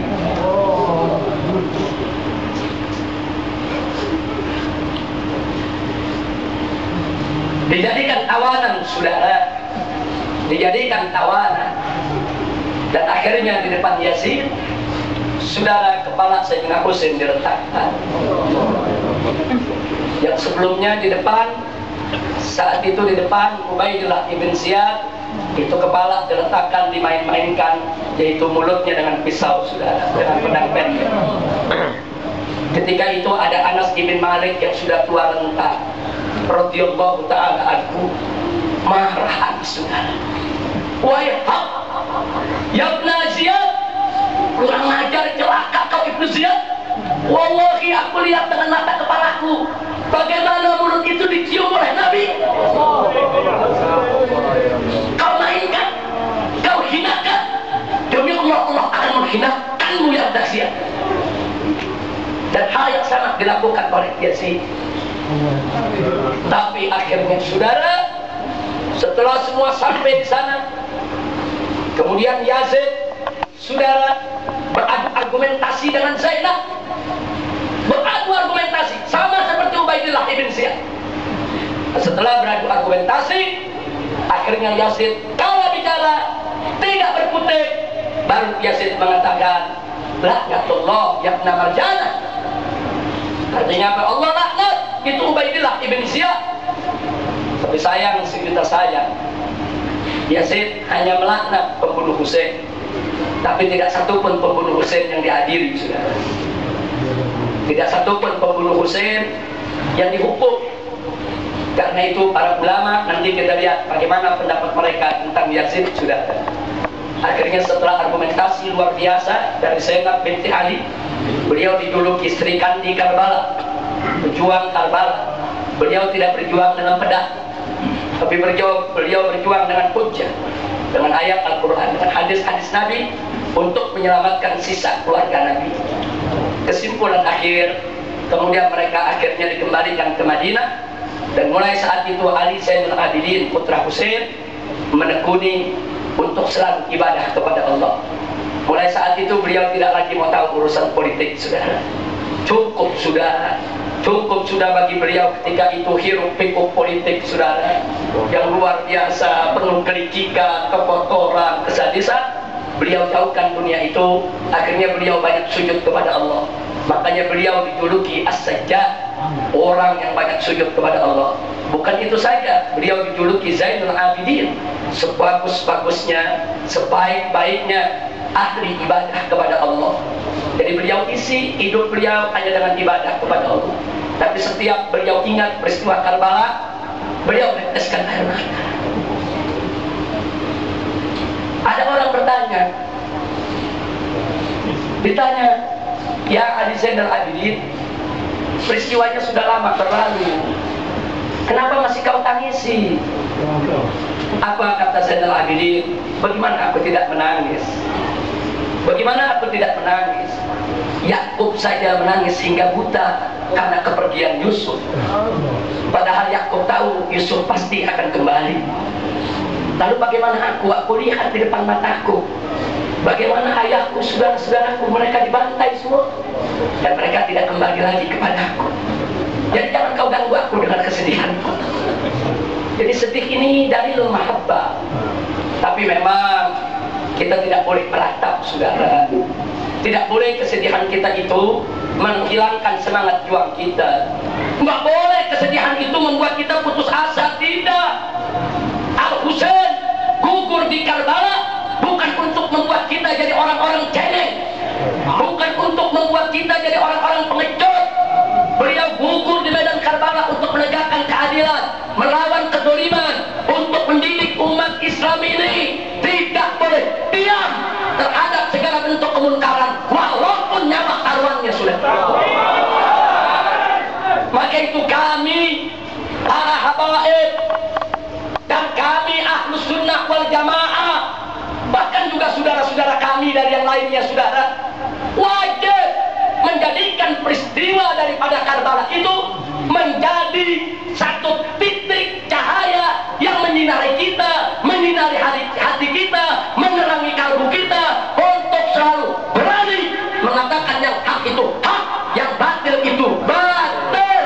Dijadikan tawanan, saudara, dijadikan tawanan. Dan akhirnya di depan Yazid, saudara, kepala Sayyidina Husain diletakkan. Yang sebelumnya di depan, saat itu di depan Ubaidillah ibn Ziyad, itu kepala diletakkan, dimain-mainkan, yaitu mulutnya dengan pisau, saudara, dengan pedang pendek. Ketika itu ada Anas ibn Malik yang sudah tua renta, radhiyallahu ta'ala anhu, marah Anas, saudara. Wahai hak, ya Ibn Ziyad, kurang ajar, celaka kau Ibn Ziyad. Wallahi aku lihat dengan mata kepalaku bagaimana mulut itu dicium oleh Nabi. Kau mainkan, kau hinakan. Demi Allah, Allah akan menghinakanmu ya Ibn Ziyad. Dan hal yang sama dilakukan oleh Yazid. Tapi akhirnya, saudara, setelah semua sampai di sana, kemudian Yazid, saudara, beradu argumentasi dengan Zainab, beradu argumentasi sama seperti Ubaidillah ibn Ziyad. Setelah beradu argumentasi, akhirnya Yazid kalah bicara, tidak berkutik. Baru Yazid mengatakan, laknatullah ya Ibn Marjanah. Artinya apa? Allah laknat itu Ubaidillah ibn Ziyad. Tapi sayang, sejuta sayang, Yazid hanya melaknat pembunuh Husain, tapi tidak satupun pembunuh Husain yang dihadiri, saudara. Tidak satupun pembunuh Husain yang dihukum. Karena itu para ulama, nanti kita lihat bagaimana pendapat mereka tentang Yazid, saudara. Akhirnya setelah argumentasi luar biasa dari Zainab binti Ali, beliau dijuluki Sri Kandi Karbala, pejuang Karbala. Beliau tidak berjuang dengan pedang, tapi beliau berjuang dengan hujjah, dengan ayat Al-Quran, dengan hadis-hadis Nabi, untuk menyelamatkan sisa keluarga Nabi. Kesimpulan akhir, kemudian mereka akhirnya dikembalikan ke Madinah. Dan mulai saat itu Ali Zainul Abidin putra Husain menekuni untuk selalu ibadah kepada Allah. Mulai saat itu beliau tidak lagi mau tahu urusan politik, saudara. Cukup sudah bagi beliau ketika itu hiruk pikuk politik, saudara, yang luar biasa, penuh kelicikan, kekotoran, kesadisan. Beliau jauhkan dunia itu. Akhirnya beliau banyak sujud kepada Allah. Makanya beliau dijuluki As-Sajjad, orang yang banyak sujud kepada Allah. Bukan itu saja, beliau dijuluki Zainul Abidin, sebagus-bagusnya, sebaik-baiknya ahli ibadah kepada Allah. Jadi beliau isi hidup beliau hanya dengan ibadah kepada Allah. Tapi setiap beliau ingat peristiwa Karbala, beliau meneteskan air mata. Ada orang bertanya, ditanya, ya Ali Zainal Abidin, peristiwanya sudah lama berlalu, kenapa masih kau tangisi? Apa kata Zainal Abidin? Bagaimana aku tidak menangis? Bagaimana aku tidak menangis? Yakub saja menangis hingga buta karena kepergian Yusuf. Padahal Yakub tahu Yusuf pasti akan kembali. Lalu bagaimana aku lihat di depan mataku bagaimana ayahku, saudara-saudaraku, mereka dibantai semua, dan mereka tidak kembali lagi kepadaku. Jadi jangan kau ganggu aku dengan kesedihanku. Jadi sedih ini dalil mahabbah. Tapi memang kita tidak boleh meratap, saudara. Tidak boleh kesedihan kita itu menghilangkan semangat juang kita. Nggak boleh kesedihan itu membuat kita putus asa. Tidak. Al-Husain gugur di Karbala bukan untuk membuat kita jadi orang-orang cengeng, bukan untuk membuat kita jadi orang-orang pengecut, melawan kedoliman, untuk mendidik umat Islam ini tidak boleh diam terhadap segala bentuk kemunkaran walaupun nyawa taruhannya sudah. Maka itu kami para habaib dan kami Ahlus Sunnah wal Jamaah, bahkan juga saudara-saudara kami dari yang lainnya, saudara, wajib menjadikan peristiwa daripada Karbala itu menjadi satu titik cahaya yang menyinari kita, menyinari hati kita, menerangi kalbu kita untuk selalu berani mengatakan yang hak itu hak, yang batil itu batil.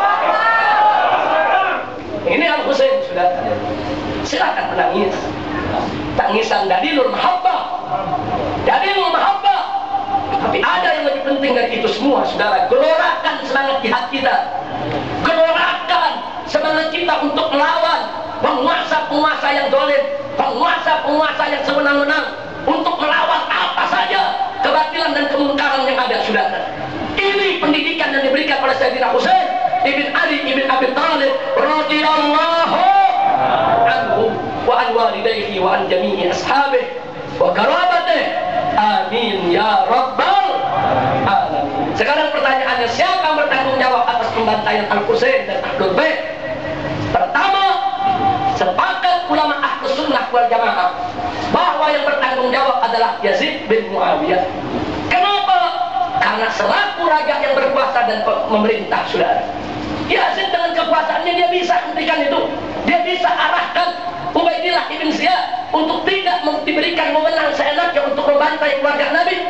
Ini Al-Husain, sudah. Silakan menangis. Tangisan dalilul mahabbah, dalilul mahabbah. Tapi ada yang lebih penting dari itu semua, saudara. Gelorakan semangat jihad kita, gelorakan semangat kita untuk melawan penguasa-penguasa yang zalim, penguasa-penguasa yang sewenang-wenang, untuk melawan apa saja kebatilan dan kemungkaran yang ada, saudara. Ini pendidikan yang diberikan oleh Sayyidina Husain ibn Ali ibn Abi Thalib radhiyallahu anhu wa an walidayhi wa an jami'i ashabihi wa karabatih. Amin ya rabbal alamin. Sekarang pertanyaannya, siapa yang bertanggung jawab atas pembantaian Al-Husain dan Ahlul Bait? Pertama, sepakat ulama Ahlus Sunnah wal Jamaah bahwa yang bertanggung jawab adalah Yazid bin Muawiyah. Kenapa? Karena selaku raja yang berkuasa dan memerintah, saudara. Yazid dengan kekuasaannya dia bisa hentikan itu, dia bisa arahkan Ubaidillah ibn Ziyad untuk tidak diberikan wewenang seenaknya untuk membantai keluarga Nabi.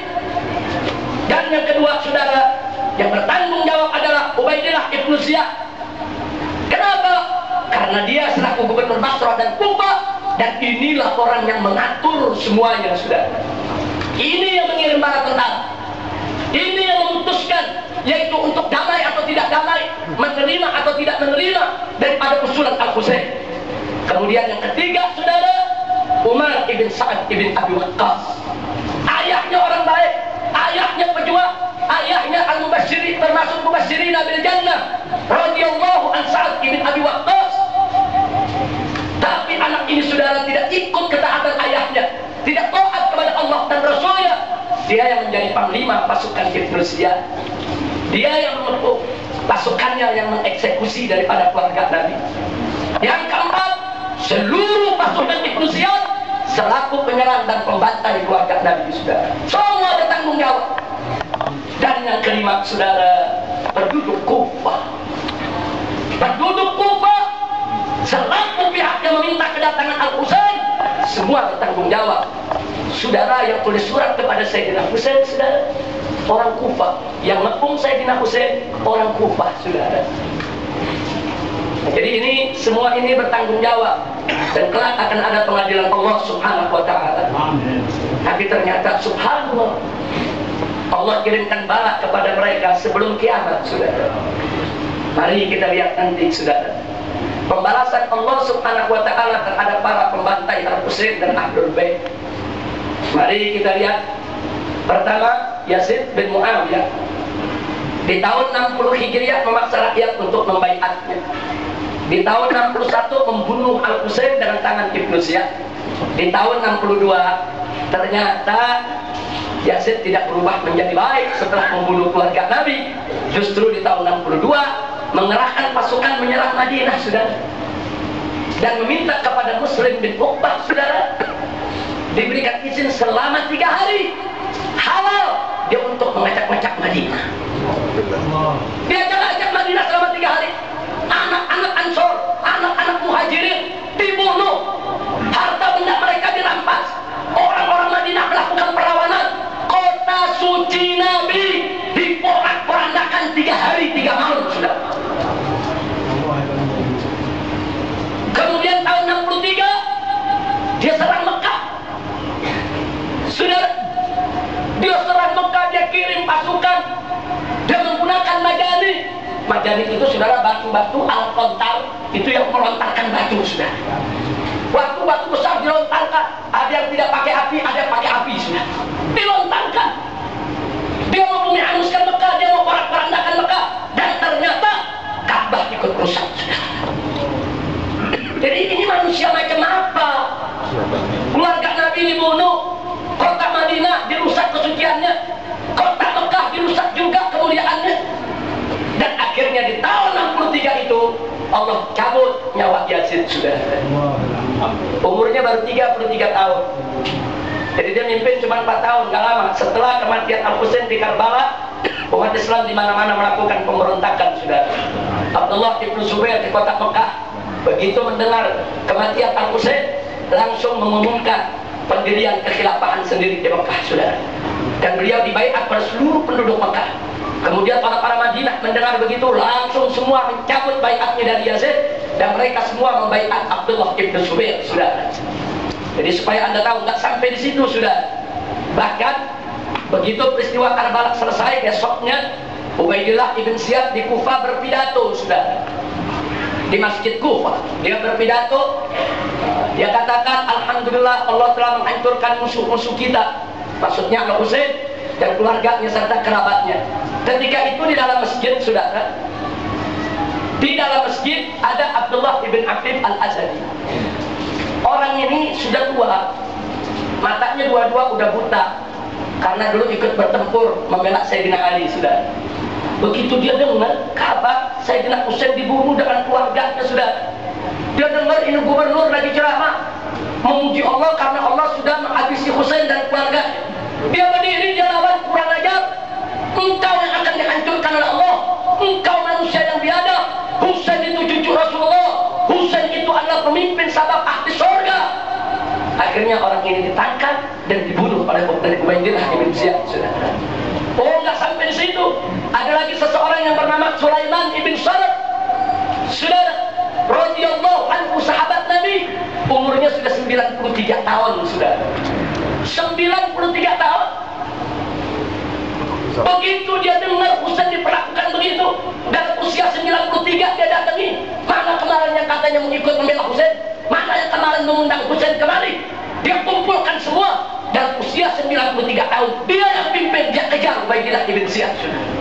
Dan yang kedua, saudara, yang bertanggung jawab adalah Ubaidillah ibn Ziyad. Kenapa? Karena dia selaku gubernur Basrah dan Kufah, dan inilah orang yang mengatur semuanya, saudara. Ini yang mengirim para tentara, ini yang memutuskan, yaitu untuk damai atau tidak damai, menerima atau tidak menerima daripada usulan Al-Husain. Kemudian yang ketiga, saudara, Umar ibn Sa'ad ibn Abi Waqqas, ayahnya orang baik, ayahnya pejuang, ayahnya al-mubasyiri, termasuk mubasyirina bil jannah, radhiyallahu an Sa'ad ibn Abi Waqqas. Tapi anak ini, saudara, tidak ikut ketaatan ayahnya, tidak taat kepada Allah dan Rasulnya. Dia yang menjadi panglima pasukan Ibnu Ziyad, dia yang memupuk pasukannya, yang mengeksekusi daripada keluarga Nabi. Yang keempat, seluruh pasukan Ibnu Ziyad selaku penyerang dan pembantai keluarga Nabi, saudara. Semua bertanggung jawab. Dan yang kelima, saudara, penduduk Kufah. Penduduk Kufah selaku pihak yang meminta kedatangan Al-Husain, semua bertanggung jawab. Saudara, yang tulis surat kepada Sayyidina Husain, saudara, orang Kufah. Yang ngepung Sayyidina Husain, orang Kufah, saudara. Jadi ini, semua ini bertanggung jawab, dan kelak akan ada pengadilan Allah subhanahu wa ta'ala. Tapi ternyata subhanallah, Allah kirimkan bala kepada mereka sebelum kiamat, saudara. Mari kita lihat nanti, saudara, pembalasan Allah subhanahu wa ta'ala terhadap para pembantai Al-Husain dan Ahlul Bait. Mari kita lihat. Pertama, Yazid bin Muawiyah di tahun 60 Hijriah memaksa rakyat untuk membaiatnya. Di tahun 61 membunuh Al-Husain dengan tangan Ibnu Ziyad. Di tahun 62 ternyata Yazid tidak berubah menjadi baik setelah membunuh keluarga Nabi. Justru di tahun 62 mengerahkan pasukan menyerang Madinah, saudara, dan meminta kepada Muslim bin Uqbah, saudara, diberikan izin selama 3 hari halal dia untuk mengacak-ngacak Madinah. Dia ajak Madinah selama 3 hari. Anak-anak Ansor, anak-anak Muhajirin dibunuh, harta benda mereka dirampas, orang-orang Madinah melakukan perlawanan, kota suci Nabi diporak-porandakan 3 hari 3 malam, sudah. Kemudian tahun 63 dia serang Mekah, sudah. Dia serang Mekah, dia kirim pasukan, dia menggunakan majani. Majani itu, saudara, batu-batu al-qantar, itu yang melontarkan batu, sudah. Batu-batu besar dilontarkan, ada yang tidak pakai api, ada yang pakai api, sudah. Dilontarkan. Dia mau menghanguskan Mekah, dia mau porak-porandakan Mekah, dan ternyata Ka'bah ikut rusak, sudah. Allah cabut nyawa Yazid sudah. Umurnya baru 33 tahun. Jadi dia mimpin cuma 4 tahun, gak lama. Setelah kematian Al-Husain di Karbala, umat Islam di mana-mana melakukan pemberontakan sudah. Abdullah ibn Zubair di kota Mekah begitu mendengar kematian Al-Husain langsung mengumumkan pendirian kekhilafahan sendiri di Mekah sudah. Dan beliau dibaiat oleh seluruh penduduk Mekah. Kemudian orang-orang Madinah mendengar begitu langsung semua mencabut baiatnya dari Yazid dan mereka semua membaiat Abdullah ibn Zubair sudah. Jadi supaya anda tahu nggak sampai di situ sudah. Bahkan begitu peristiwa Karbala selesai, besoknya Ubaidillah ibn Ziyad di Kufah berpidato sudah, di Masjid Kufah. Dia berpidato, dia katakan alhamdulillah Allah telah menghancurkan musuh-musuh kita, maksudnya Al-Husain dan keluarganya serta kerabatnya. Ketika itu di dalam masjid saudara, di dalam masjid ada Abdullah ibn Afif al-Azadi. Orang ini sudah tua, matanya dua-dua udah buta karena dulu ikut bertempur membela Sayyidina Ali sudah. Begitu dia dengar kabar Sayyidina Husain dibunuh dengan keluarganya sudah, dia dengar ini gubernur lagi ceramah memuji Allah karena Allah sudah menghabisi Husain dan keluarganya. Dia berdiri, dia lawan, kurang ajar, engkau yang akan dihancurkan oleh Allah, engkau manusia yang biadab, Husain itu cucu Rasulullah, Husain itu adalah pemimpin sabab ahli surga. Akhirnya orang ini ditangkap dan dibunuh oleh Ubaidillah ibn Ziyad. Oh, nggak sampai di situ, ada lagi seseorang yang bernama Sulaiman ibn Sarad, saudara, radhiyallahu anhu, sahabat Nabi, umurnya sudah 93 tahun sudah. 93 tahun. Begitu dia dengar Husain diperlakukan begitu, dalam usia 93 dia datangi. Mana kemarin yang katanya mengikut membela Husain? Mana yang kemarin mengundang Husain kemari? Dia kumpulkan semua. Dalam usia 93 tahun, dia yang pimpin, dia kejar Ubaidillah ibn Ziyad.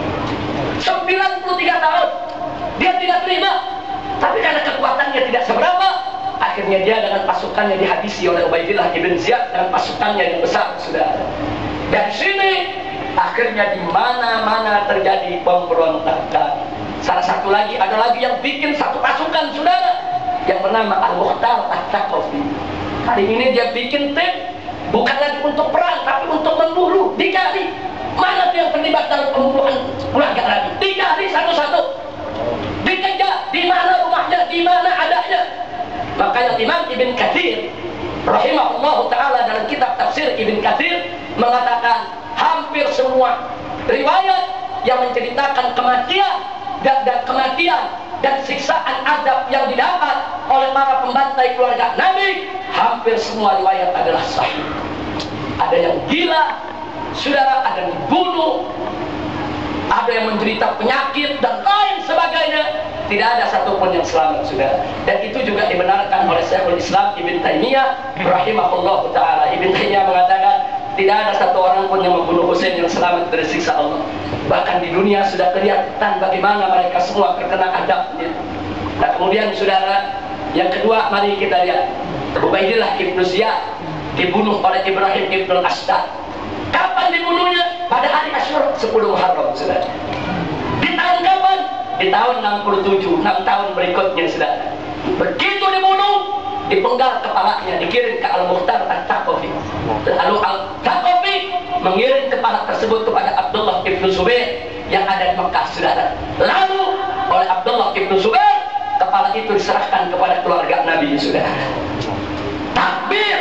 93 tahun, dia tidak terima. Tapi karena kekuatannya tidak seberapa, akhirnya dia dengan pasukannya dihabisi oleh Ubaidillah ibn Ziyad dengan pasukannya yang besar sudah. Dari sini akhirnya di mana-mana terjadi pemberontakan. Salah satu lagi, ada lagi yang bikin satu pasukan saudara yang bernama Al-Mukhtar At-Taqafi. Kali ini dia bikin tim bukan lagi untuk perang tapi untuk membunuh. Dicari mana yang terlibat dalam pembunuhan keluarga Nabi, dicari satu-satu, dikejar di mana rumahnya, di mana adanya. Makanya Imam Ibn Katsir rahimahullah ta'ala dalam kitab tafsir Ibn Katsir mengatakan hampir semua riwayat yang menceritakan kematian dan siksaan azab yang didapat oleh para pembantai keluarga Nabi, hampir semua riwayat adalah sahih. Ada yang gila saudara, ada yang dibunuh, ada yang menderita penyakit dan lain sebagainya. Tidak ada satupun yang selamat saudara. Dan itu juga dibenarkan oleh Syekhul Islam Ibn Taimiyah rahimahullah ta'ala. Ibn Taimiyah mengatakan tidak ada satu orang pun yang membunuh Husain yang selamat dari siksa Allah. Bahkan di dunia sudah kelihatan bagaimana mereka semua terkena adabnya. Nah kemudian saudara, yang kedua mari kita lihat Ubaidillah ibn Ziyad dibunuh oleh Ibrahim ibn Ashdad. Kapan dibunuhnya? Pada hari Asyura 10 Muharram saudara. Di tahun kapan? Di tahun 67, 6 tahun berikutnya saudara. Begitu dibunuh, dipenggal kepalanya, dikirim ke Al-Mukhtar At-Taqafi. Lalu Al-Taqafi mengirim kepala tersebut kepada Abdullah ibn Zubair yang ada di Mekah saudara. Lalu oleh Abdullah ibn Zubair kepala itu diserahkan kepada keluarga Nabi saudara. Takbir.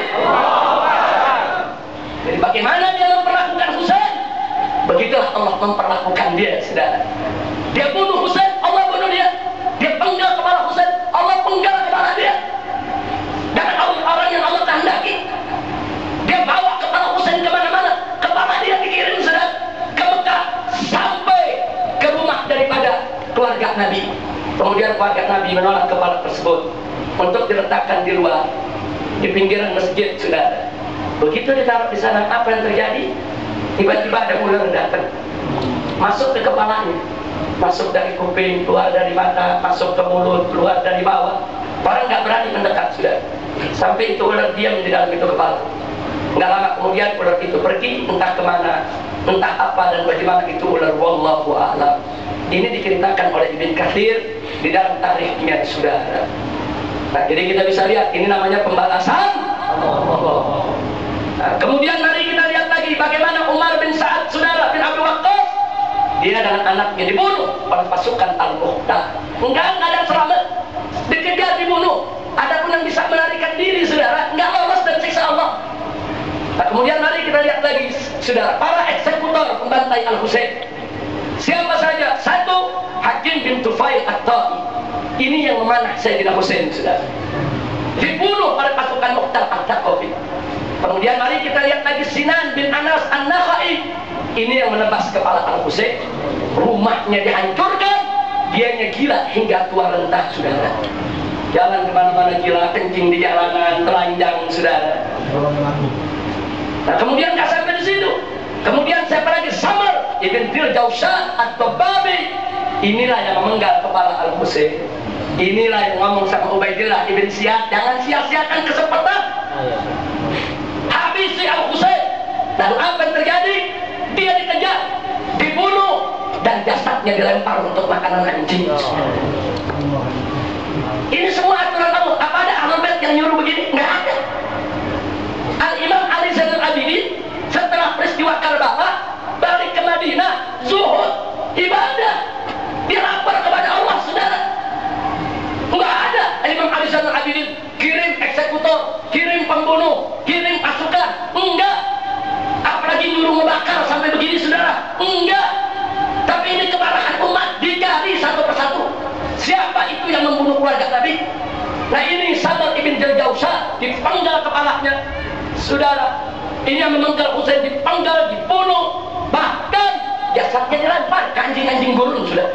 Jadi bagaimana dia memperlakukan Husain? Begitulah Allah memperlakukan dia saudara. Dia bunuh Husain, Allah bunuh dia. Dia penggal kepala Husain, Allah penggal kepala dia. Dan orang yang Allah kehendaki, dia bawa kepala Husain kemana-mana. Kepala dia dikirim saudara ke Mekah sampai ke rumah daripada keluarga Nabi. Kemudian keluarga Nabi menolak kepala tersebut untuk diletakkan di luar, di pinggiran masjid saudara. Begitu ditaruh di sana, apa yang terjadi? Tiba-tiba ada ular datang, masuk ke kepalanya, masuk dari kuping, keluar dari mata, masuk ke mulut, keluar dari bawah. Orang nggak berani mendekat sudah. Sampai itu ular diam di dalam itu kepala. Nggak lama kemudian ular itu pergi, entah kemana, entah apa dan bagaimana itu ular. Wallahu a'lam. Ini diceritakan oleh Ibn Katsir di dalam tarikhnya, saudara. Nah, jadi kita bisa lihat ini namanya pembalasan Allah. Nah, kemudian mari kita lihat lagi bagaimana Umar bin Sa'ad, saudara, bin Abi Waqqas, dia dengan anaknya dibunuh oleh pasukan Al-Muqtah. Enggak ada selamat, dikejar, dibunuh. Adapun yang bisa melarikan diri, saudara, enggak lolos dari siksa Allah. Nah, kemudian mari kita lihat lagi, saudara, para eksekutor pembantai Al-Husain. Siapa saja? Satu, Hakim bin Tufail At-Ta'i. Ini yang memanah Sayyidina Husain, saudara. Dibunuh oleh pasukan Muqtal At-Taqafi. Kemudian mari kita lihat lagi Sinan bin Anas An-Nakhai. Ini yang menebas kepala Al-Husain. Rumahnya dihancurkan, dianya gila hingga tua rentah, saudara. Jalan kemana-mana gila, kencing di jalanan, telanjang, saudara. Nah, kemudian nggak sampai di situ. Kemudian siapa lagi? Samar ibn Fil Jaushad At-Tababi. Inilah yang memenggal kepala Al-Husain. Inilah yang ngomong sama Ubaidillah ibn Ziyad, jangan sia-siakan kesempatan. Habisi Al-Husain. Lalu apa yang terjadi? Dia dikejar, dibunuh, dan jasadnya dilempar untuk makanan anjing. Ini semua aturan Allah. Apa ada Ahlul Bait yang nyuruh begini? Nggak ada. Al-Imam Ali Zainal Abidin setelah peristiwa Karbala balik ke Madinah, zuhud, ibadah, dia lapar kepada Allah, saudara. Nggak ada Imam Ali Zainal Abidin kirim eksekutor, kirim pembunuh, kirim pasukan. Enggak. Apalagi nyuruh membakar sampai begini, saudara. Enggak. Tapi ini kemarahan umat dicari satu persatu. Siapa itu yang membunuh keluarga Nabi? Nah, ini Samar ibn Jaushad dipenggal kepalanya, saudara. Ini yang memenggal Husain dipenggal, dibunuh, bahkan jasadnya dilempar ke anjing-anjing gurun, saudara.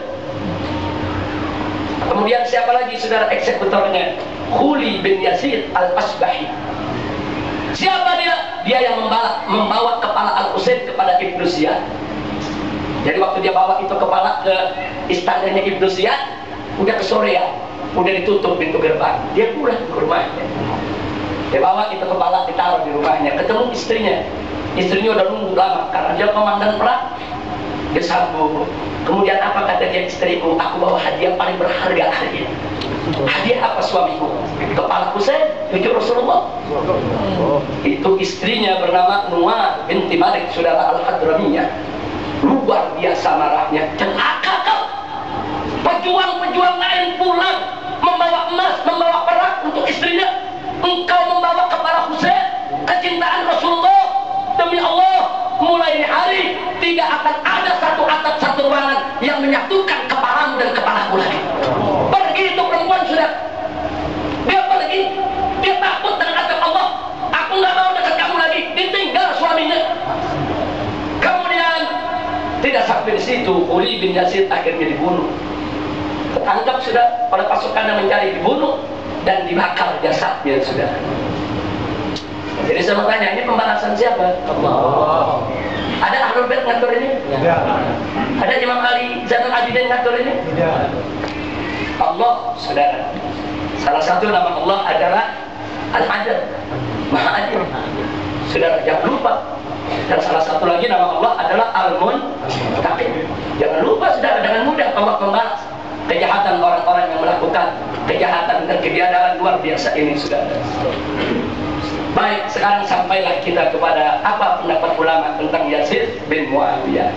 Kemudian siapa lagi, saudara, eksekutornya? Khuli bin Yazid Al-Asbahi. Siapa dia? Dia yang membawa kepala Al-Husain kepada Ibnu Ziyad. Jadi waktu dia bawa itu kepala ke istananya Ibnu Ziyad, udah kesorean, udah ditutup pintu gerbang, dia pulang ke rumahnya. Dia bawa itu kepala, ditaruh di rumahnya. Ketemu istrinya udah nunggu lama karena dia komandan perang. Dia sambung. Kemudian apa kata dia? Istriku, aku bawa hadiah paling berharga hari ini. Hadiah apa suamiku? Kepala Husain, cucu Rasulullah. Itu istrinya bernama Nuar binti Malik, saudara Al-Hadramiyah. Luar biasa marahnya. Celaka kau. Pejuang-pejuang lain pulang membawa emas, membawa perak untuk istrinya. Engkau membawa kepala Husain, kecintaan Rasulullah. Demi Allah, mulai ini hari tidak akan ada satu atap, satu ruangan yang menyatukan kepalamu dan kepalaku lagi. Pergi itu perempuan, sudah. Dia pergi. Dia takut dengan azab Allah. Aku nggak mau dekat kamu lagi. Ditinggal suaminya. Kemudian tidak sampai di situ, Khuli bin Yazid akhirnya dibunuh. Tertangkap sudah oleh pasukan yang mencari, dibunuh dan dibakar jasadnya, sudah. Jadi saya mau tanya, ini pembalasan siapa? Allah. Ada Ahlul Bait ngatur ini? Tidak. Ada Imam Ali Zainal Abidin ngatur ini? Tidak. Allah, saudara. Salah satu nama Allah adalah Al-Adil, Maha Adil. Saudara, jangan lupa. Dan salah satu lagi nama Allah adalah Al-Muntaqim. Jangan lupa, saudara, dengan mudah Allah membalas kejahatan orang-orang yang melakukan kejahatan dan kebiadaban luar biasa ini, saudara. Baik, sekarang sampailah kita kepada apa pendapat ulama tentang Yazid bin Muawiyah.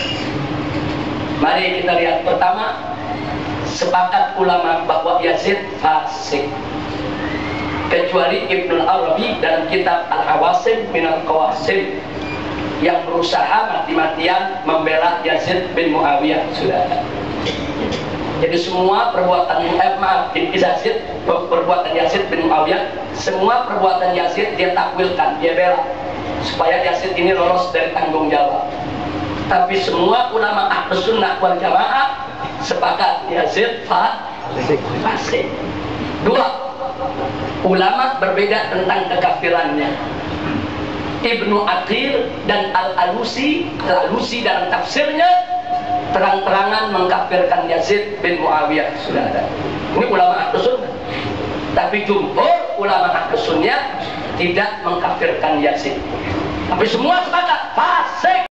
Mari kita lihat. Pertama, sepakat ulama bahwa Yazid fasik, kecuali Ibnul Arabi dalam kitab Al-Awasim Minal Qawasim yang berusaha mati-matian membela Yazid bin Muawiyah, saudara. Jadi semua perbuatan perbuatan Yazid bin Muawiyah, semua perbuatan Yazid dia takwilkan, dia bela supaya Yazid ini lolos dari tanggung jawab. Tapi semua ulama Ahlus Sunnah wal Jamaah sepakat Yazid fasik. Dua, ulama berbeda tentang kekafirannya. Ibnu Aqil dan Al-Alusi dalam tafsirnya terang-terangan mengkafirkan Yazid bin Muawiyah, saudara. Ini ulama Ahlus Sunnah. Tapi jumhur ulama Ahlus Sunnah tidak mengkafirkan Yazid. Tapi semua sepakat fasik.